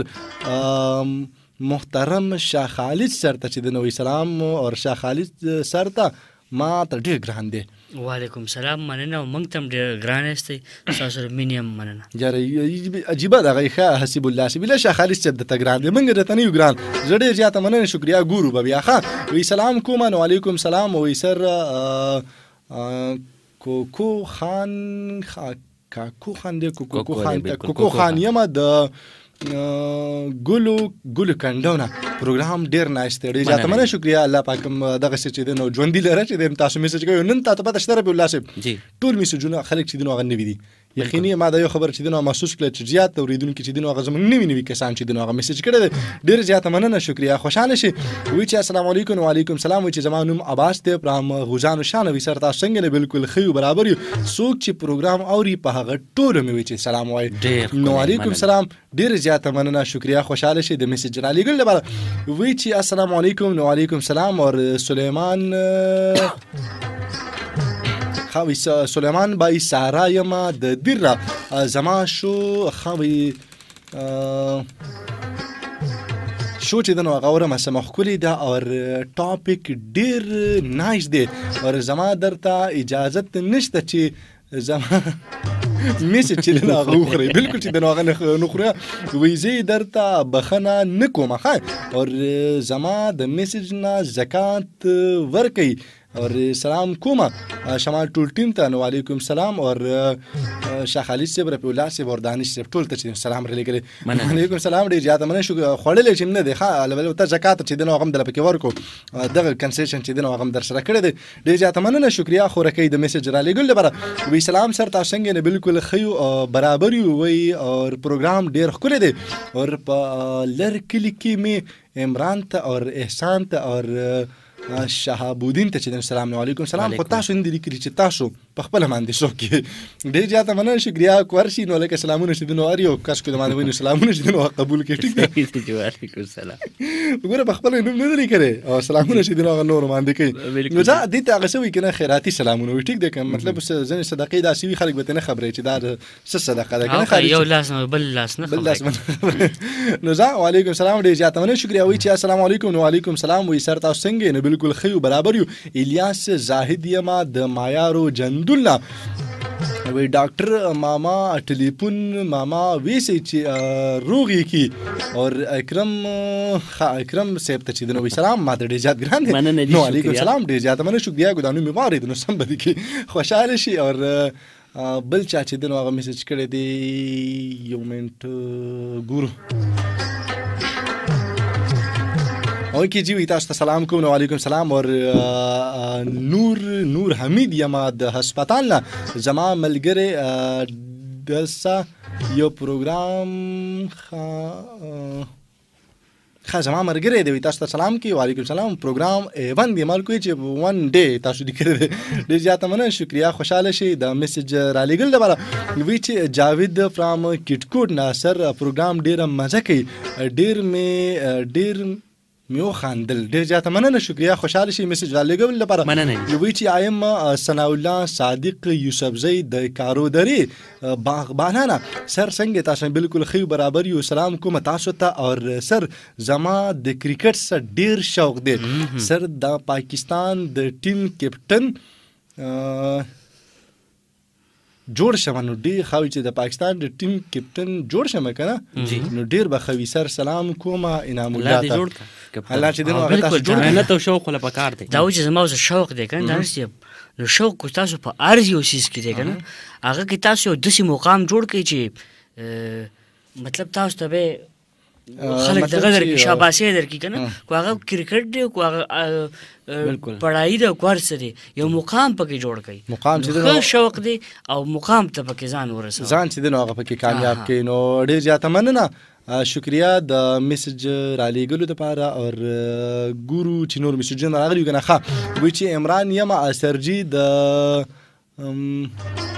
محترم شاه خالد سر ته چې د نوې سلام اور شاه خالد سر ته ما ته ډېر ګران دی وعلیکم سلام مننه او موږ ته هم ډېر ګران یاستئ ستاسو مینیم مننه یاره عجیبه دغه ښه حسیب الله سبیله شاه خالد صاحب درته ګران دی موږ درته نه یو ګران زه ډېر زیاته مننه شکریا ګورو به بیا ښه وی سلام کوم نو علیکم سلام وی سر کوکو خان کوکو خان یما د ګلو کندونه پروګرام ډیر نایس دی ډیر زیاته مننه شکریا الله پاک دغه څه چې دی نو ژوندي لره چې تاسو میسج کوئ نن تاسو پته شته رب الله صاحب ټول میسجونه خلک چې دی نو غنوي دي یقیني ما دا یو خبر چې دی نو محسوس کړ چې زیات اوریدونکو چې دی نو غزم نوي کسان چې دی نو غو میسج کړي ډیر زیاته مننه شکریا خوشاله شي وی چې السلام علیکم وعلیکم سلام وی چې زمانوم عباس ته پرام غوزان شان وی سر تاسو څنګه بالکل خیو برابر یو څوک چې پروګرام اوري په هغه ټول مې وی چې سلام وای نو علیکم سلام ډیر زیاته مننه شکریا خوشاله شي د میسج را لګل لپاره وی چې السلام علیکم وعلیکم سلام اور سلیمان خوي سلیمان بای سارا یما د دیره زما شو خوي شو چې دنو غوړه ما سمخ کولې دا اور ټاپک ډیر نایس دی اور زما درته اجازه نشته چې زما میسج چې نه غوخري بالکل چې نه غنخره ویزه درته بخنه نکوم ښه اور زما د میسج نه زکات ورکي اور سلام کوما شمال ټول ټیم ته نو علیکم سلام اور شاه خالد صاحب رفیع الله صاحب اور دانش صاحب ټول ته سلام رلې کړي علیکم سلام ډیر زیاته مننه شو خړلې چې نه دی ښه لول ته زکات چې دنو غم در پکې ورکو دغه کنسیشن چې دنو غم در سره کړی دی ډیر زیاته مننه شکریا خو رکې د میسج را لګل لپاره وی سلام سر تاسو څنګه نه بالکل خیو برابر وي اور پروګرام ډیر خولې دی اور په لر کلی کې می عمران ته اور احسان ته اور شهاب الدین ته چې السلام علیکم سلام خو تاسو اندې لیکلي چې تاسو په خپل باندې شو کې ډېر زیاته مننه شکریا کوارشي نو لکه سلامونه شې دنو اریو کاش کو د باندې ویني سلامونه شې دنو قبول کې ټیک دی وعلیکم السلام وګوره په خپل نوم نه لیکره او سلامونه شې دنو نور باندې کوي نو ځا دې ته هغه شوی کنه خیراتی سلامونه وي ټیک دی کوم مطلب ځنه صدقې دا سی خلک به نه خبرې چې دا څه صدقه ده کنه یو لاس نه بل لاس نه نو ځا وعلیکم السلام ډېر زیاته مننه شکریا وی چې السلام علیکم نو علیکم السلام وی سر تاسو څنګه نه بالکل خیو برابر یو الیاس زاهد یما د مایارو جندولا وی ډاکټر ماما ټلیفون ماما ویسي چې روغي کی اور اکرم صاحب ته چې د نو سلام ماته ډیر زیات ګران دي نو علیکم سلام ډیر زیات مننه شکریہ ګدانو می واره د نو سم بدی کی خوشاله شي اور بل چا چې د نو هغه میسج کړی دی یو منټ ګورو اوکې جی وی تاسو ته سلام کوم وعلیکم سلام اور نور حمید یما د هسپتال نه زما ملګری دلسا یو پروګرام زما ملګری دی تاسو ته سلام کوي وعلیکم سلام پروګرام ایون دی مال کوي چې ون ډے تاسو دې کړی ډېر زیاته مننه شکریہ خوشاله شي د میسج را لېږل لپاره وی چې جاوید فرام کټکوټ نه سر پروګرام ډېره مزه کوي ډېر میو خاندل ډېر زیاته مننه شکریہ خوشاله شي میسج را لېږل لپاره مننه وی چې ایم ثنا الله صادق یوسفزی د کارو دري باغبانانه سر څنګه تاسو بالکل خو برابر یو سلام کوم تاسو ته اور سر زما د کرکټ سره ډېر شوق دی سر د پاکستان د ټیم کیپټن جوړ شمه نو ډېر خو چې د پاکستان د ټیم کیپټن جوړ شمه کنه نو ډېر به خوي سر سلام کوم انعام الله ته الله چې دنو هغه تاسو جوړ نه ته شوق ولا پکار دی دا چې زما شوق دی کنه نو شوق تاسو په ارزي او سیس کې دی کنه هغه کې تاسو د سي مقام جوړ کړئ چې مطلب تاسو ته به خلک د غدر کې شاباسي درکې کنه کو هغه کرکټ دی کو هغه پړای دی کو ورسره دی یو مقام پکې جوړ کړي مقام چې دنو شوق دی او مقام ته پکې ځان ورسوي ځان چې دنو هغه پکې کامیاب کړي نو ډېر زیاته مننه شکریہ د میسج را لېږلو دپاره اور ګورو چې نور میسجونه راغلي کنه ښه وی چې عمران یما سرجي د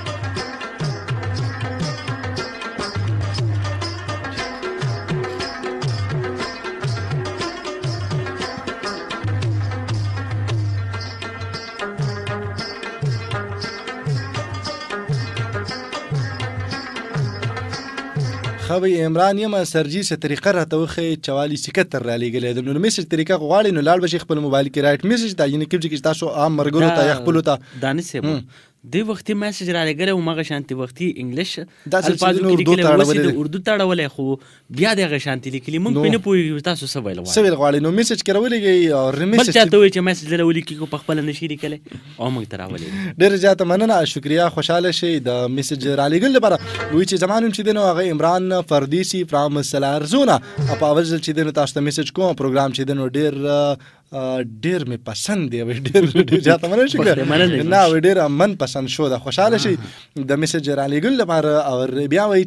خوي عمران یم سرجي سه طریقه راته وخی 4471 را لېږلی د نو میسج طریقه غواړي نو لاړ بشي خپل موبایل کې رائټ میسج ته یعنی کې تاسو عام مرګرو ته خپل ته دانش سه دی وختي میسج را لګره او مغه شانتي وختي انګلیش الفاظ کې لیکلي د اردو تاړولې خو بیا دغه شانتي لیکلي مونږ پینې پوي تاسو سوال غواړي نو میسج کړولې او میسج چاته وي چې میسج لولې کې په خپل نشي لیکل او موږ تراولې ډېر زیاته مننه شکریہ خوشاله شي د میسج را لګل لپاره وی چې زمانم چې دنو هغه عمران فردیسی فرام سلارزونا په اول ځل چې دنو تاسو ته میسج کوم پروګرام چې دنو ډېر می پسند دی ډېر زیاته مننه شکریہ نه ډېر من پسند شو دا خوشاله شي د میسج را لېږل لپاره او بیا وایي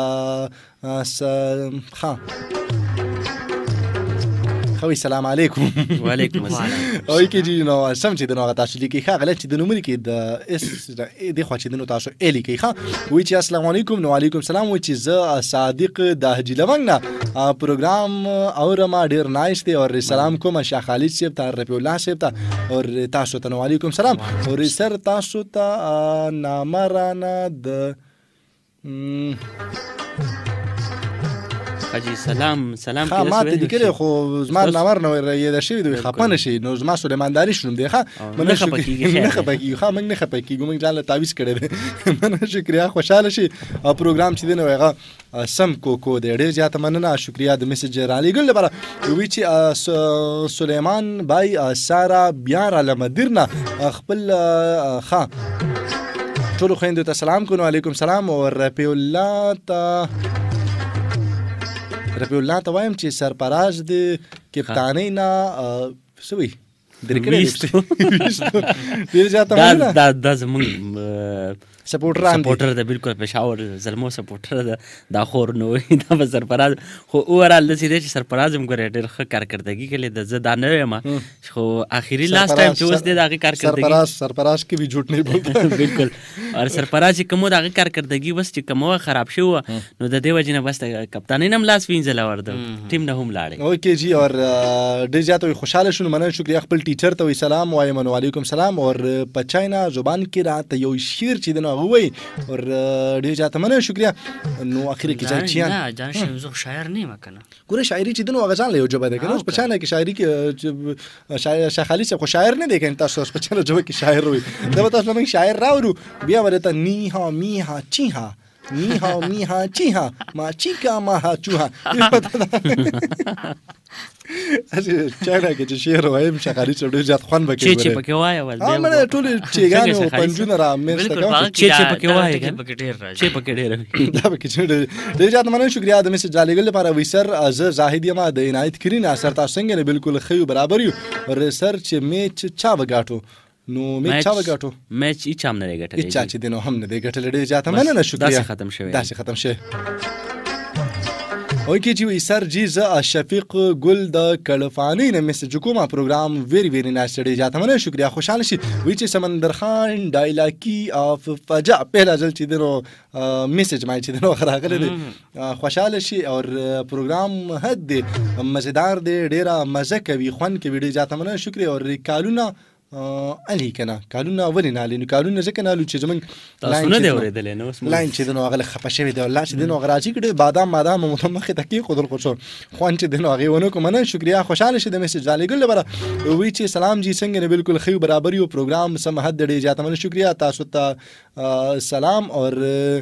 چې ها خوي سلام علیکم وعلیکم السلام اوکې جی نو سم چې دنو تاسو لیکي ښه غلط چې د نومر کې د اس د خو چې دنو تاسو الی کې ښه وی چې السلام علیکم نو علیکم السلام وی چې ز صادق د حجی لونګ نه پروګرام اورما ډیر نایس دی او سلام کوم شاه خالد صاحب ته رفیع الله صاحب ته او تاسو ته علیکم سلام او سر تاسو ته نامرانه د حاجی سلام ها ما ته لیکلی خو زما نامر نو یې شوی دی خپانه شي نو زما سلیمانداری شوم دی ښه من نه خپکیږي ښه من نه خپکیږم موږ ځان له تعویض کړی دی من شکریہ خوشاله شي او پروګرام چې دی نو هغه سم کو دی ډېر زیاته مننه شکریہ د میسج را لېږل لپاره وی چې سلیمان بای سارا بیا را لمدیرنا خپل ښه ټولو خویندو ته سلام کوم علیکم سلام او رفیع الله ته رفیع الله ته وایم چې سرپراز د کپتانۍ نه سوي ډېر زیاته مننه دا زموږ سپورټر د بالکل پېښور زلمو سپورټر دا خور نو دا به سرپراز خو اورال د سیده چې سرپراز هم ګورې ډېر ښه کارکردګي کوي د زه دا نه یم خو اخري لاست ټایم چې اوس دی د هغې کارکردګي سرپراز کې بھی جھوٹ نه بولتا بالکل او سرپراز چې کوم د هغې کارکردګي بس چې کومه خراب شوی وه نو د دې وجې نه بس د کپتانۍ نه هم لاس وینځلی ورده ټیم نه هم لاړې اوکې جی اور ډېر زیاته خوشحاله شو مننه شکریہ خپل ټیچر ته وایي سلام وایم وعلیکم سلام اور په چاینا زبان کې راته یو شعر چې دی نو ووایي او ډېر زیاته مننه شکریه. نو اخر کې چیان نه دانش زه شاعر نه یم کنه ګوره شاعري چې دنو غزان له یو جواب ده کنه اوس په چانه کې شاعري کې شیخ علي صاحب خو شاعر نه دی کنه تاسو په چانه جواب کې شاعر وي دا تاسو موږ شاعر راوړو بیا ورته نی ها می ها چی ها نی ها می ها چی ها ما چیکا ما ها چوها اسی چانه کې چې شعر وایم شیخ علي صاحب ډېر زیات خوان بکې چې پکې وای ول ها مړ ټول چیګانو او پنځونه را مېسته کوم چې پکې وای پکې ډیر راځي چې پکې ډیر دا پکې ډېر زیات مننه شکریہ د میسج جالګل لپاره ویسر از زاهد یم د عنایت کرین اثر تاسو څنګه نه بالکل خو برابر یو ریسرچ میچ چا وګاټو نو میچ چا وګاټو میچ هیڅ هم نه ګټل هیڅ چې دینو هم نه دی ګټل ډېر زیات مننه شکریہ دا ختم شوی اوکې چې وی سر جی ز شفیق ګل د کلفانی نه میسج کومه پروګرام ویری نایس ډېر زیات مننه شکریہ خوشاله شي وی چې سمندر خان ډایلاکی اف فجع پهلا ځل چې دینو میسج ما چې دینو راغله دي خوشاله شي او پروګرام حد مزیدار دی ډېر مزه کوي خوان کې ویډیو زیات مننه شکریہ او ریکالونه علی کنه کالونه ولې نه لینو کالونه ځکه نه لو چې زمنګ تاسو نه دی اورېدل نو لاین چې دنو هغه خپه شوی دی الله چې دنو غراچی کړي بادام متمخه تکي خودل خو خوان چې دنو هغه ونه کوم نه شکریہ خوشاله شه د میسج جالګل لپاره وی چې سلام جی څنګه نه بالکل خو برابر یو پروګرام سم حد ډېر زیات مننه شکریہ تاسو ته سلام اور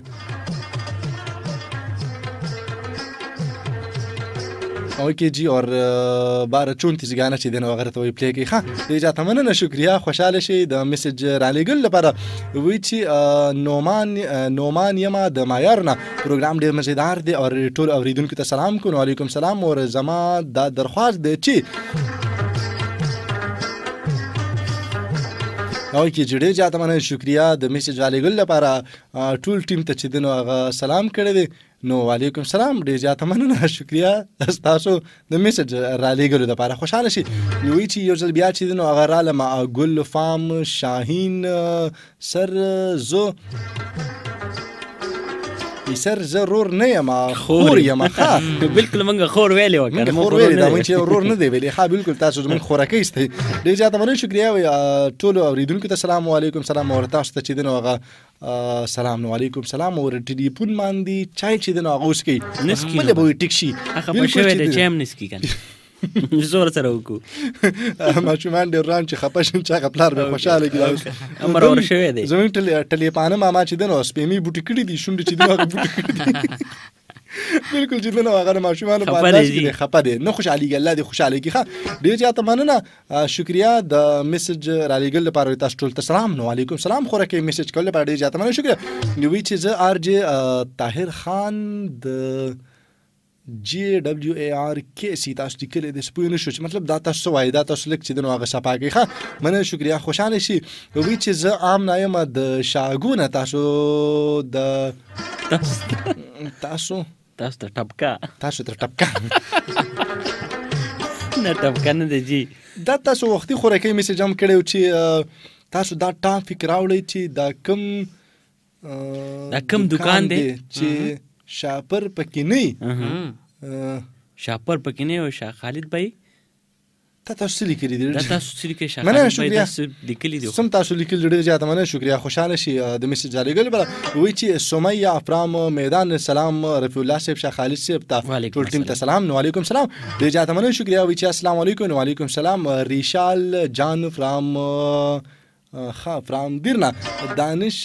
اوکې جی اور 12:34 غانا چې دنو غره ته وی پلی کوي ها ډېر زیات مننه شکریہ خوشاله شي د میسج رالېګل لپاره وی چې نومان یما د مایارنا پروګرام ډېر مزیدار دی او ټول اوریدونکو ته سلام کوم وعلیکم سلام اور زما د درخواست دی چې او کې جوړې جاته مننه شکریہ د میسج رالېګل لپاره ټول ټیم ته چې دنو هغه سلام کړی دی نو وعلیکم سلام ډېر زیات مننه شکریہ تاسو د میسج رالېګلو لپاره خوشاله شي وی چې یو ځل بیا چې دنو هغه راله ما ګل فام شاهین سر زو سر ضرور نه یم خور یم ها بالکل منګه خور ویلې وکړه خور ویلې دا مونږ چې ورور نه دی ویلې ها بالکل تاسو زموږ خوراکي استي ډېر زیات مننه شکریہ ټول اوریدونکو ته سلام علیکم سلام اور تاسو ته چې دنو هغه سلام علیکم سلام اور ټلیفون باندې چای چې دنو هغه اوس کې نسکی بل به ټیک شي هغه په شوی د چیم نسکی کنه زور سره وکړو ما شومان ډېر ران چې خپه شم چې خپلار به خوشاله کړي امر اور شوی دی زموږ ټلیفون ما چې دنو سپېمی بوټی کړی دي شونډې چې دنو بوټی کړی بالکل چې دنو هغه ما شومان په انداز کې خپه دي نو خوشالي الله دې خوشاله کی ښه ډېر زیات مننه شکریہ د میسج رالېګل لپاره تاسو ټول ته سلام نو علیکم سلام خورکه میسج کول لپاره ډېر زیات مننه شکریہ نو وی چې زه آر جی طاهر خان د GWARK سی تاسو لیکل د سپوینه شو چې مطلب دا تاسو وای دا تاسو لیک چې دنو هغه صفاګي ښه مننه شکریہ خوشاله شي وی چې زه عام نایم د شاګونه تاسو ته ټپکا نه ټپکا نه دی جی دا تاسو وختي خورکه میسج هم کړو چې تاسو دا ټاپک راوړی چې دا کم دکان دی چې شاپر پکې نه شاپر پکې نه او شاه خالد بھائی تاسو لیکلي دي دا تاسو لیکلي شاه خالد بھائی تاسو لیکلي دي سم تاسو لیکل ډېر زیات مننه شکریہ خوشاله شي د میسج جالګل بل وی چې سمیہ افرام میدان سلام رفیع الله صاحب شاه خالد صاحب ته ټول ټیم ته سلام نو علیکم سلام ډېر زیات مننه شکریہ وی چې السلام علیکم وعلیکم سلام ریشال جان فرام دیرنا دانش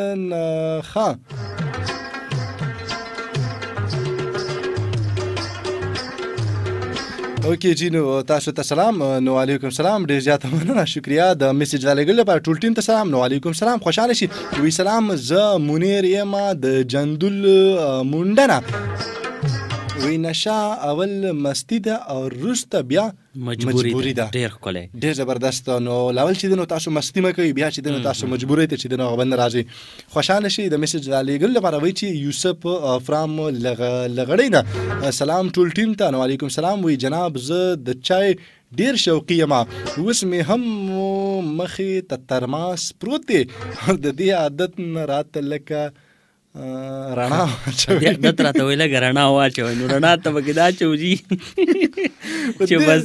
اوکې جی نو تاسو ته سلام نو علیکم سلام ډېر زیات مننه شکریہ د میسج رالېګل لپاره ټول ټیم ته سلام نو علیکم سلام خوشاله شي وی سلام ز منیر یم د جندل مونډنه وی نشا اول مستی ده او روسته بیا مجبوری ده ډېر ښکلی ډېر زبردست نو لاول چې دنو تاسو مستی مه کوئ بیا چې دنو تاسو مجبوری ته چې دنو هغه بند راځي خوشاله شي د میسج رالېګل لپاره وی چې یوسف فرام لغړی نه سلام ټول ټیم ته نو علیکم سلام وی جناب زه د چای ډېر شوقي یم اوس مې هم مخې ته ترماس پروت دی د دې عادت نه راته لکه رڼا دت راته ویله رڼا واچوي نو رڼا ته به کې دا چوجي چې بس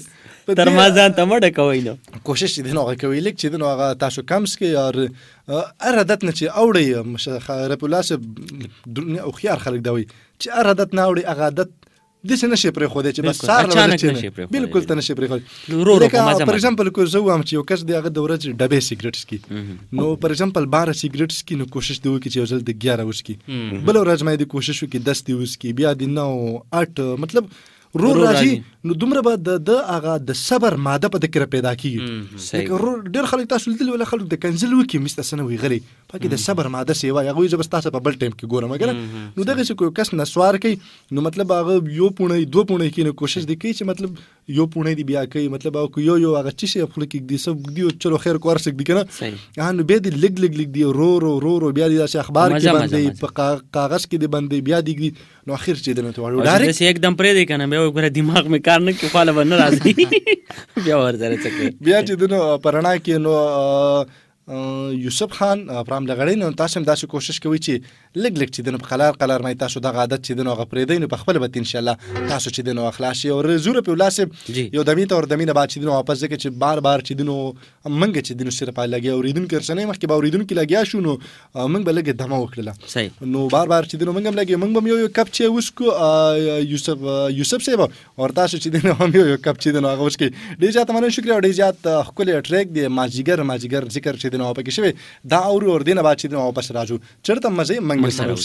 تر ما ځان ته مړه کوئ نو کوشش چې دی نو هغه کوي لیک چې دی نو هغه تاسو کم څکئ او هر عادت نه چې اوړئ رفیع الله صاحب هوښیار خلک دا وایي چې هر عادت نه اوړئ هغه عادت داسې نشي پرېښودی چې بس سهار اچانک بالکل ته نشي پرېښودی ورو ورو په مزه پر ایگزامپل که زه ووایم چې یو کس دی هغه د ورځې ډبې سیګریټ څکي نو پر ایگزامپل 12 سیګریټ څکي نو کوشش دی وکړي چې یو ځل د 11 وڅکي بله ورځ باندې کوشش وکړي 10 دی وڅکي بیا د 9 8 مطلب رو راځي نو دومره به د هغه د صبر ماده په دکره پیدا کیږي ډېر خلک تاسو لیدل ولا خلک د کنځل وکي مست سنه وی غلي پکې د صبر ماده سیوا هغه زه بس تاسو په بل ټایم کې ګورم مګر نو دغه څه کس نسوار کوي نو مطلب هغه یو پونه دوه پونه کې نو کوشش دی کوي چې مطلب یو پونه دی بیا کوي مطلب او یو هغه چې خپل کې دی سب دی چلو خیر کو ورسک دی کنه نو به دی لګ دی رو بیا دی اخبار کې باندې په کاغذ کې دی باندې بیا دی نو اخر چې دنه ته وړو ډایرکټ एकदम پرې دی کنه بیا وګوره دماغ مې کار نه کوي خاله ونه راځي بیا ورته څه بیا چې دنه پرانا کې نو یوسف خان پرام لغړی نو تاسو هم داسې کوشش کوي چې لګ چې دنه په قلار مې تاسو د عادت چې دنه غپرې دی نو په خپل به ان شاء الله تاسو چې دنه اخلاص او رزوره په ولاسب یو دمی ته اور دمینه بعد چې دنه واپس ځکه چې بار چې دنه منګ چې دنه سره پای لګي اوریدون کرسنه مخکې به اوریدون کې لګیا شو نو منګ به لګي دمه وکړه صحیح نو بار چې دنه منګ هم لګي منګ به یو کپ چې وسکو یوسف صاحب اور تاسو چې دنه هم یو کپ چې دنه هغه وسکي ډیر زیات مننه شکر او ډیر زیات خپل ټریک دی ماجیګر ذکر چې دنه پکې شوی دا اور دینه بعد چې دنه واپس راځو چرته مزه منګ سره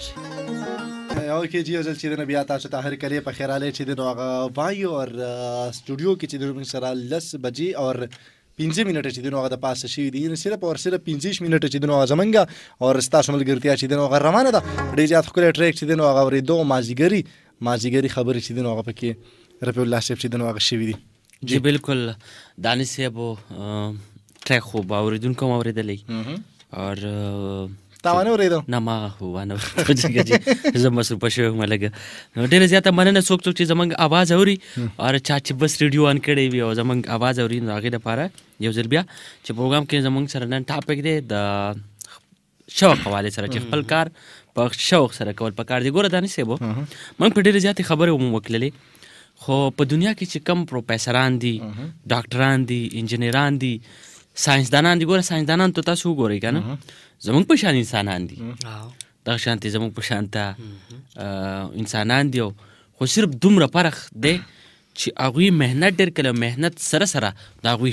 او کې چې ځل چې د بیا تاسو ته هر کله په خیر علي چې د هغه وای او سټوډیو کې چې د سره 10 بجې او 15 منټه چې د هغه د پاسه شي دي صرف 15 منټه چې د هغه زمنګ او رستا شمل ګرتیا چې د هغه روانه ده ډیر زیات خپل ټریک چې د هغه ورې دوه مازیګری خبرې چې د هغه پکې رفیع الله صاحب چې د هغه شوی دي جی بالکل دانش صاحب ټریک خو باوریدونکو اوریدلې اور تاونه ورېدو نه ما هو نه ځکه زه مصروفه شوم لګه نو ډېر زیاته مننه څوک چې زمونږ आवाज اوري او چا چې بس ریډیو ان کړی وي او زمونږ आवाज اوري نو هغه لپاره یو ځل بیا چې پروګرام کې زمونږ سره نن ټاپک دی د شوق حواله سره چې خپل کار په شوق سره کول پکار دی ګوره دانش صاحب موږ په ډېر زیاتې خبرې وکړلې خو په دنیا کې چې کم پروفیسوران دي ډاکټران دي انجینران دي ساينسدانان دي ګوره ساينسدانان ته تاسو وګورئ کنه زمونږ په شان انسانان دي دغه شانتي زمونږ په شانته انسانان دي خو صرف دومره فرق دی چې هغوی مهنت ډېر کله مهنت سره د هغوی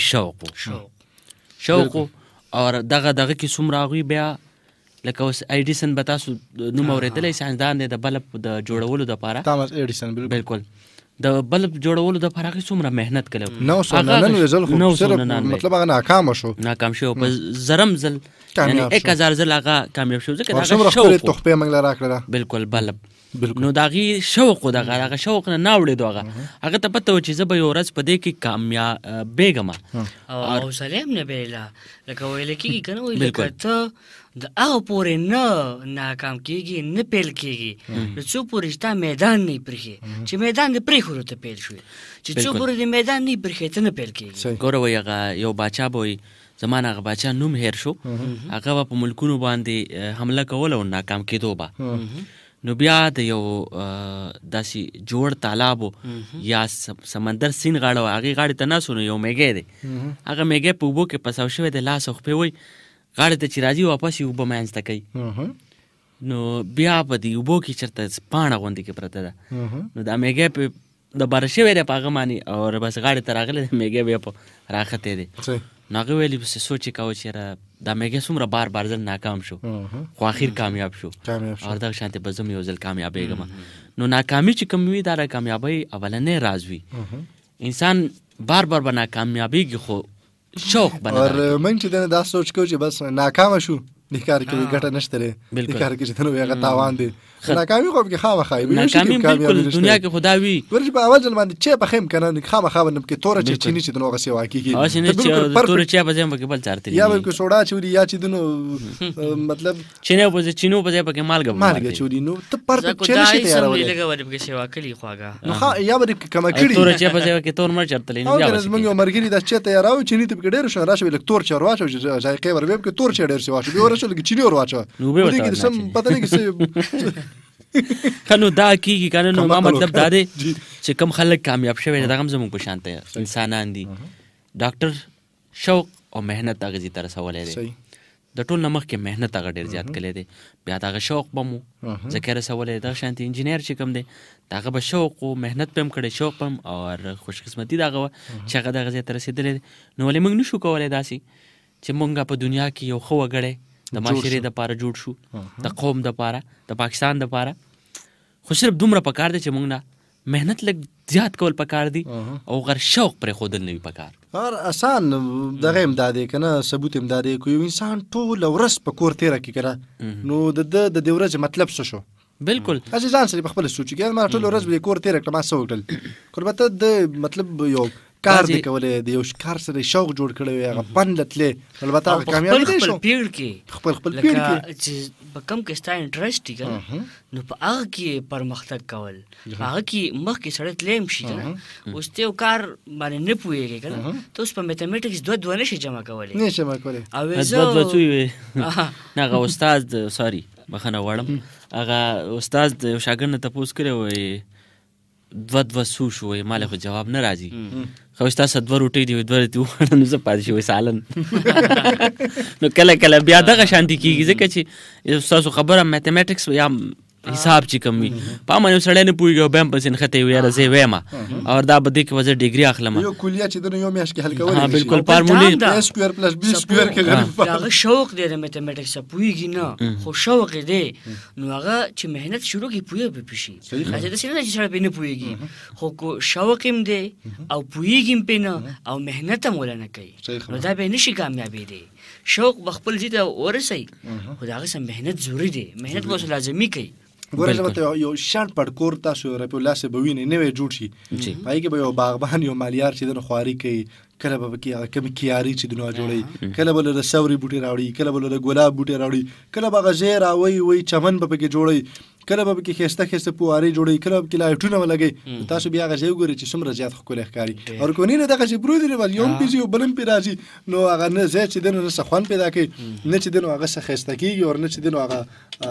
شوق او دغه کې څومره هغوی بیا لکه اوس ایډیسن به تاسو نوم اورېدلی ساینسدان دی د بلب د جوړولو دپاره تامس ایډیسن بالکل د بلب جوړولو دپاره هغې څومره محنت کړی 999 ځل خو صرف مطلب هغه ناکام شو په زرم ځل یعنی 1000 ځل هغه کامیاب شو ځکه دغه شوق تحفه موږ راکړه بالکل بلب نو د هغې شوق و دغه شوق نه اورېدو هغه ته پته و چې زه به یو ورځ په دې کې کامیابېږم او حوصله هم نه بېله لکه ویل کېږي که نه وایي لکه ته د هغه پورې نه ناکام کېږي نه پیل کېږي نو څو پورې چې تا میدان نه پرېښې چې میدان دې پرېښودو ته پیل شوې چې څو پورې د میدان نه پرېښې ته نه پیل کېږي ګوره وایي هغه یو باچا به وایي زما هغه باچا نوم هیر شو هغه به په ملکونو باندې حمله کول او ناکام کېدو به نو بیا د یو داسې جوړ تالاب یا سمندر سیند غاړه وه هغې غاړې ته ناست نو یو میږی دی هغه میږی په اوبو کې پساو شوی دی لاس او خپې وایي غاړې ته چې راځي واپس یې اوبه منځته کوي نو بیا په دې اوبو کې چېرته پاڼه غوندې کې پرته ده نو دا میږی په د باره شوی دی په هغه باندې او بس غاړې ته راغلی دی میږی بیا په راختې دی نو هغې ویلي پسې سوچ یې کوه چې یاره دا میږی څومره بار ځل ناکام شو خو اخر کامیاب شو او دغه شانتې به زه هم یو ځل کامیابېږم نو ناکامي چې کوم وي دا د کامیابۍ اولنی راز وي انسان بار به ناکامیابېږي خو شوق به نه اور موږ چې دا سوچ کوو چې بس ناکامه شو دې کار کې ګټه نشته دی دې کار کې چې ته نو هغه تاوان دی ناکامي خو کې خامخا وي ناکامي بالکل دنیا کې خدا وي ورته په اول ځل باندې چې په خیم کنه خامخا باندې کې تور چې چینی چې دغه سیوا کیږي او چې تور چې په ځم کې بل چارته یا بلکې سوډا چوري یا چې دنو مطلب چینه په ځای په کې مالګه چوري نو ته پر چې نشي تیارول لګه ور په سیوا کلی خواګه نو یا بل کما کړي تور چې په ځای کې تور مر چرته لینې یا موږ مرګري د چې تیاراو چینی ته ډېر شو راشه ول تور چر واچو ځای کې ور به کې تور چې ډېر سیوا شو ور شو لګ چینی ور واچو نو به سم پته نه کې کنو دا کیږي کنه. نو ما مطلب دا دی چې کم خلک کامیاب شوي دغه هم زموږ په شانته انسانان دي. ډاکټر شوق او مهنت هغه زی تر رسولی دی. د ټول نه مخکې مهنت هغه ډېر زیات کړی دی، بیا دغه شوق به مو ځکه رسولی دی. دغه شانتې انجینر چې کوم دی د هغه به شوق و مهنت به هم کړی، شوق به هم او خوشقسمتي د هغه وه چې هغه دغه ځای ته رسېدلی دی. نو ولې موږ نشو کولی داسې چې موږ په دنیا کې یو ښه وګړی د معاشرې دپاره جوړ شو، د قوم دپاره، د پاکستان دپاره. خو صرف دومره پکار دی چې موږ نه مهنت لږ زیات کول پکار دي او غیر شوق پرې ښودل نه وي پکار. آسان دغه هم دا دی که نه، ثبوت هم دا دی که یو انسان ټوله ورځ په کور تېره کړي که نه، نو د دې ورځې مطلب څه شو؟ بالکل هسې ځان سره په خپله سوچ کړي ما ټوله ورځ به کور تېره کړه ما څه وکړل. خو البته د مطلب یو کار دی کولی، د یو کار سره شوق جوړ کړی وي، هغه پند تلې البته هغه کامیابي دی شو. خپل پیړ کې خپل پیړ کې چې په کوم کې ستا انټرسټ دی که نه، نو په هغه کې پرمختګ کول، هغه کې مخکې سړی تللی شي که نه. اوس ته یو کار باندې نه پوهېږې که نه، ته اوس په میتھمیټکس دوه نشي جمع کولی. نه شي جمع کولی. دوه څه هغه استاد ساري بخښنه غواړم، هغه استاد د یو شاګرد نه تپوس کړی وایي دوه څو شو، وایي ما له خو جواب نه راځي. خو ستاسو دوه روټۍ دي دوه دې وخوړه نو زه پاتې شوی سالن. نو کله کله بیا دغه شانتي کېږي ځکه چې ستاسو خبره میتھمیټکس یا حساب چې کوم وي په ما یو سړی نه پوهېږي او بیا هم پسې نښتې وي یاره زه یې وایم او دا به دې کې به زه ډیګري اخلم. یو کلیه چې دنه یو میاشت کې حل کولی شي. بالکل فارمولې A سکویر پلس B سکویر کې غریب هغه شوق دی د میتھمیټکس پوهېږي نه، خو شوق یې دی. نو هغه چې مهنت شروع کړي پوهه به پرې شي. هسې داسې نه ده چې سړی پرې نه پوهېږي، خو کو شوق هم دی او پوهېږي هم پرې نه او محنت هم وله نه کوي، نو دا به یې نشي کامیابېدی. شوق به خپل ځای ته ورسوي، خو د هغه سره محنت ضروري دی، محنت به اوس لازمي کوي. ګوره زه به ته یو شان پړ کور تاسو رفیع الله صاحب به وینئ نوی جوړ شي، په هغې کې به یو باغبان یو مالیار چې دی نو خواري کوي، کله به پکې هغه کمې کیاري چې دی نو جوړوي، کله به له سوري بوټي راوړي، کله به له ګلاب بوټي راوړي، کله به هغه ځای راوړي چمن به پکې جوړوي، کله به پکې ښایسته ښایسته پوارې جوړوي، کله به پکې لایټونه به لګوي. تاسو بیا هغه ځای وګورئ چې څومره زیات ښکلی ښکاري. او که نه دغسې پروت دی بس یو هم پیځي او بل هم پرې راځي، نو هغه نه ځای چې دی نو نه څه خوند پیدا کوي، نه چې دی نو هغه څه ښایسته کېږي او نه چې دی نو هغه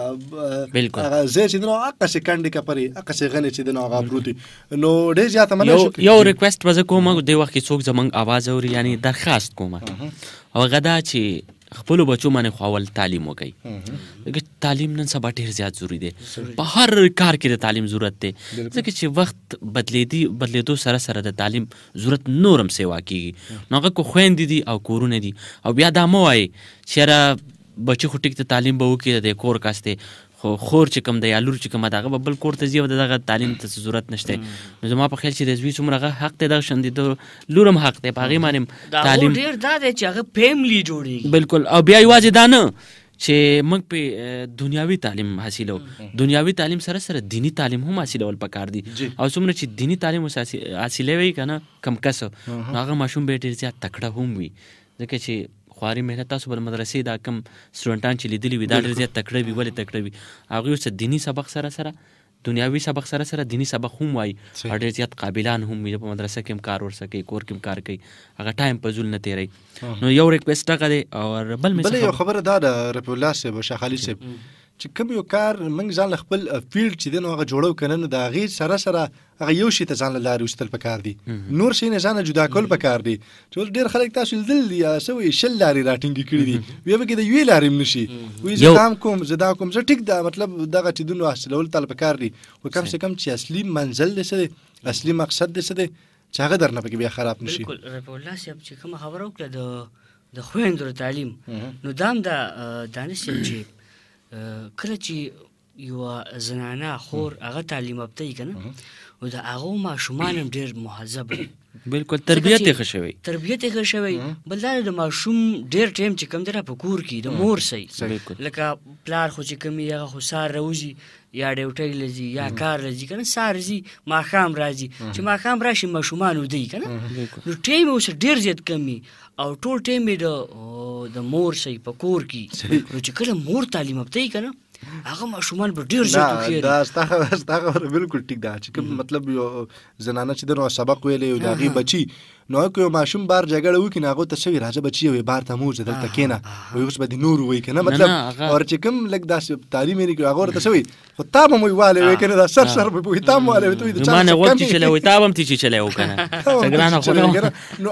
هغه ځای چې دی نو هغسې کنډې کپرې هغسې غلې چې دی نو هغه پروت وي. نو ډېر زیاته مننه شو. یو ریکویسټ به زه کوم دې وخت کې څوک زموږ آواز اوري، یعنې درخواست کوم او هغه دا چې خپلو بچو باندې خو اول تعلیم وکړي، ځکه تعلیم نن سبا ډېر زیات ضروري دی. په هر کار کې د تعلیم ضرورت دی، ځکه چې وخت بدلېدو سره سره د تعلیم ضرورت نور هم سیوا کېږي. نو هغه که خویندې دي او کورونه دي، او بیا دا مه وایي چې یاره بچي خو ټیک ته تعلیم به وکړي د کور کس دی، خو خور چې کوم دی یا لور چې کومه ده هغه به بل کور ته ځي او د دغه تعلیم ته ضرورت نشته. نو زما په خیال چې د زوی څومره هغه حق دی دغه شان دی، د لور هم حق دی په هغې باندې تعلیم. ډېر دا دی چې هغه فیملی جوړېږي. بالکل. او بیا یوازې دا نه چې موږ په دنیاوي تعلیم حاصلو، دنیاوي تعلیم سره سره دینی تعلیم هم حاصلول پکار دي. او څومره چې دینی تعلیم حاصلوي که نه کم کس، نو هغه ماشوم به ډېر زیات تکړه هم وي، ځکه چې خواري محنت تاسو به د مدرسې دا کم سټوډنټان چې لیدلي وي دا ډېر زیات تکړه وي. ولې تکړه وي؟ هغوی اوس دیني سبق سره سره دنیاوي سبق سره سره دینی سبق هم وایي او ډېر زیات قابلان هم وي، په مدرسه کې هم کار ورسره کوي، کور کې هم کار کوي، هغه ټایم په زول نه تېروي. نو یو ریکویسټ هغه دی. او بل یو خبره دا ده رفیع الله صاحب او شاه خالد صاحب چې کوم یو کار موږ ځان له خپل فیلډ چې دی نو هغه جوړو که نه، نو د هغې سره سره هغه یو شي ته ځان له لارې ویستل پکار دي، نور شي نه ځان جدا کول پکار دي. چې اوس ډېر خلک تاسو لیدل دي څه وایي 10 لارې راټینګې کړي دي، بیا پکې د یوې لارې هم نه شي، وایي زه دا هم کوم زه دا کوم، زه ټیک ده مطلب دغه چې دونه حاصلول تل پکار دي، خو کم سے کم چې اصلي منزل دی څه دی، اصلي مقصد دی څه دی، چې هغه درنه پکې بیا خراب نه شي. بالکل. رفیع الله صاحب چې کومه خبره وکړه د خویندو تعلیم، نو دا هم د دانش صاحب چې کله چې یوه زنانه خور هغه تعلیم یافته وي که نه، او د هغو ماشومان هم ډېر مهذب وي. بالکل. تربیت یې ښه شوی، تربیت یې ښه شوی. بل دا د ماشوم ډېر ټایم چې کوم دی را په کور کې د مور صحیح، لکه پلار خو چې کوم وي هغه خو سهار راوځي یا ډیوټۍ له ځي یا کار له ځي که نه، سهار ځي ماښام راځي، چې ماښام راشي ماشومان ودی که نه، نو ټایم یې اوس ډېر زیات کم وي او ټول ټایم یې د مور صحیح په کور کې. نو چې کله مور تعلیم یافته وي که نه، هغه ماشومان به ډېر زیات وخېري. دا ستا خبره بالکل ټیک ده چې کوم مطلب یو زنانه چې د نو سبق ویلی د هغې بچي نو که یو ماشوم بار جګړه وکړي نو هغو ته څه وي راځه بچي وایي بار ته مه وځه دلته کښېنه وایي اوس به دې نور ووایي که نه مطلب اور چې کوم لږ داسې تعلیم یې نه کړي هغه ورته څه وایي خو تا به مو والی وایي که نه دا سر به وایي تا م والی وایي ته ما نه غوږ چې چلی وایي تا به هم تی چې چلی و که نه څه ګرانه خو نو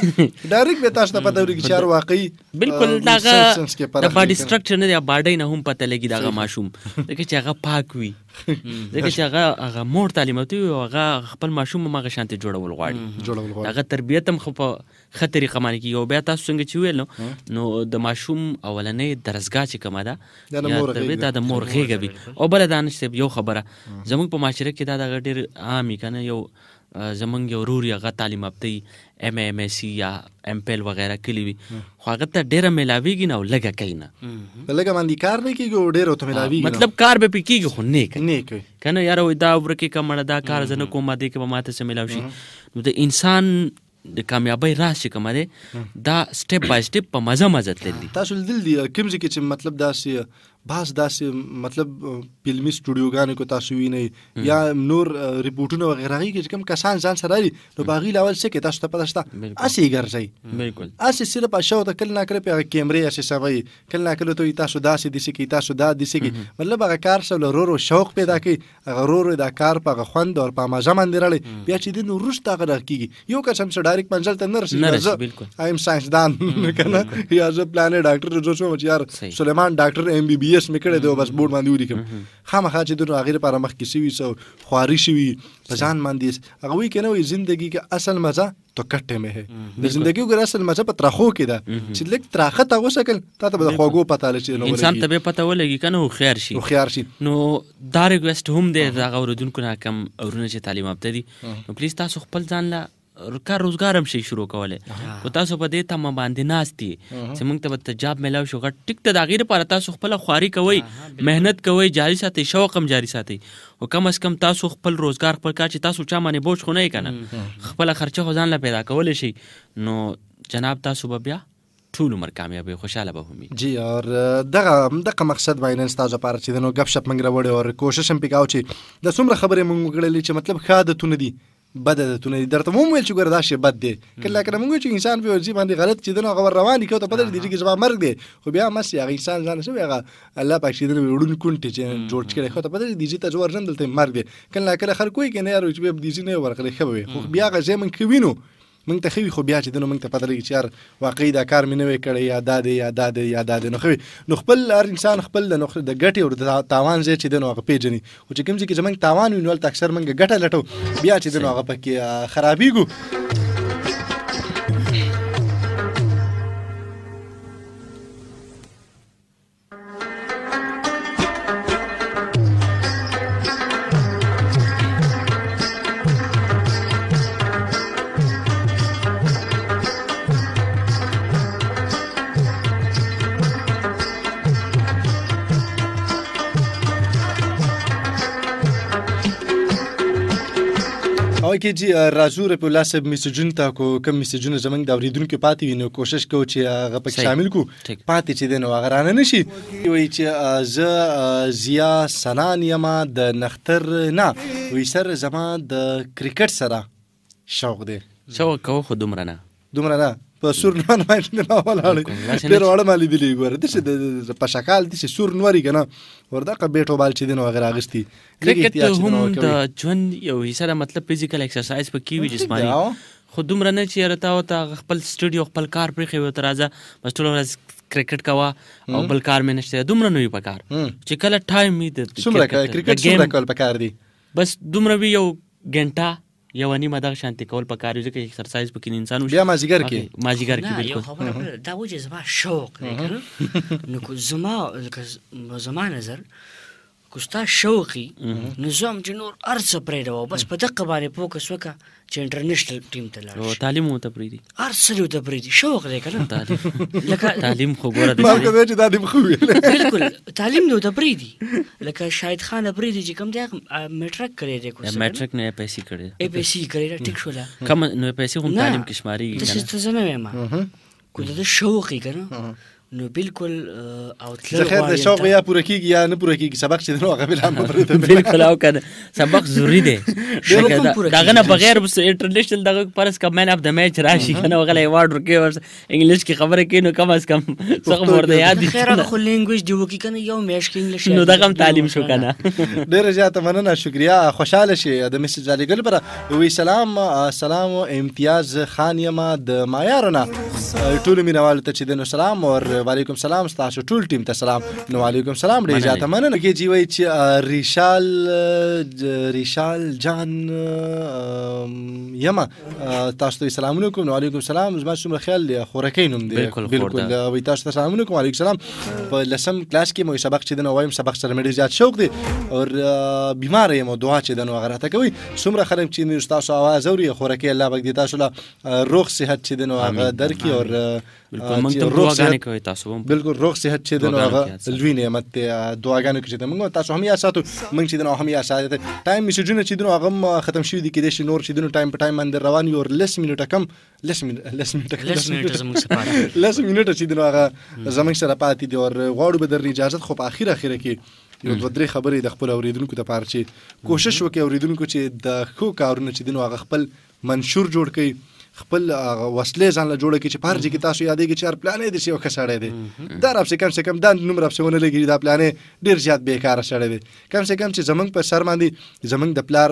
ډایرکټ به تاسو ته پته ولګي چې هر واقعي بالکل دغه د باډي سټرکچر نه دی باډۍ نه هم پته لګي دغه ماشوم ځکه چې هغه پاک وي ځکه چې هغه مور تعلیم ورته وي او هغه خپل ماشوم هم هغه شانتې جوړول غواړي هغه تربیت هم خو په ښه طریقه باندې کېږي او بیا تاسو څنګه چې ویل نو د ماشوم اولنۍ درسګاه چې کومه ده یا تربیت دا د مور غېږه وي او بله دا نشته یو خبره زموږ په معاشره کې دا دغه ډېر عام وي که نه یو زمونږ یو ورور هغه تعلیم یافته ایم اے ایم ایس سی یا ایم پیل وغیره کلی وي خو هغه ته ډېره میلاویږي نه او لږه کوي نه په لږه باندې کار نه کېږي او ډېر ورته میلاویږي مطلب کار به پرې کېږي خو نه کوي که نه یاره وایي دا ورکې که مړه دا کار زه نه کوم دې کې به ماته څه میلاو شي نو د انسان د کامیابۍ راز چې کومه دی دا سټپ بای سټپ په مزه مزه تللی تاسو لیدل دي کوم ځای کې چې مطلب داسې بعض داسې مطلب فلمي سټوډیوګانو کې تاسو وینئ یا نور ریپورټونه وغیره هغې کې چې کوم کسان ځان سره لري نو په هغې لاول څه کوي تاسو ته پته شته هسې یې ګرځئ بالکل هسې صرف اشیاو ته کله ناکله پې هغه کیمرې اساسوئ کله ناکله ته وایي تاسو داسې داسې کوي تاسو دا داسې کوي مطلب هغه کار سره له ورو شوق پیدا کوي هغه ورو دا کار په هغه خوند او په مزه باندې راړي بیا چې دی نو وروسته هغه راکېږي یو کس هم څه ډایرکټ منزل ته نه رسېږي زه ایم ساینسدان که نه یا زه پلانې ډاکټر زه شوم چې یار سلیمان ډاکټر ایم بی بي ایس مې کړی دی بس بورډ باندې ولیکم خامخا چې د هغې لپاره مخکې شوي څه خواري شوي په ځان باندې هغه وایي که نه وایي زندګي کې اصل مزه تو کټې مې ہے د زندګي وګوره اصل مزه په ترخو کې ده چې لږ تراخه ته وسکل تا ته به د خوږو پته لچې انسان ته به پته ولګي که نه هوښیار شي نو دا ریکویسټ هم دی د هغه اورېدونکو نه کم اورونه چې تعلیم یافته دي نو پلیز تاسو خپل ځان له کار روزګار هم شي شروع کولی خو تاسو په دې تمه باندې ناست دي چې موږ ته به جاب میلاو شو غټ ټیک ته د هغې لپاره تاسو خپله خواري کوئ محنت کوئ جاري ساتئ شوق هم جاري ساتئ او کم از کم تاسو خپل روزګار خپل کار چې تاسو چا باندې بوج خو نه یې که نه خپله خرچه خو ځان له پیدا کولی شي نو جناب تاسو به بیا ټول عمر کامیابی خوشحاله به همي جی اور دغه مقصد باندې ستاسو لپاره چې نو غپ شپ منګ راوړی او کوشش هم پکاو چې د څومره خبرې موږ وکړلې چې مطلب ښه عادتونه دي بد عادتونه دي درته مو ویل چې ګوره دا شی بد دی کله کله موږ چې انسان په ورځي باندې غلط چې دنه غوړ روان کړي ته پته دي چې زما مرګ دی خو بیا مس هغه انسان ځان شوی هغه الله پاک چې دنه وړون کونټ چې جوړ کړي خو ته پته دي چې ته زور ژوند دلته مرګ دی کله کله خلک کوي کنه یار چې به دي نه ورغلي خو خو بیا غزه من کوینو موږ ته خوي خو بیا چې دنه موږ ته پته لګي چې یار واقعي دا کار مې نه وی کړی یا دا نو خوي نو خپل هر انسان خپل د ګټي او د تاوان ځای چې دنه هغه پیژني او چې کوم چې زمونږ تاوان وینول اکثر موږ ګټه لټو بیا چې دنه هغه پکې خرابېږو کې چې راځو رپ الله صاحب میسجونه تا کو کم میسجونه زمنګ د اوریدونکو پاتې وینو کوشش کوو چې هغه پکې شامل کو پاتې چې دنه هغه رانه نشي وایي چې ز زیا سنان یما د نختر نه وایي سر زما د کرکټ سره شوق دی شوق کو خو دومره نه په سور نور باندې نه ولاړ ډېر وړه مالي دی ګوره د په شکل د سور نوري کنه وردا بیٹو بال چې دنه هغه راغستی کرکټ هم د ژوند یو حصہ د مطلب فزیکل ایکسرسایز په کې وي جسمانی خو دومره نه چې رتا او ته خپل سټوډیو خپل کار پرې خو ته راځه بس ټول ورځ کرکټ کوا او بل کار مې نشته دومره نه وي په کار چې کله ټایم می د کرکټ څومره کول په کار دی بس دومره وی یو غنټه یو نیمه دغه شانتي کول په کار ځکه ایکسرسایز پکې انسان بیا مازیګر کې بالکل دا وجه زما شوق دی نو زما نظر کوستا شوقي نظام چې نور ارڅ پرېدو بس په دقه باندې فوکس وکړه چې انټرنیشنل ټیم ته لاړ او تعلیم مو ته پریدي ارڅ ته پریدي شوق دی کنه لکه تعلیم خو ګوره دی مالګه چې تعلیم خو بالکل تعلیم نو ته پریدي لکه شاهد خان پریدي چې کوم دی میټرک کړی دی کوم میټرک نه پیسې کړی ټیک شو لا کوم نو پیسې هم تعلیم کې شماري څه څه نه ما کو د شوقي کنه نو بالکل او زه خیر د شوق یا پوره کیږي یا نه پوره کیږي سبق چې نو هغه بل هم پرته بالکل او کنه سبق ضروری دی داغه نه بغیر انټرنیشنل دغه پرس کا مین اف د میچ راشي کنه هغه ایوارډ ورکې انګلیش کې خبره کینو کم از کم څنګه ورته یاد دي خیر هغه خو لینګویج دی وکي کنه یو میش کې انګلیش نو دغه تعلیم شو کنه ډیر زیاته مننه شکریا خوشاله شي د میسج علی ګل پر وی سلام امتیاز خان یما د مایارنا ټول مینوال ته چې دنو سلام او وعلیکم سلام تاسو ټول ټیم ته سلام نو وعلیکم سلام ډیر زیاته مننه کې جی وای چې ریشال جان یما تاسو ته سلام علیکم وعلیکم سلام زما څومره خیال دی خورکینوم دی بالکل وی تاسو ته سلام علیکم وعلیکم سلام په لسم کلاس کې مو سبق چې دنو وایم سبق سره مې زیات شوق دی او بیمار یم دعا چې دنو غره ته کوي څومره خلک چې تاسو आवाज اوري خورکې الله پاک دې تاسو له روغ صحت چې دنو هغه درکې او بالکل موږ ته دعاګانې کوي تاسو بالکل روغ صحت چې دنو هغه لوی نعمت دعاګانې کوي چې موږ تاسو هم یا ساتو موږ چې دنو هم یا ساتو ټایم میسجونه چې دنو هغه ختم شوی دي کې د نور چې دنو ټایم په ټایم باندې روان یو لس منټه کم لس منټه زموږ سپاره لس منټه چې دنو هغه زموږ سره پاتې دي او غواړو به در اجازه خو په اخر کې یو دوه درې خبرې د خپل اوریدونکو ته پاره چې کوشش وکړي اوریدونکو چې د خو کارونه چې دنو هغه خپل منشور جوړ کړي خپل وسلې ځان له جوړه کې چې پارځي کې تاسو یادېږي چې هر پلانې دي چې یو کساړی دی دا رب سے کم سے کم دا نوم رب سے ونه لګي دا پلانې ډیر زیات بیکاره سړی دی کم سے کم چې زمنګ په سر باندې زمنګ د پلار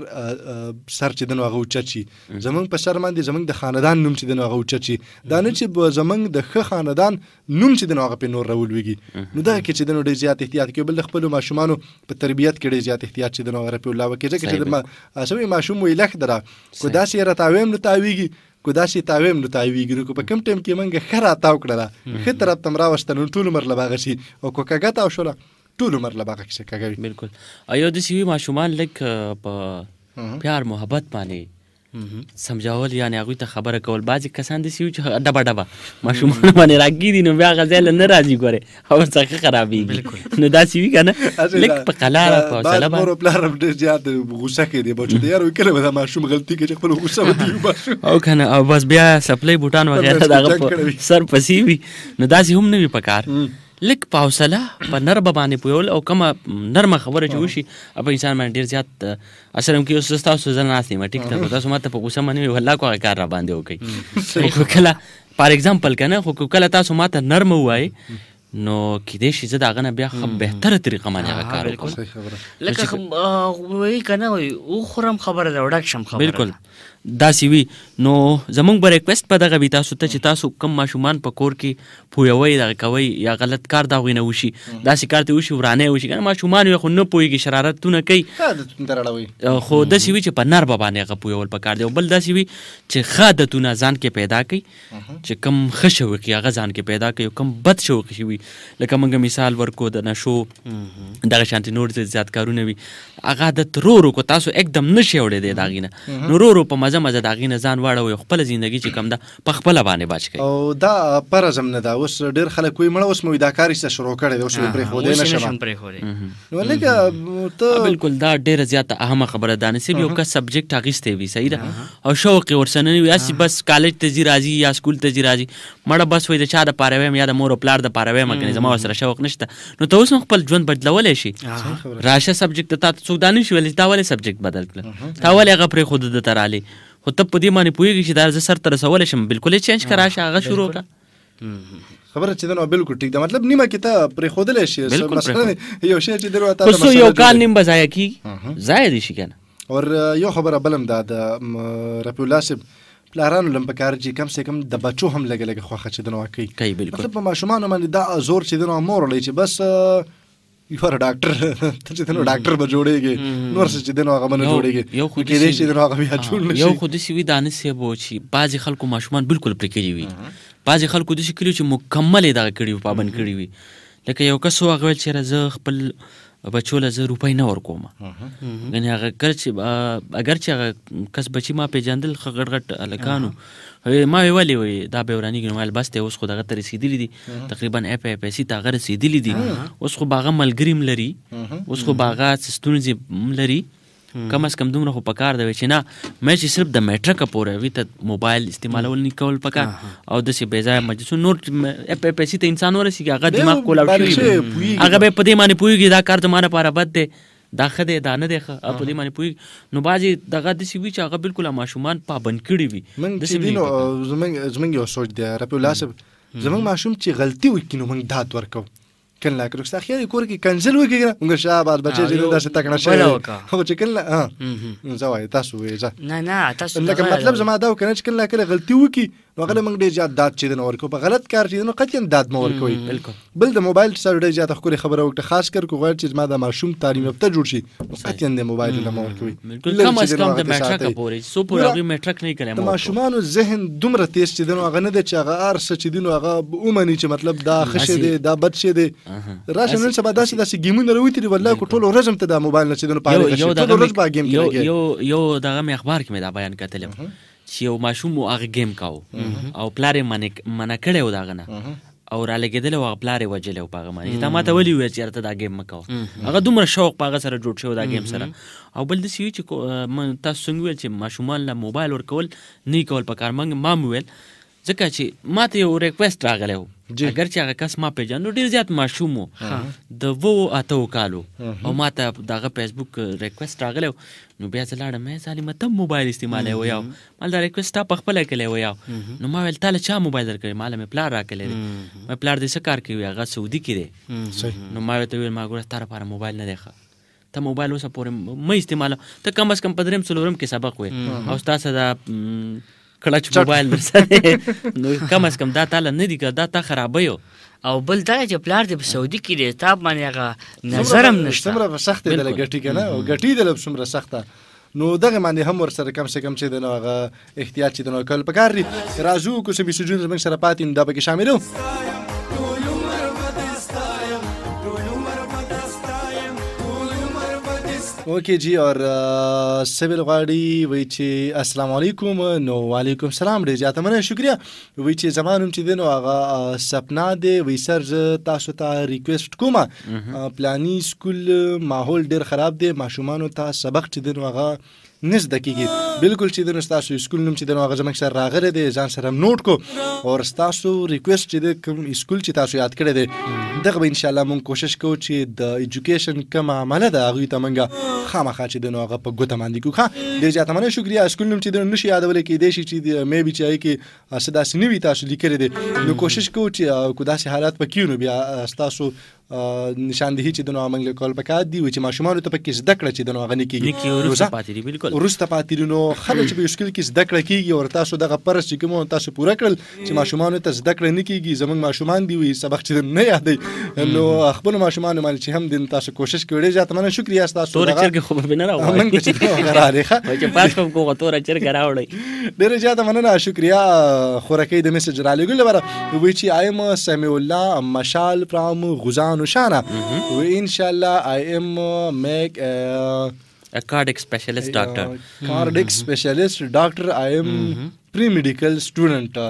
سر چې دنو هغه اوچت شي زمنګ په سر باندې زمنګ د خاندان نوم چې دنو هغه اوچت شي دا نه چې زمنګ د ښه خاندان نوم چې دنو هغه په نور راولويږي نو دا کې چې دنو ډیر زیات احتیاط کوي بل خپل ماشومان په تربيت کې ډیر زیات احتیاط چې دنو غره په الله وکړي چې اسوي ماشوم وی لخ درا کو دا سي راتاویم نو تاویږي کو دا شي تاویم نو تاویږي نو په کم ټیم کې منګه خره تاو کړله خې طرف تم راوستل ټول عمر لباغه شي او کو کګه تاو شوله ټول عمر لباغه شي کګوي بالکل ایو د سی ماشومان لک په پیار محبت باندې سمجاول یعنی هغه ته خبره کول بعضی کسان دي چې ډبا ډبا ماشومان باندې راګی دي نو بیا غزل نه راځي ګوره او څنګه خرابېږي نو دا سی وی کنه لک په قلاره په سلام مور پلار ډېر زیات غوسه کوي بچو دی یار وکړه به ماشوم غلطي کوي خپل غوسه ودی او کنه او بس بیا سپلای بوټان وغیرہ دا سر پسی وی نو دا سی هم نه وی پکار لک پاوسله په نرم باندې پویول او کومه نرمه خبره چې وشي په انسان باندې ډیر زیات اثر هم کوي او تاسو ځل نه اسنه ټیک ته تاسو ماته په غوسه باندې والله کو کار را باندې وکي کله فار ایگزامپل کنه خو کله تاسو ماته نرم وای نو کې دې شي زه دا غنه بیا خو بهتره طریقه باندې کار وکړم لکه وای کنه وای او خرم خبره دا وډک شم خبره بالکل دا سی وی نو زمونږ به ریکوست په دغه بي تاسو ته چې تاسو کم ماشومان په کور کې پویوي دا کوي یا غلط کار دا غوینه وشي دا سي کار ته وشي ورانه وشي کنه ماشومان یو خو نه پويږي شرارتونه کوي خو د سی وی چې په نار باندې غو پویول په کار دی بل دا سی وی چې خادتونه ځان کې پیدا کوي چې کم خشوي کې هغه ځان کې پیدا کوي کم بد شوق شي وي لکه موږ مثال ورکو د نشو دغه شانتي نور زیات کارونه وي هغه د ترورو کو تاسو एकदम نشي وړي دی داغینه نورو په مزه داغینه ځان واړو خپل ژوندۍ چې کم ده په خپل باندې باچ کوي او دا پرزم نه دا اوس ډیر خلک کوئی مړ اوس مو دا کار یې شروع کړي دا اوس پرې خو دې نشم پرې خو دې نو لکه ته بالکل دا ډیر زیات اهمه خبره ده نصیب یو کا سبجیکټ اغسته وي صحیح ده او شوق ورسنه وي اسی بس کالج ته زی راځي یا سکول ته زی راځي مړه بس وای د چا د پاره ویم یا د مور پلار د پاره ویم کنه زما سره شوق نشته نو ته اوس خپل ژوند بدلولې شي راشه سبجیکټ ته تاسو دانش ویل تا ولې سبجیکټ بدل کړ تا ولې هغه پرې خود د تراله خو ته په دې باندې پوهیږي چې دا ز سر تر سوال شم بالکل چینج کرا شاغه شروع کا خبره چې دا بالکل ټیک ده مطلب نیمه کې ته پرې خودلې شي مثلا یو شی چې درو تاسو خو یو کال نیم بځای کی زائد شي کنه اور یو خبره بلم دا د رپولاسب پلارانو لم پکار چې کم سے کم د بچو هم لګلګ خوخه چې دنو کوي بالکل مطلب په ماشومان باندې دا زور چې دنو مور لې چې بس یو ډاکټر ته چې دنو ډاکټر به جوړيږي نور څه چې دنو هغه باندې جوړيږي یو خو دې چې دنو هغه بیا جوړ نشي یو خو د سی وی دانه سی بو چې بعضی خلکو ماشومان بالکل پرکېږي وي بعضی خلکو د شکل چې مکمل دا کړي پابند کړي وي لکه یو کس هغه چې راز خپل بچو له 1 روپۍ نه ورکوم غني هغه اگر چې کس بچی ما پیجندل خغړغټ الکانو ما ویلي وي دا به ورانی ګنوال بس ته اوس خو دغه تر رسیدلی دي تقریبا اپ سي تا غره رسیدلی دي اوس خو باغه ملګریم لري اوس خو باغه ستونزې لري کم از کم دومره خو پکار دی چې نه مې چې صرف د میټرک پورې وي ته موبایل استعمالول نه کول پکار او داسې بې ځایه مجلسونه نور پیسې ته انسان ورسېږي هغه دماغ کولاو شوي هغه به په دې باندې پوهېږي دا کار زما لپاره بد دی دا ښه دی دا نه دی ښه په دې باندې پوهېږي نو بعضې دغه داسې وي چې هغه بالکل ماشومان پابند کړي وي زموږ یو سوچ دی رفیع الله صاحب زموږ ماشوم چې غلطي وکړي نو موږ داد ورکوو کله که رخصت خیال کور کې کنسل وکړي موږ شاباس بچي چې داسې تکړه شي خو چې کله زوای تاسو وې نه تاسو لکه مطلب زما دا کنه چې کله غلطي وکړي نو هغه موږ ډېر زیات داد چې نه ورکو په غلط کار چې نو قطعا داد مو ورکوي بل د موبایل سره ډېر زیات خبره وکړه خاص کر کو غواړي چې ما د ماشوم تعلیم یافته جوړ شي قطعا د موبایل نه مو ورکوي بالکل کم از کم د میټرک پورې سو پورې هغه میټرک نه کړي د ماشومانو ذهن دومره تیز چې دنو هغه نه دی چې هغه ارس چې دنو هغه اومني چې مطلب دا خشه دی دا بد شه دی راشه نن سبا داسې ګیمونه راوتی دی والله کو ټول ورځم ته د موبایل نه چې دنو پاره شي ټول ورځ با ګیم کوي یو دغه مې اخبار کې مې دا بیان کتلم چې یو ماشوم هغه گیم کاو او پلار یې منع کړی و دغه نه او را لګېدلی و هغه پلار یې وجلی و په هغه باندې چې تا ما ته ولي وویل چې یاره ته دا گیم مه کوه هغه دومره شوق په هغه سره جوړ شوی دا گیم سره او بل داسې وي چې تاسو څنګه ویل چې ماشومان له موبایل ورکول نه کول پکار ما م ویل ځکه چې ما ته یو ریکویسټ راغلی و اگر چې هغه کس ما پیژنو نو ډېر زیات ماشوم و د 7 کالو او ما ته دغه فیسبوک ریکویسټ راغلی و نو بیا زه لاړم سالمه ته موبایل استعمالوي و یو مال دا ریکویسټ تا په خپله کلی و یو نو ما ویل تا له چا موبایل درکړی ما له مې پلار راکلی دی مې پلار دې څه کار کوي هغه سعودي کې دی نو ما ورته ویل ما ګوره ستا لپاره موبایل نه دی ښه ته موبایل اوسه پورې مه استعمالوه ته کم از کم په 3 څلورم کې سبق وې او ستا سره دا کلچ موبایل درسره نو کم از کم دا تاله نه دی که دا تا خرابوي او بل دا چې پلار دې په سعودي کې دی تا باندې هغه نظرم نشته څومره سخت دی دله ګټي که نه او ګټي دله څومره سخته نو دغه باندې هم ورسره کم سے کم چې دی نو هغه احتیاط چې دی نو کول پکار دي راځو کوڅه میسجونه زموږ سره پاتې نو دا پکې شاملو اوکے جی اور سبل غاړي وی چې السلام علیکم نو وعلیکم السلام ډېر زیاته مننه شکریا وی چې زمانوم چې دی نو هغه سپنا دی وی سر تاسو ته ریکویسټ کوم پلانی سکول ماحول ډېر خراب دی ماشومانو ته سبق چې دی نو هغه نس دقیقې بالکل چې د تاسو سکول نوم چې د هغه زموږ سره راغلی دی ځان سره نوٹ کو او تاسو ریکویسټ چې د کوم سکول چې تاسو یاد کړی دی دغه به ان شاء الله مونږ کوشش کوو چې د ایجوکیشن کوم عمله ده هغوی ته مونږ خامخا چې د هغه په ګوته باندې کوو ښه ډېر زیاته مننه شکریا سکول نوم چې د نشي یادولی کېدای شي چې مې بي چې هغې کې څه داسې نه وي تاسو لیکلی دی نو کوشش کوو چې کو داسې حالات پکې نو بیا ستاسو نشاندهي چې د نو عمل کول پکار دی چې ماشومانو ته پکې زده کړه چې د نو هغه نه کېږي وروسته پاتې دي نو خلک چې په یو سکول کې زده کړه کېږي او تاسو دغه پرس چې کوم تاسو پوره کړل چې ماشومانو ته زده کړه نه کېږي زموږ ماشومان دی وي سبق چې نه یادوي نو خپل ماشومان باندې چې هم دین تاسو کوشش کوئ ډېر زیات مننه شکریا تاسو تور چرګ خو به نه راوړي موږ چې غراړي ښه چې پاس کوم کو تور چرګ راوړي ډېر زیات مننه شکریا خورکې د میسج را لګول لپاره وی چې ایم سمیع الله مشال فرام غزان وشانه inshallah I am make a cardiac specialist doctor cardiac specialist doctor I am pre-medical student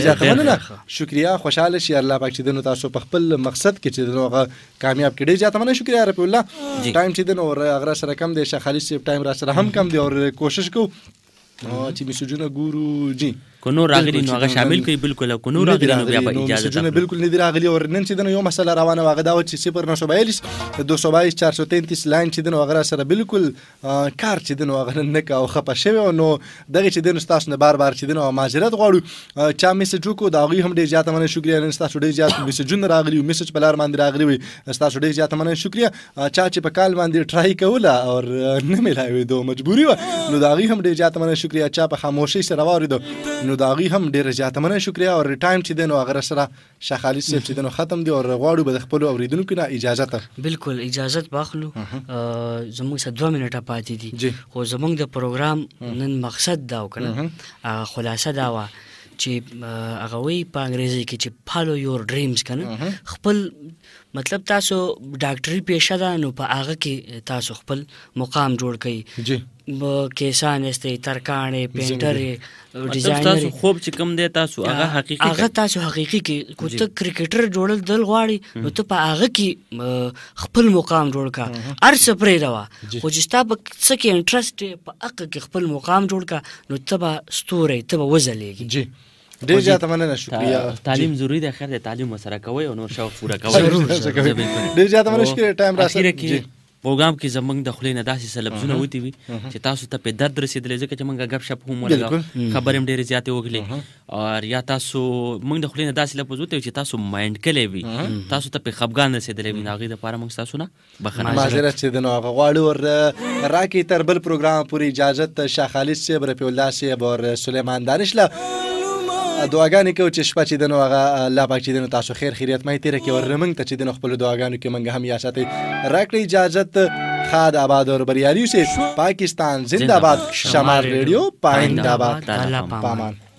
شکریا خوشاله شي الله پاک چې دنو تاسو په خپل مقصد کې چې دنو هغه کامیاب کړي جاته مننه شکریا رب الله ټایم چې دنو اگر سره کم دی شیخ علي صاحب ټایم را سره هم کم دی او کوشش کو چې میسجونه ګورو جی کو نور راغلی نو هغه شامل کوي بالکل کو نور راغلی نو بیا په اجازه ته بالکل نه دی راغلی او نن چې دنو یو مسله روانه واغه دا چې 0942 222 433 لاین چې دنو هغه سره بالکل کار چې دنو هغه نه کا او خپه شوی نو دغه چې دنو تاسو نه بار چې دنو معذرت غواړو چا میسج کو دا غي هم ډیر زیاته مننه شکریا نن تاسو ډیر زیات میسجونه راغلی او میسج په لار باندې راغلی وي تاسو ډیر زیاته مننه شکریا چا چې په کال باندې ټرای کوله او نه ملایوي دوه مجبوری و نو دا غي هم ډیر زیاته مننه شکریا چا په خاموشي سره واریدو نو دا غي هم ډیر زیاته مننه شکریا او ټایم چې دنو هغه سره شیخ علي صاحب چې دنو ختم دی او غواړو به خپل اوریدونکو نه اجازه ته بالکل اجازه واخلو زموږ سره 2 منټه پاتې دي خو زموږ د پروګرام نن مقصد دا وکړه خلاصه دا و چې هغه وی په انګریزي کې چې فالو یور ډریمز کنه خپل مطلب تاسو ډاکټري پیشه ده نو په هغه کې تاسو خپل مقام جوړ کړئ جی کیسان استي ترکاڼې پینټر ډیزاینر تاسو خوب چې کوم دی تاسو هغه تاسو حقيقي کې کو ته کرکټر جوړل دل غواړي نو ته په هغه کې خپل مقام جوړ کا ارڅ پرې روا خو چې تاسو څه کې انټرست په هغه کې خپل مقام جوړ کا نو ته به ستوري ته به وځلېږي. جی ډېر زیات مننه شکریہ. تعلیم ضروری دی خیر د تعلیم سره کوي او نور شوق پورا کوي. ډېر زیات مننه شکریہ ټایم راځي. پروګرام کې زمونږ د خولې نه داسې سلبزونه وتی وي چې تاسو ته په درد رسیدلې ځکه چې موږ غب شپ هم ولګو خبرې هم ډېرې زیاتې وکړې او یا تاسو موږ د خولې نه داسې لفظ وتی چې تاسو مایند کلی وي تاسو ته په خفګان رسیدلې وي هغې دپاره موږ تاسو نه بخښنه معذرت چې د نو هغه غواړو ور راکې تر بل پروګرام پورې اجازت شاه خالد صاحب رفیع الله صاحب او سلیمان دانش له دعاګانې کوو چې شپه چې د نو هغه الله پاک چې د نو تاسو خیر خیریت مې تیره کې ور موږ ته چې د نو خپل دعاګانو کې موږ هم یا ساتي راکړي اجازت. خاد آباد اور بریاریو سے پاکستان زندہ باد. شمال ریڈیو پائند آباد. پامان.